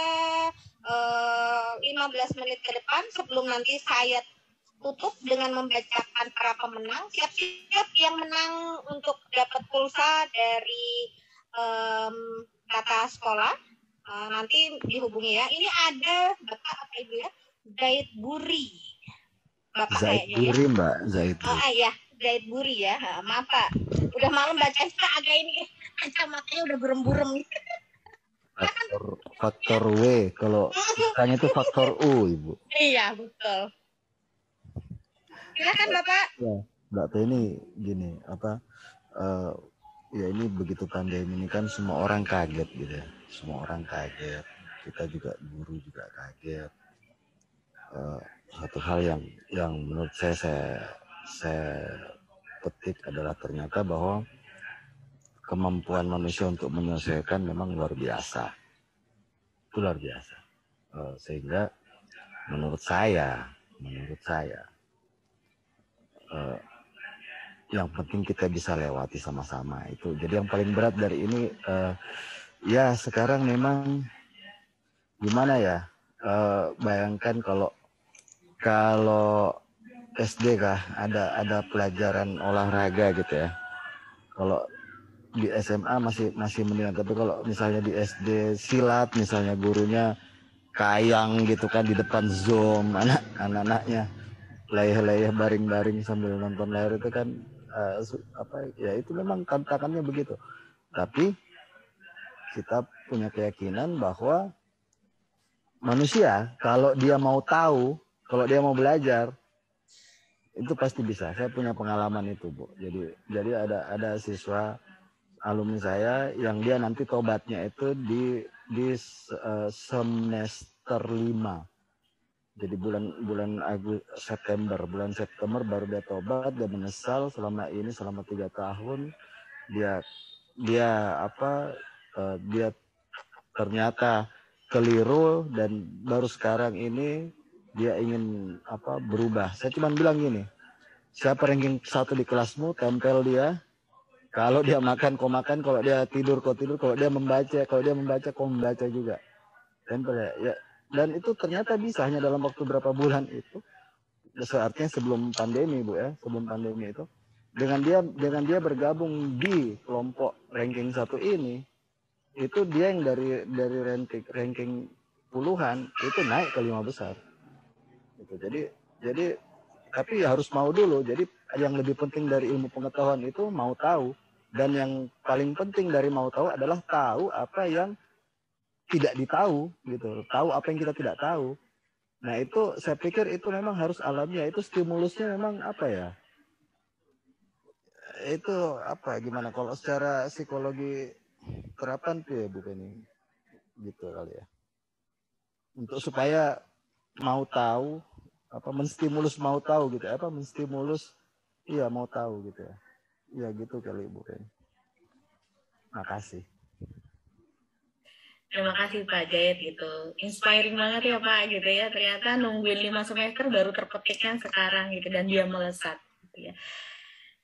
uh, lima belas menit ke depan sebelum nanti saya tutup dengan membacakan para pemenang. Siap-siap yang menang untuk dapat pulsa dari um, kata sekolah. Uh, nanti dihubungi ya. Ini ada Bapak apa Ibu ya? Zaid Buri. Bapak Zaid kayaknya Buri, ya. Mbak. Zaid Buri. Oh iya, Zaid Buri ya. Ha, maaf Pak. Udah malam bacanya agak ini. Kacamatanya udah burem-burem. Faktor, faktor W. Kalau misalnya itu faktor U, Ibu. Iya, betul. Silakan Bapak. Ya, Mbak Teh ini gini, apa, uh, ya ini begitu pandemi ini kan semua orang kaget gitu ya. Semua orang kaget. Kita juga guru juga kaget. Uh, satu hal yang yang menurut saya saya saya petik adalah ternyata bahwa kemampuan manusia untuk menyelesaikan memang luar biasa. Itu luar biasa. Uh, sehingga menurut saya, menurut saya Uh, yang penting kita bisa lewati sama-sama itu. Jadi yang paling berat dari ini uh, ya sekarang memang gimana ya, uh, bayangkan kalau kalau S D kah ada ada pelajaran olahraga gitu ya. Kalau di S M A masih masih mendingan, tapi kalau misalnya di S D silat misalnya gurunya kayang gitu kan di depan Zoom, anak anak-anaknya layah-layah baring-baring sambil nonton layar itu kan uh, apa ya, itu memang tantangannya begitu. Tapi kita punya keyakinan bahwa manusia kalau dia mau tahu, kalau dia mau belajar itu pasti bisa. Saya punya pengalaman itu, Bu. Jadi jadi ada ada siswa alumni saya yang dia nanti tobatnya itu di di uh, semester lima. Jadi bulan bulan Agustus September, bulan September baru dia tobat, dia menyesal selama ini selama tiga tahun dia dia apa uh, dia ternyata keliru dan baru sekarang ini dia ingin apa berubah. Saya cuma bilang gini, siapa ranking satu di kelasmu, tempel dia. Kalau dia makan kau makan, kalau dia tidur kau tidur, kalau dia membaca, kalau dia membaca kau membaca juga. Tempel ya. Ya. Dan itu ternyata bisa hanya dalam waktu berapa bulan itu. Artinya sebelum pandemi, Bu ya, sebelum pandemi itu. Dengan dia dengan dia bergabung di kelompok ranking satu ini, itu dia yang dari dari ranking ranking puluhan itu naik ke lima besar. Gitu. Jadi jadi tapi harus mau dulu. Jadi yang lebih penting dari ilmu pengetahuan itu mau tahu, dan yang paling penting dari mau tahu adalah tahu apa yang tidak ditahu gitu, tahu apa yang kita tidak tahu. Nah itu saya pikir itu memang harus alamiah, itu stimulusnya memang apa ya, itu apa gimana kalau secara psikologi terapan tuh ya Bu ini gitu kali ya, untuk supaya mau tahu apa menstimulus mau tahu gitu, apa menstimulus iya mau tahu gitu ya, iya gitu kali Bu ini. Makasih. Terima kasih Pak Jayet gitu. Inspiring banget ya Pak gitu ya. Ternyata nungguin lima semester baru terpetiknya sekarang gitu, dan dia melesat gitu ya.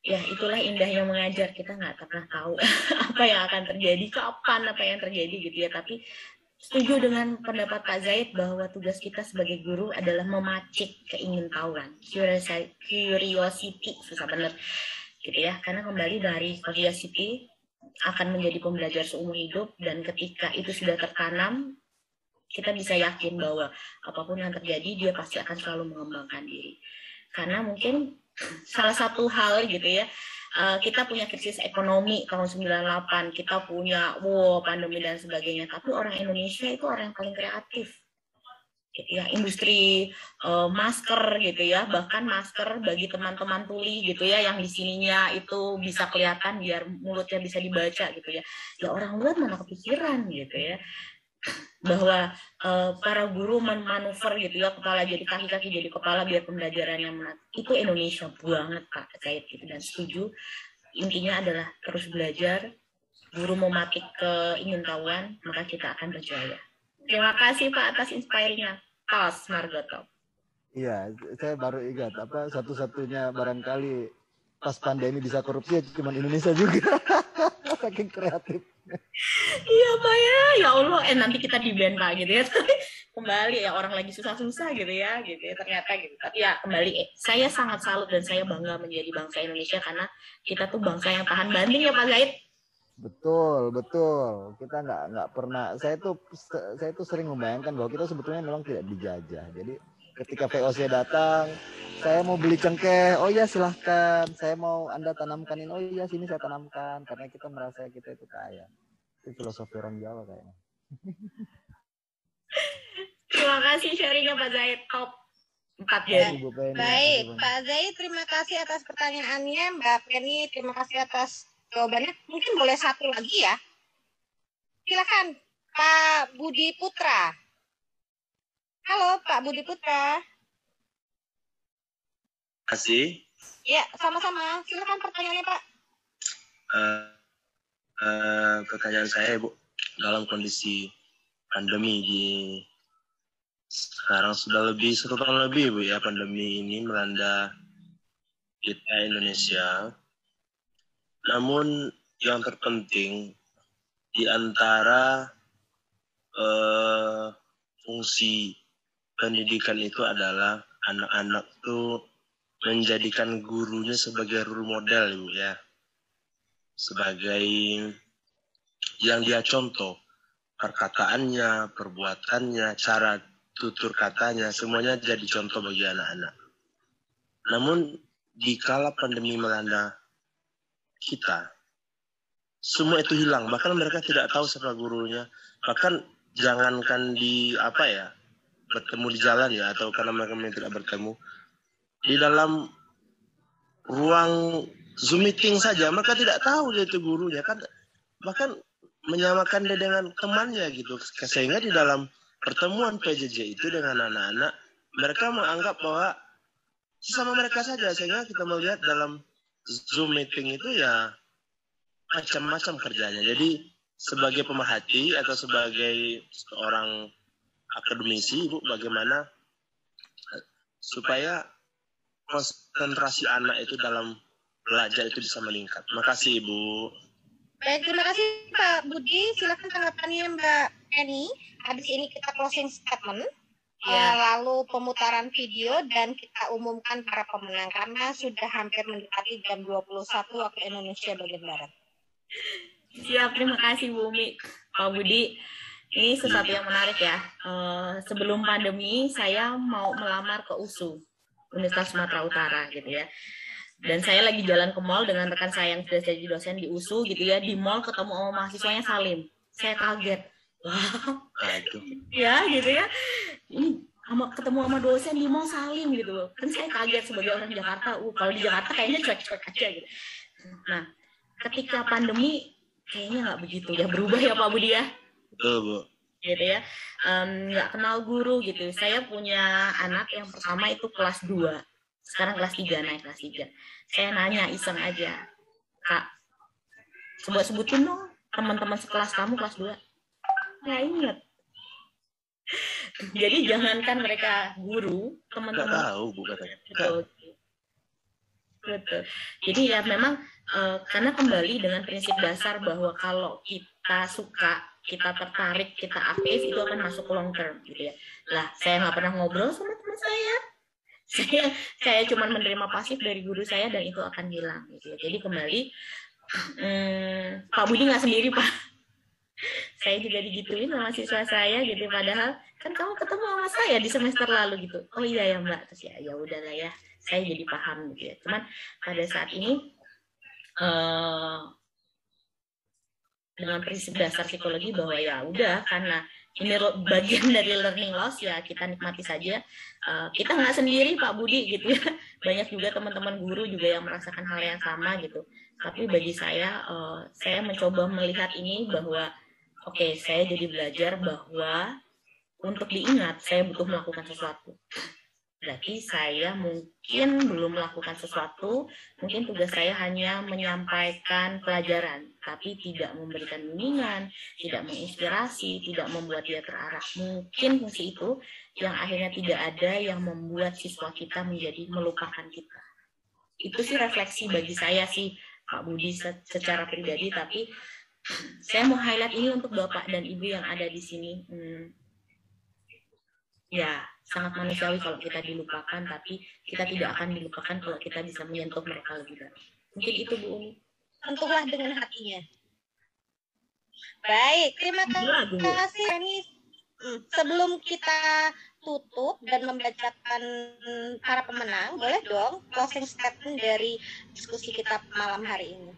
ya itulah indahnya mengajar, kita nggak pernah tahu apa yang akan terjadi, kapan apa yang terjadi gitu ya. Tapi setuju dengan pendapat Pak Zaid bahwa tugas kita sebagai guru adalah memacik keingintahuan, curiosity, susah bener gitu ya. Karena kembali dari curiosity akan menjadi pembelajar seumur hidup, dan ketika itu sudah tertanam, kita bisa yakin bahwa apapun yang terjadi dia pasti akan selalu mengembangkan diri. Karena mungkin salah satu hal gitu ya, kita punya krisis ekonomi tahun sembilan puluh delapan, kita punya wow pandemi dan sebagainya, tapi orang Indonesia itu orang yang paling kreatif gitu ya. Industri uh, masker gitu ya, bahkan masker bagi teman-teman tuli gitu ya, yang di sininya itu bisa kelihatan biar mulutnya bisa dibaca gitu ya. Ya orang luar mana kepikiran gitu ya, bahwa uh, para guru memanuver gitu ya, kepala jadi kaki, kaki jadi kepala biar pembelajarannya menat. Itu Indonesia banget Pak Zaid gitu, dan setuju. Intinya adalah terus belajar, guru mematik keingintahuan, maka kita akan berjaya. Terima kasih Pak atas inspirasinya. Tos Margoto. Iya, saya baru ingat apa satu-satunya barangkali pas pandemi bisa korupsi cuma Indonesia juga. Saking kreatif. Iya Pak ya, ya Allah, eh nanti kita di ban Pak gitu ya. Kembali ya, orang lagi susah-susah gitu ya, gitu ya ternyata gitu. Tapi ya kembali, eh, saya sangat salut dan saya bangga menjadi bangsa Indonesia karena kita tuh bangsa yang tahan banting ya Pak Zaid. Betul, betul. Kita nggak nggak pernah. Saya tuh saya tuh sering membayangkan bahwa kita sebetulnya memang tidak dijajah. Jadi ketika V O C datang, saya mau beli cengkeh, oh ya silahkan. Saya mau Anda tanamkanin, oh iya sini saya tanamkan. Karena kita merasa kita itu kaya. Itu filosofi orang Jawa kayaknya. Terima kasih sharingnya Pak Zaid, top empat ya. jadi. Baik, Pak Zaid terima kasih atas pertanyaannya. Mbak Penny terima kasih atas jawabannya. Mungkin boleh satu lagi ya. Silakan Pak Budi Putra. Halo Pak Budi Putra. Terima kasih. Ya, sama-sama. Silakan pertanyaannya Pak. Uh, uh, pertanyaan saya Bu, dalam kondisi pandemi di sekarang sudah lebih satu tahun lebih Bu ya, pandemi ini melanda kita Indonesia. Namun yang terpenting di antara uh, fungsi pendidikan itu adalah anak-anak tuh menjadikan gurunya sebagai role model Bu ya, sebagai yang dia contoh, perkataannya, perbuatannya, cara tutur katanya, semuanya jadi contoh bagi anak-anak. Namun di kala pandemi melanda kita, semua itu hilang. Bahkan mereka tidak tahu siapa gurunya. Bahkan jangankan di apa ya, bertemu di jalan ya, atau karena mereka tidak bertemu di dalam ruang Zoom meeting saja, mereka tidak tahu dia itu gurunya kan. Bahkan menyamakan dia dengan temannya gitu. Sehingga di dalam pertemuan P J J itu dengan anak-anak, mereka menganggap bahwa sesama mereka saja. Sehingga kita melihat dalam Zoom meeting itu ya macam-macam kerjanya. Jadi sebagai pemerhati atau sebagai seorang akademisi, Ibu, bagaimana supaya konsentrasi anak itu dalam belajar itu bisa meningkat. Terima kasih, Ibu. Baik, terima kasih Pak Budi. Silakan tanggapannya Mbak Penny. Habis ini kita closing statement. Ya. Lalu pemutaran video dan kita umumkan para pemenang karena sudah hampir mendekati jam dua puluh satu waktu Indonesia bagian Barat. Siap, terima kasih Bu Umi. Pak Budi, ini sesuatu yang menarik ya. Uh, sebelum pandemi saya mau melamar ke U S U, Universitas Sumatera Utara gitu ya. Dan saya lagi jalan ke mall dengan rekan saya yang sudah jadi dosen di U S U gitu ya. Di mall ketemu sama mahasiswanya Salim. Saya kaget. Wah, ya gitu ya. Ini sama ketemu sama dosen di mall Salim gitu loh. Kan saya kaget sebagai orang Jakarta. Uh, kalau di Jakarta kayaknya cuek-cuek aja gitu. Nah, ketika pandemi kayaknya nggak begitu ya, berubah ya Pak Budi ya. Betul Bu. Gitu ya, nggak um, kenal guru gitu. Saya punya anak yang pertama itu kelas dua, sekarang kelas tiga, naik kelas tiga. Saya nanya iseng aja, Kak, coba sebutin dong teman-teman sekelas kamu kelas dua. Nggak inget. Jadi jangankan mereka guru, teman-teman nggak tahu Bu katanya. Betul. Betul. Jadi ya memang uh, karena kembali dengan prinsip dasar bahwa kalau kita suka, kita tertarik, kita aktif, itu akan masuk ke long term gitu ya. Lah, saya nggak pernah ngobrol sama teman saya. Saya saya cuma menerima pasif dari guru saya dan itu akan hilang gitu ya. Jadi kembali hmm, Pak Budi nggak sendiri, Pak. Saya juga digituin sama siswa saya gitu, padahal kan kamu ketemu sama saya di semester lalu gitu. Oh iya ya Mbak, terus ya ya udahlah ya, saya jadi paham gitu ya. Cuman pada saat ini uh, dengan prinsip dasar psikologi bahwa ya udah, karena ini bagian dari learning loss ya kita nikmati saja. Uh, kita nggak sendiri Pak Budi gitu ya. Banyak juga teman-teman guru juga yang merasakan hal yang sama gitu. Tapi bagi saya, uh, saya mencoba melihat ini bahwa oke, okay, saya jadi belajar bahwa untuk diingat saya butuh melakukan sesuatu. Berarti saya mungkin belum melakukan sesuatu, mungkin tugas saya hanya menyampaikan pelajaran, tapi tidak memberikan bimbingan, tidak menginspirasi, tidak membuat dia terarah. Mungkin fungsi itu yang akhirnya tidak ada yang membuat siswa kita menjadi melupakan kita. Itu sih refleksi bagi saya sih, Pak Budi secara pribadi, tapi saya mau highlight ini untuk Bapak dan Ibu yang ada di sini. Hmm, ya, sangat manusiawi kalau kita dilupakan, tapi kita tidak akan dilupakan kalau kita bisa menyentuh mereka lebih dalam. Mungkin itu Bu Umi. Sentuhlah dengan hatinya. Baik, terima kasih Reni. Hmm, sebelum kita tutup dan membacakan para pemenang, boleh dong closing statement dari diskusi kita malam hari ini.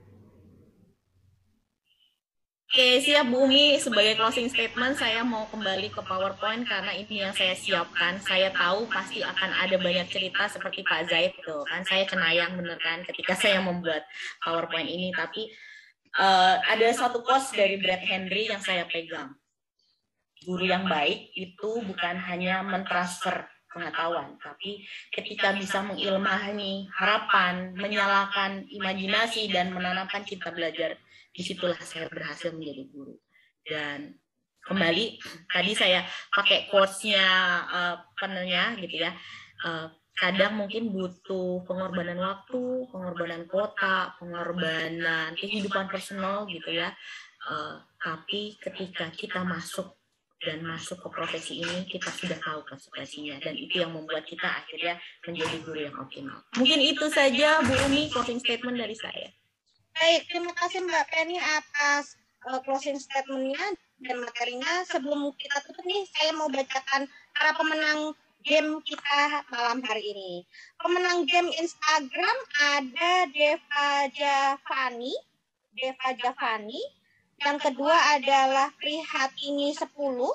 Oke, siap Bu Umi. Sebagai closing statement, saya mau kembali ke PowerPoint karena ini yang saya siapkan. Saya tahu pasti akan ada banyak cerita seperti Pak Zaid tuh. Kan saya cenayang bener kan ketika saya membuat PowerPoint ini. Tapi uh, ada satu quotes dari Brad Henry yang saya pegang. Guru yang baik itu bukan hanya mentransfer pengetahuan, tapi ketika bisa mengilmahani harapan, menyalakan imajinasi, dan menanamkan cinta belajar, disitulah saya berhasil menjadi guru. Dan kembali tadi saya pakai quotes-nya uh, penernya gitu ya. Uh, kadang mungkin butuh pengorbanan waktu, pengorbanan kota, pengorbanan kehidupan personal gitu ya. Uh, tapi ketika kita masuk dan masuk ke profesi ini, kita sudah tahu konsekuensinya, dan itu yang membuat kita akhirnya menjadi guru yang optimal. Mungkin itu saja Bu Umi closing statement dari saya. Baik, terima kasih Mbak Penny atas uh, closing statement-nya dan materinya. Sebelum kita tutup nih, saya mau bacakan para pemenang game kita malam hari ini. Pemenang game Instagram ada Deva Javani, Deva Javani. Yang kedua adalah Prihatini sepuluh.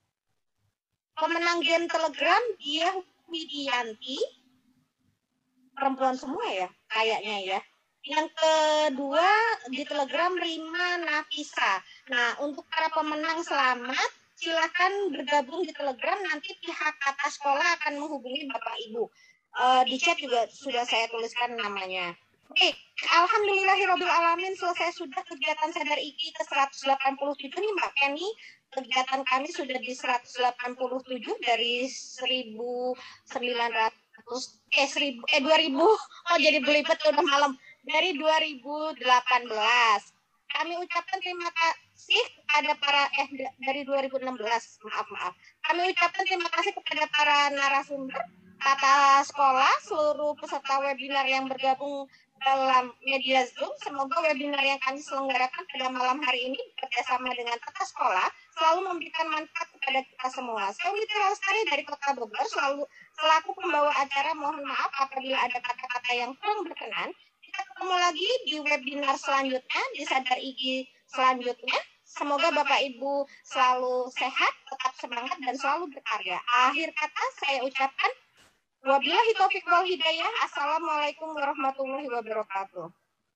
Pemenang game Telegram dia Widianti. Perempuan semua ya, kayaknya ya. Yang kedua di Telegram Rima Nafisa. Nah, untuk para pemenang selamat, silakan bergabung di Telegram. Nanti pihak kata sekolah akan menghubungi Bapak Ibu. Uh, di chat juga sudah saya tuliskan namanya. Oke, alhamdulillahirobbilalamin, selesai sudah kegiatan Sadar I G ke seratus delapan puluh tujuh nih Mbak Penny. Kegiatan kami sudah di seratus delapan puluh tujuh dari seribu sembilan ratus eh seribu eh dua ribu. Oh jadi belibet udah malam. Dari dua ribu delapan belas. Kami ucapkan terima kasih kepada para eh dari dua ribu enam belas. Maaf maaf. Kami ucapkan terima kasih kepada para narasumber, tata sekolah, seluruh peserta webinar yang bergabung dalam media Zoom. Semoga webinar yang kami selenggarakan pada malam hari ini bekerjasama dengan tata sekolah selalu memberikan manfaat kepada kita semua. Saya Witi Lestari dari Kota Bogor, selalu selaku pembawa acara, mohon maaf apabila ada kata-kata yang kurang berkenan. Kita ketemu lagi di webinar selanjutnya, di Sadar I G selanjutnya. Semoga Bapak Ibu selalu sehat, tetap semangat, dan selalu berkarya. Akhir kata saya ucapkan wabillahi taufiq wal hidayah. Assalamualaikum warahmatullahi wabarakatuh.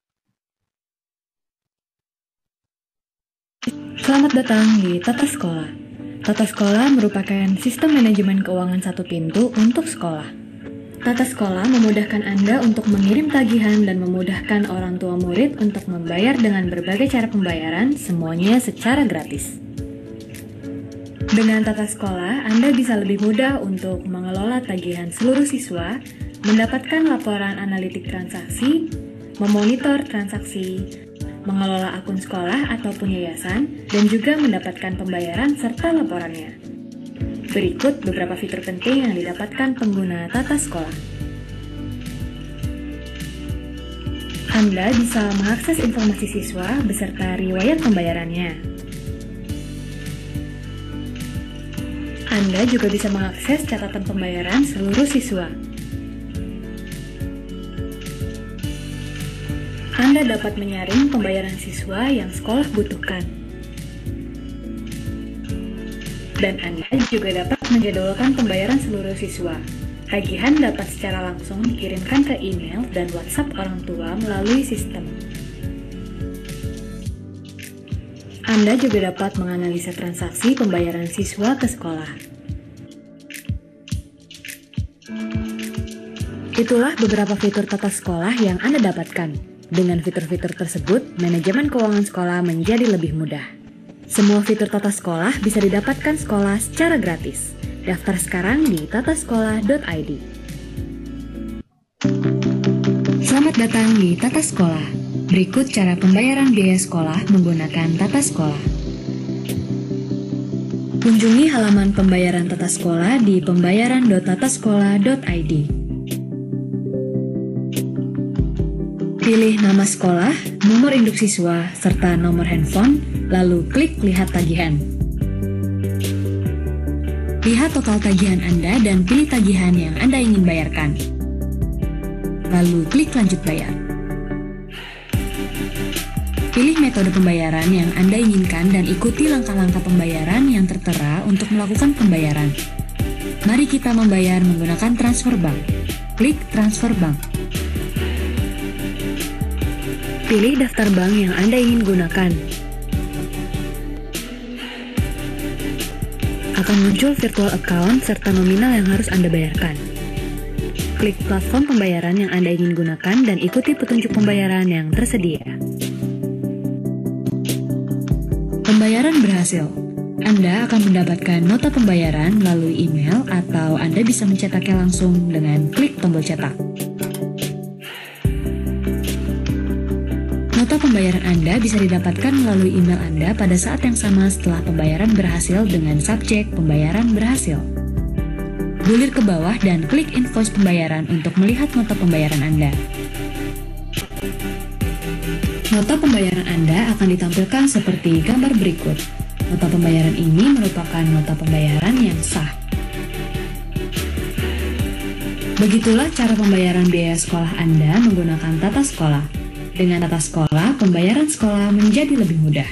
Selamat datang di Tata Sekolah. Tata Sekolah merupakan sistem manajemen keuangan satu pintu untuk sekolah. Tata Sekolah memudahkan Anda untuk mengirim tagihan dan memudahkan orang tua murid untuk membayar dengan berbagai cara pembayaran, semuanya secara gratis. Dengan Tata Sekolah, Anda bisa lebih mudah untuk mengelola tagihan seluruh siswa, mendapatkan laporan analitik transaksi, memonitor transaksi, mengelola akun sekolah ataupun yayasan, dan juga mendapatkan pembayaran serta laporannya. Berikut beberapa fitur penting yang didapatkan pengguna Tata Sekolah. Anda bisa mengakses informasi siswa beserta riwayat pembayarannya. Anda juga bisa mengakses catatan pembayaran seluruh siswa. Anda dapat menyaring pembayaran siswa yang sekolah butuhkan. Dan Anda juga dapat menjadwalkan pembayaran seluruh siswa. Tagihan dapat secara langsung dikirimkan ke email dan WhatsApp orang tua melalui sistem. Anda juga dapat menganalisa transaksi pembayaran siswa ke sekolah. Itulah beberapa fitur Tata Sekolah yang Anda dapatkan. Dengan fitur-fitur tersebut, manajemen keuangan sekolah menjadi lebih mudah. Semua fitur Tata Sekolah bisa didapatkan sekolah secara gratis. Daftar sekarang di tatasekolah dot i d. Selamat datang di Tata Sekolah. Berikut cara pembayaran biaya sekolah menggunakan Tata Sekolah. Kunjungi halaman pembayaran Tata Sekolah di pembayaran dot tatasekolah dot i d. Pilih nama sekolah, nomor induk siswa, serta nomor handphone, lalu klik Lihat Tagihan. Lihat total tagihan Anda dan pilih tagihan yang Anda ingin bayarkan. Lalu klik Lanjut Bayar. Pilih metode pembayaran yang Anda inginkan dan ikuti langkah-langkah pembayaran yang tertera untuk melakukan pembayaran. Mari kita membayar menggunakan transfer bank. Klik Transfer Bank. Pilih daftar bank yang Anda ingin gunakan. Akan muncul virtual account serta nominal yang harus Anda bayarkan. Klik platform pembayaran yang Anda ingin gunakan dan ikuti petunjuk pembayaran yang tersedia. Pembayaran berhasil. Anda akan mendapatkan nota pembayaran melalui email atau Anda bisa mencetaknya langsung dengan klik tombol cetak. Nota pembayaran Anda bisa didapatkan melalui email Anda pada saat yang sama setelah pembayaran berhasil dengan subjek pembayaran berhasil. Gulir ke bawah dan klik invoice pembayaran untuk melihat nota pembayaran Anda. Nota pembayaran Anda akan ditampilkan seperti gambar berikut. Nota pembayaran ini merupakan nota pembayaran yang sah. Begitulah cara pembayaran biaya sekolah Anda menggunakan Tata Sekolah. Dengan Tata Sekolah, pembayaran sekolah menjadi lebih mudah.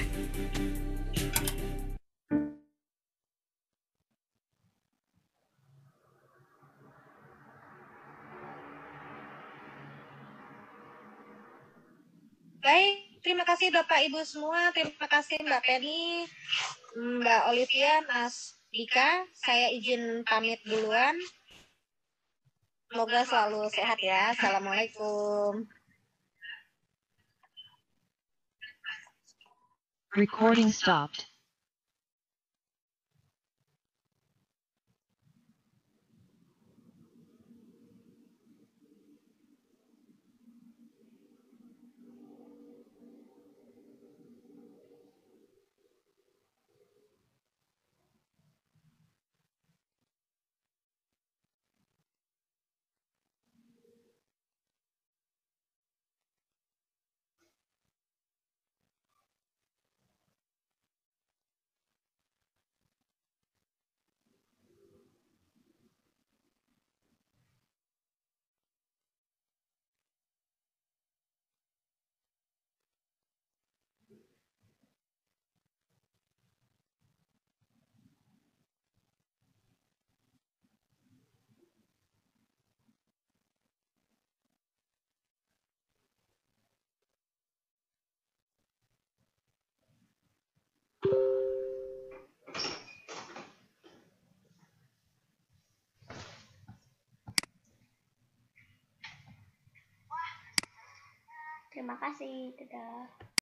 Baik, terima kasih Bapak Ibu semua. Terima kasih Mbak Penny, Mbak Olivia, Mas Dika. Saya izin pamit duluan. Semoga selalu sehat ya. Assalamualaikum. Recording stopped. Terima kasih. Dadah.